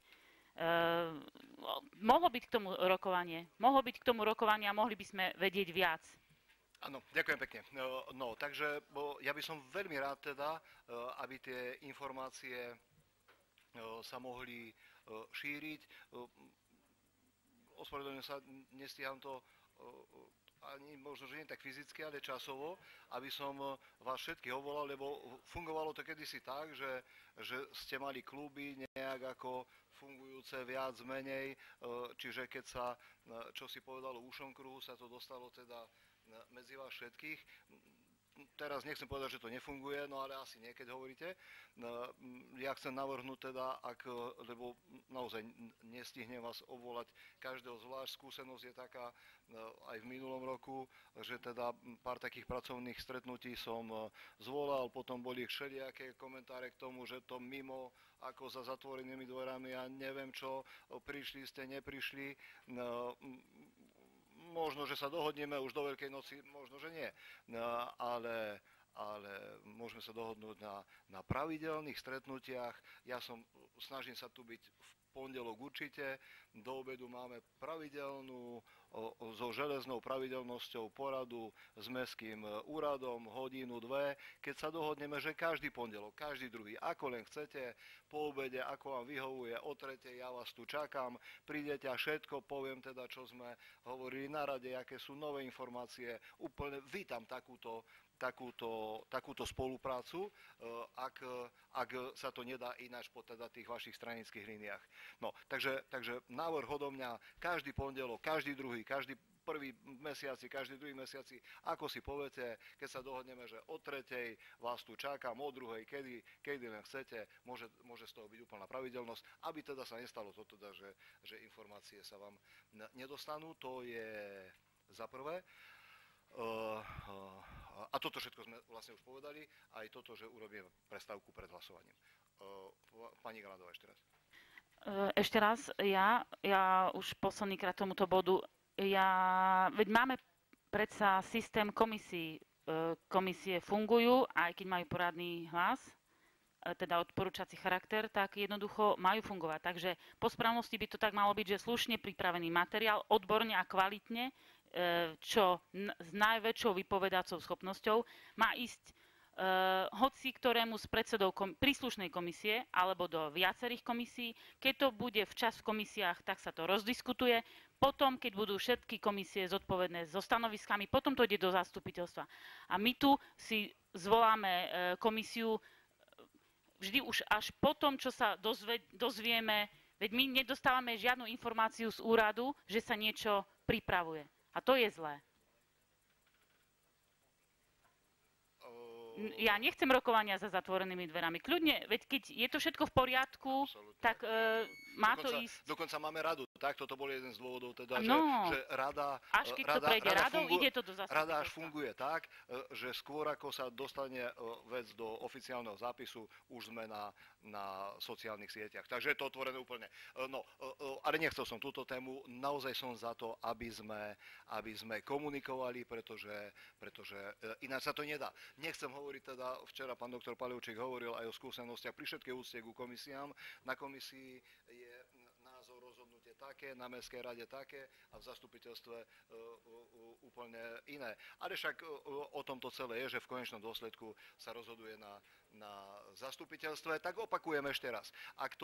S2: mohlo byť k tomu rokovanie. Mohlo byť k tomu rokovanie a mohli by sme vedieť viac.
S1: Áno, ďakujem pekne. No, takže ja by som veľmi rád teda, aby tie informácie sa mohli šíriť. Ospravedlňujem sa, nestíham to ani možno, že nie tak fyzicky, ale časovo, aby som vás všetkých ovolal, lebo fungovalo to kedysi tak, že ste mali kluby nejak ako fungujúce viac menej, čiže keď sa, čo si povedalo v ušom kruhu, sa to dostalo teda medzi vás všetkých. Teraz nechcem povedať, že to nefunguje, no ale asi niekedy hovoríte. Ja chcem navrhnúť teda, lebo naozaj nestihnem vás obvolať každého zvlášť. Skúsenosť je taká aj v minulom roku, že teda pár takých pracovných stretnutí som zvolal, potom boli všelijaké komentáre k tomu, že to mimo, ako za zatvorenými dverami a neviem čo, prišli ste, neprišli. Možno, že sa dohodneme už do Veľkej noci, možno, že nie. Ale ale môžeme sa dohodnúť na pravidelných stretnutiach. Snažím sa tu byť v pondelok určite, do obedu máme pravidelnú, so železnou pravidelnosťou poradu s mestským úradom, hodinu, dve, keď sa dohodneme, že každý pondelok, každý druhý, ako len chcete, po obede, ako vám vyhovuje, o tretej, ja vás tu čakám, prídete a všetko poviem teda, čo sme hovorili na rade, aké sú nové informácie, úplne vítam takúto spoluprácu, ak sa to nedá ináč po teda tých vašich stranických líniách. No, takže návrh odo mňa každý pondelok, každý druhý, každý prvý mesiaci, každý druhý mesiaci, ako si poviete, keď sa dohodneme, že o tretej vás tu čakám, o druhej, kedy len chcete, môže z toho byť úplná pravidelnosť, aby teda sa nestalo to teda, že informácie sa vám nedostanú, to je za prvé. A toto všetko sme vlastne už povedali, aj toto, že urobíme prestávku pred hlasovaním. Pani Galandová ešte raz.
S2: Ešte raz, ja už posledný krát tomuto bodu, veď máme predsa systém komisií. Komisie fungujú, aj keď majú poradný hlas, teda odporúčací charakter, tak jednoducho majú fungovať. Takže po správnosti by to tak malo byť, že slušne pripravený materiál, odborne a kvalitne, čo s najväčšou vypovedacou schopnosťou má ísť hoci ktorému z predsedov príslušnej komisie alebo do viacerých komisí. Keď to bude včas v komisiách, tak sa to rozdiskutuje. Potom, keď budú všetky komisie zodpovedné so stanoviskami, potom to ide do zastupiteľstva. A my tu si zvoláme komisiu vždy už až potom, čo sa dozvieme, veď my nedostávame žiadnu informáciu z úradu, že sa niečo pripravuje. A to je zlé. Ja nechcem rokovania za zatvorenými dverami. Kľudne, veď keď je to všetko v poriadku, tak má to ísť.
S1: Dokonca máme radu, tak? Toto bol jeden z dôvodov, teda,
S2: no,
S1: že rada,
S2: až keď to prejde radou, ide to do zastupiteľstva.
S1: Rada až funguje tak, že skôr ako sa dostane vec do oficiálneho zápisu, už sme na sociálnych sieťach. Takže je to otvorené úplne. No, ale nechcel som túto tému. Naozaj som za to, aby sme komunikovali, pretože ináč sa to nedá. Nechcem hovoriť teda, včera pán doktor Palevčík hovoril aj o skúsenostiach pri všetkej úcte ku komisiám. Na komisii je názor rozhodnutie také, na mestskej rade také a v zastupiteľstve úplne iné. Ale však o tomto celé je, že v konečnom dôsledku sa rozhoduje na zastupiteľstve. Tak opakujem ešte raz. Ak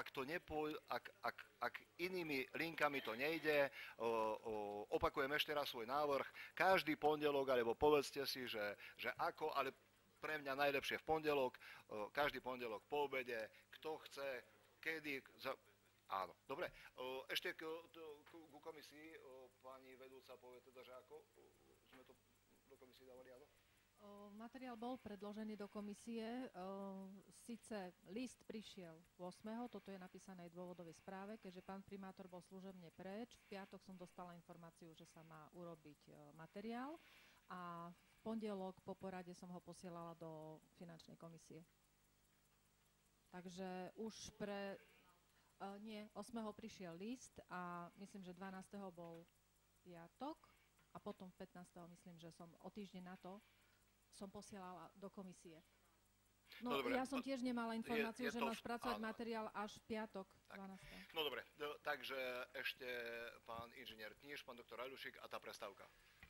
S1: inými linkami to nejde, opakujem ešte raz svoj návrh. Každý pondelok, alebo povedzte si, že ako, ale pre mňa najlepšie v pondelok, každý pondelok po obede, kto chce, kedy. Áno, dobre. Ešte ku komisii, pani vedúca povie teda, že ako sme to do komisie dávali, áno?
S15: Materiál bol predložený do komisie, síce list prišiel 8., toto je napísané v dôvodovej správe, keďže pán primátor bol služebne preč, v piatok som dostala informáciu, že sa má urobiť materiál a v pondelok po porade som ho posielala do finančnej komisie. Takže už nie, 8. prišiel list a myslím, že 12. bol piatok a potom 15. myslím, že som o týždeň na to som posielala do komisie. No dobre, ja som tiež nemala informáciu, že mám spracovať materiál až v piatok 12.
S1: No dobre, takže ešte pán inžinier Kníž, pán doktor Aľušik a tá prestávka.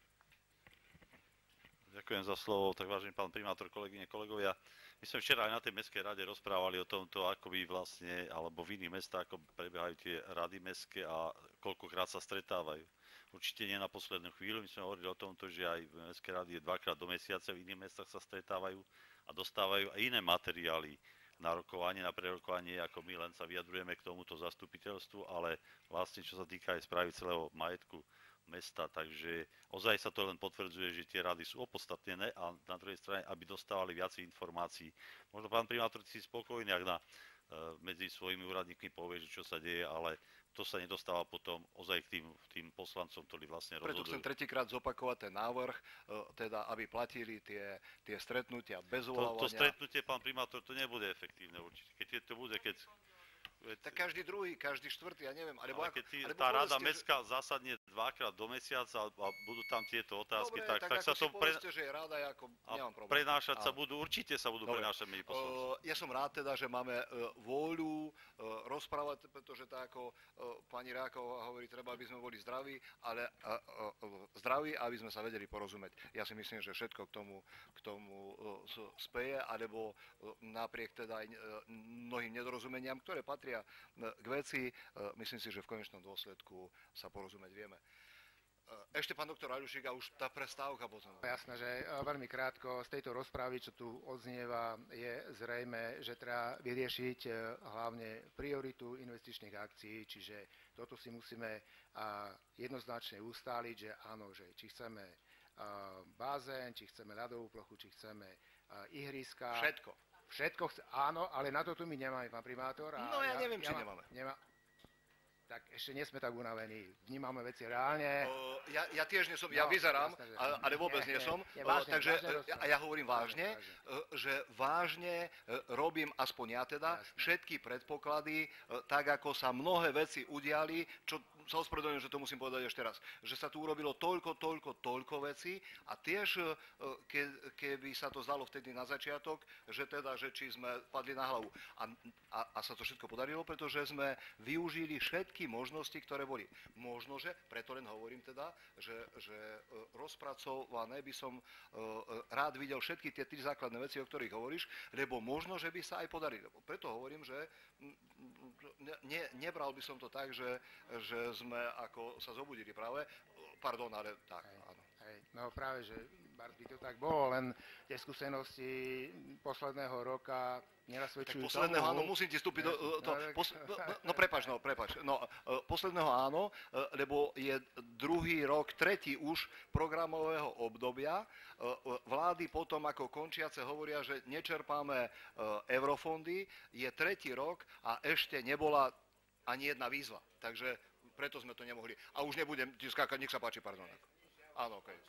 S20: Ďakujem za slovo. Tak vážený pán primátor, kolegyne, kolegovia. My sme včera aj na tej mestskej rade rozprávali o tomto, ako by vlastne, alebo v iných mestách, ako prebiehajú tie rady mestské a koľkokrát sa stretávajú. Určite nie na poslednú chvíľu. My sme hovorili o tomto, že aj mestské rady je 2-krát do mesiaca, v iných mestách sa stretávajú a dostávajú aj iné materiály na rokovanie, na prerokovanie, ako my len sa vyjadrujeme k tomuto zastupiteľstvu, ale vlastne čo sa týka aj správy celého majetku mesta, takže ozaj sa to len potvrdzuje, že tie rady sú opodstatnené a na druhej strane, aby dostávali viac informácií. Možno pán primátor si spokojný, ak medzi svojimi úradníkmi povie, že čo sa deje, ale to sa nedostáva potom ozaj k tým poslancom, ktorí vlastne rozhodujú.
S1: Preto chcem tretíkrát zopakovať ten návrh, teda aby platili tie stretnutia bez uvoľovania.
S20: To stretnutie, pán primátor, to nebude efektívne určite. Keď to bude,
S1: Tak každý druhý, každý štvrtý, ja neviem.
S20: Ale keď tá rada mestská zasadne dvakrát do mesiaca a budú tam tieto otázky,
S1: dobre,
S20: tak sa to...
S1: povedzte, že je rada, ako nemám problém.
S20: Prenášať sa budú, určite sa budú prenášať medzi poslancov.
S1: Ja som rád teda, že máme vôľu rozprávať, pretože tak ako pani Ráková hovorí, treba, aby sme boli zdraví, ale zdraví, aby sme sa vedeli porozumieť. Ja si myslím, že všetko k tomu speje, alebo napriek teda aj mnohým nedorozumeniam, ktoré patria k veci, myslím si, že v konečnom dôsledku sa porozumieť vieme. Ešte pán doktor Aľušík a už tá prestávka potom.
S6: Jasné, že veľmi krátko z tejto rozprávy, čo tu odznieva, je zrejme, že treba vyriešiť hlavne prioritu investičných akcií, čiže toto si musíme jednoznačne ustáliť, že áno, že či chceme bazén, či chceme ľadovú plochu, či chceme ihriska. Všetko áno, ale na to tu my nemáme, pán primátor.
S1: No ja neviem, či nemáme.
S6: Tak ešte nie sme tak unavení. Vnímame veci reálne.
S1: Ja tiež nie som, ja vyzerám, ale vôbec nie som. Takže ja hovorím vážne, že vážne robím, aspoň ja teda, všetky predpoklady, tak ako sa mnohé veci udiali, čo sa ospravedlňujem, že to musím povedať ešte raz, že sa tu urobilo toľko vecí a tiež, keby sa to zdalo vtedy na začiatok, že či sme padli na hlavu. A sa to všetko podarilo, pretože sme využili všetky možnosti, ktoré boli. Možno, že, preto len hovorím teda, že rozpracované by som rád videl všetky tie tri základné veci, o ktorých hovoríš, lebo možno, že by sa aj podarilo. Preto hovorím, že nebral by som to tak, že sme ako sa zobudili práve. Pardon, ale tak, áno.
S6: No práve, že by to tak bolo, len tie skúsenosti posledného roka nenasvedčujú tomu.
S1: Posledného áno, musím ti vstúpiť do prepáč. Posledného áno, lebo je druhý rok, tretí už programového obdobia. Vlády potom ako končiace hovoria, že nečerpáme eurofondy. Je tretí rok a ešte nebola ani jedna výzva. Takže preto sme to nemohli. A už nebudem ti skákať, nech sa páči, pardon. Áno, okej.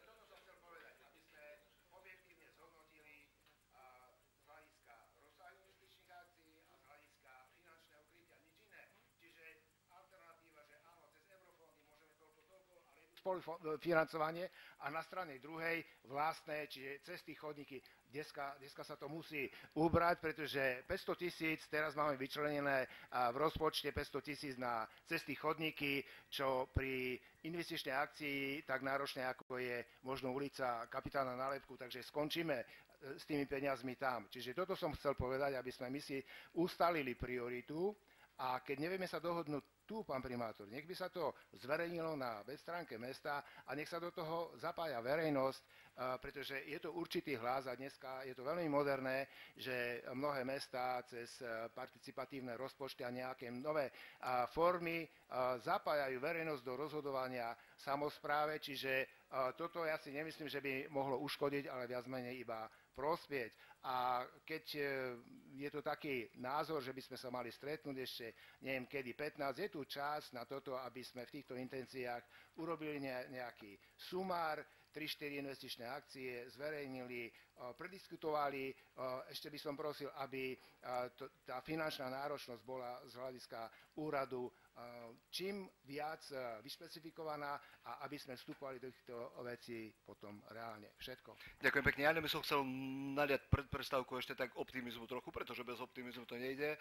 S6: Spolufinancovanie a na strane druhej vlastné, čiže cesty, chodníky. Dneska sa to musí ubrať, pretože 500 000, teraz máme vyčlenené v rozpočte 500 000 na cesty, chodníky, čo pri investičnej akcii tak náročné, ako je možno ulica Kapitána Nálepku, takže skončíme s tými peniazmi tam. Čiže toto som chcel povedať, aby sme my si ustalili prioritu a keď nevieme sa dohodnúť tu, pán primátor, nech by sa to zverejnilo na web stránke mesta a nech sa do toho zapája verejnosť, pretože je to určitý hlas a dneska je to veľmi moderné, že mnohé mestá cez participatívne rozpočty a nejaké nové formy zapájajú verejnosť do rozhodovania samospráve, čiže toto ja si nemyslím, že by mohlo uškodiť, ale viac menej iba prospieť. A keď je to taký názor, že by sme sa mali stretnúť ešte, neviem kedy, 15, je tu čas na toto, aby sme v týchto intenciách urobili nejaký sumár, 3-4 investičné akcie, zverejnili, prediskutovali. Ešte by som prosil, aby tá finančná náročnosť bola z hľadiska úradu čím viac vyšpecifikovaná a aby sme vstupovali do týchto vecí potom reálne. Všetko.
S1: Ďakujem pekne. Ja by som chcel naliať pred prestávku ešte tak optimizmu trochu, pretože bez optimizmu to nejde.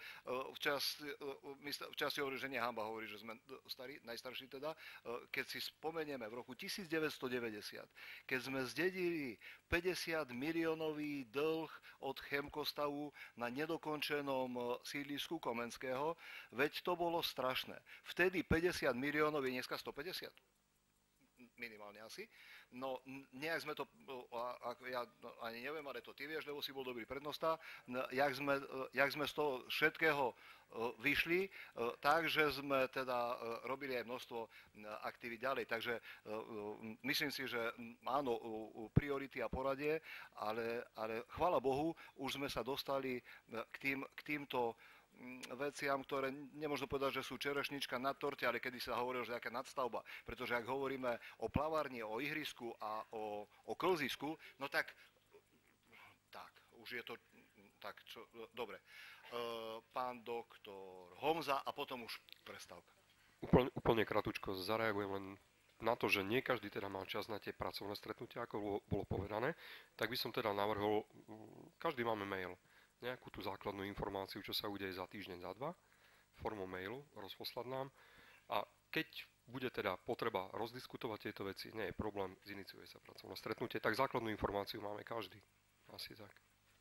S1: V časti hovorí, že nie hanba, hovorí, že sme starí, najstarší teda. Keď si spomenieme v roku 1990, keď sme zdedili 50 miliónový dlh od Chemkostavu na nedokončenom sídlisku Komenského, veď to bolo strašné. Vtedy 50 miliónov je dneska 150. Minimálne asi. No, nejak sme to, ja ani neviem, ale to ty vieš, lebo si bol dobrý prednosta, jak sme z toho všetkého vyšli, takže sme teda robili aj množstvo aktivít ďalej. Takže myslím si, že áno, priority a poradie, ale chvála Bohu, už sme sa dostali k týmto veciam, ktoré nemôžno povedať, že sú čerešnička na torte, ale kedy sa hovorilo, že nejaká nadstavba. Pretože ak hovoríme o plavárni, o ihrisku a o klzisku, no tak už je to tak, dobre. pán doktor Homza a potom už prestávka.
S19: Úplne kratučko zareagujem len na to, že nie každý teda mal čas na tie pracovné stretnutia, ako bolo povedané, tak by som teda navrhol, každý máme mail, nejakú tú základnú informáciu, čo sa udeje za týždeň, za dva, formou mailu rozposlať nám a keď bude teda potreba rozdiskutovať tieto veci, nie je problém, ziniciuje sa pracovné stretnutie, tak základnú informáciu máme každý. Asi tak.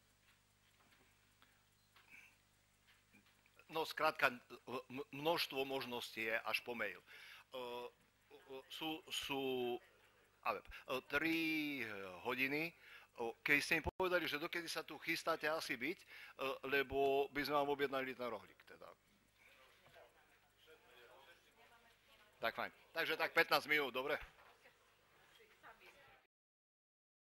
S1: No skrátka, množstvo možností je až po mail. Sú 3 hodiny, keď ste im povedali, že dokedy sa tu chystáte asi byť, lebo by sme vám objednali ten rohlík. Teda. Tak fajn. Takže tak 15 minút, dobre?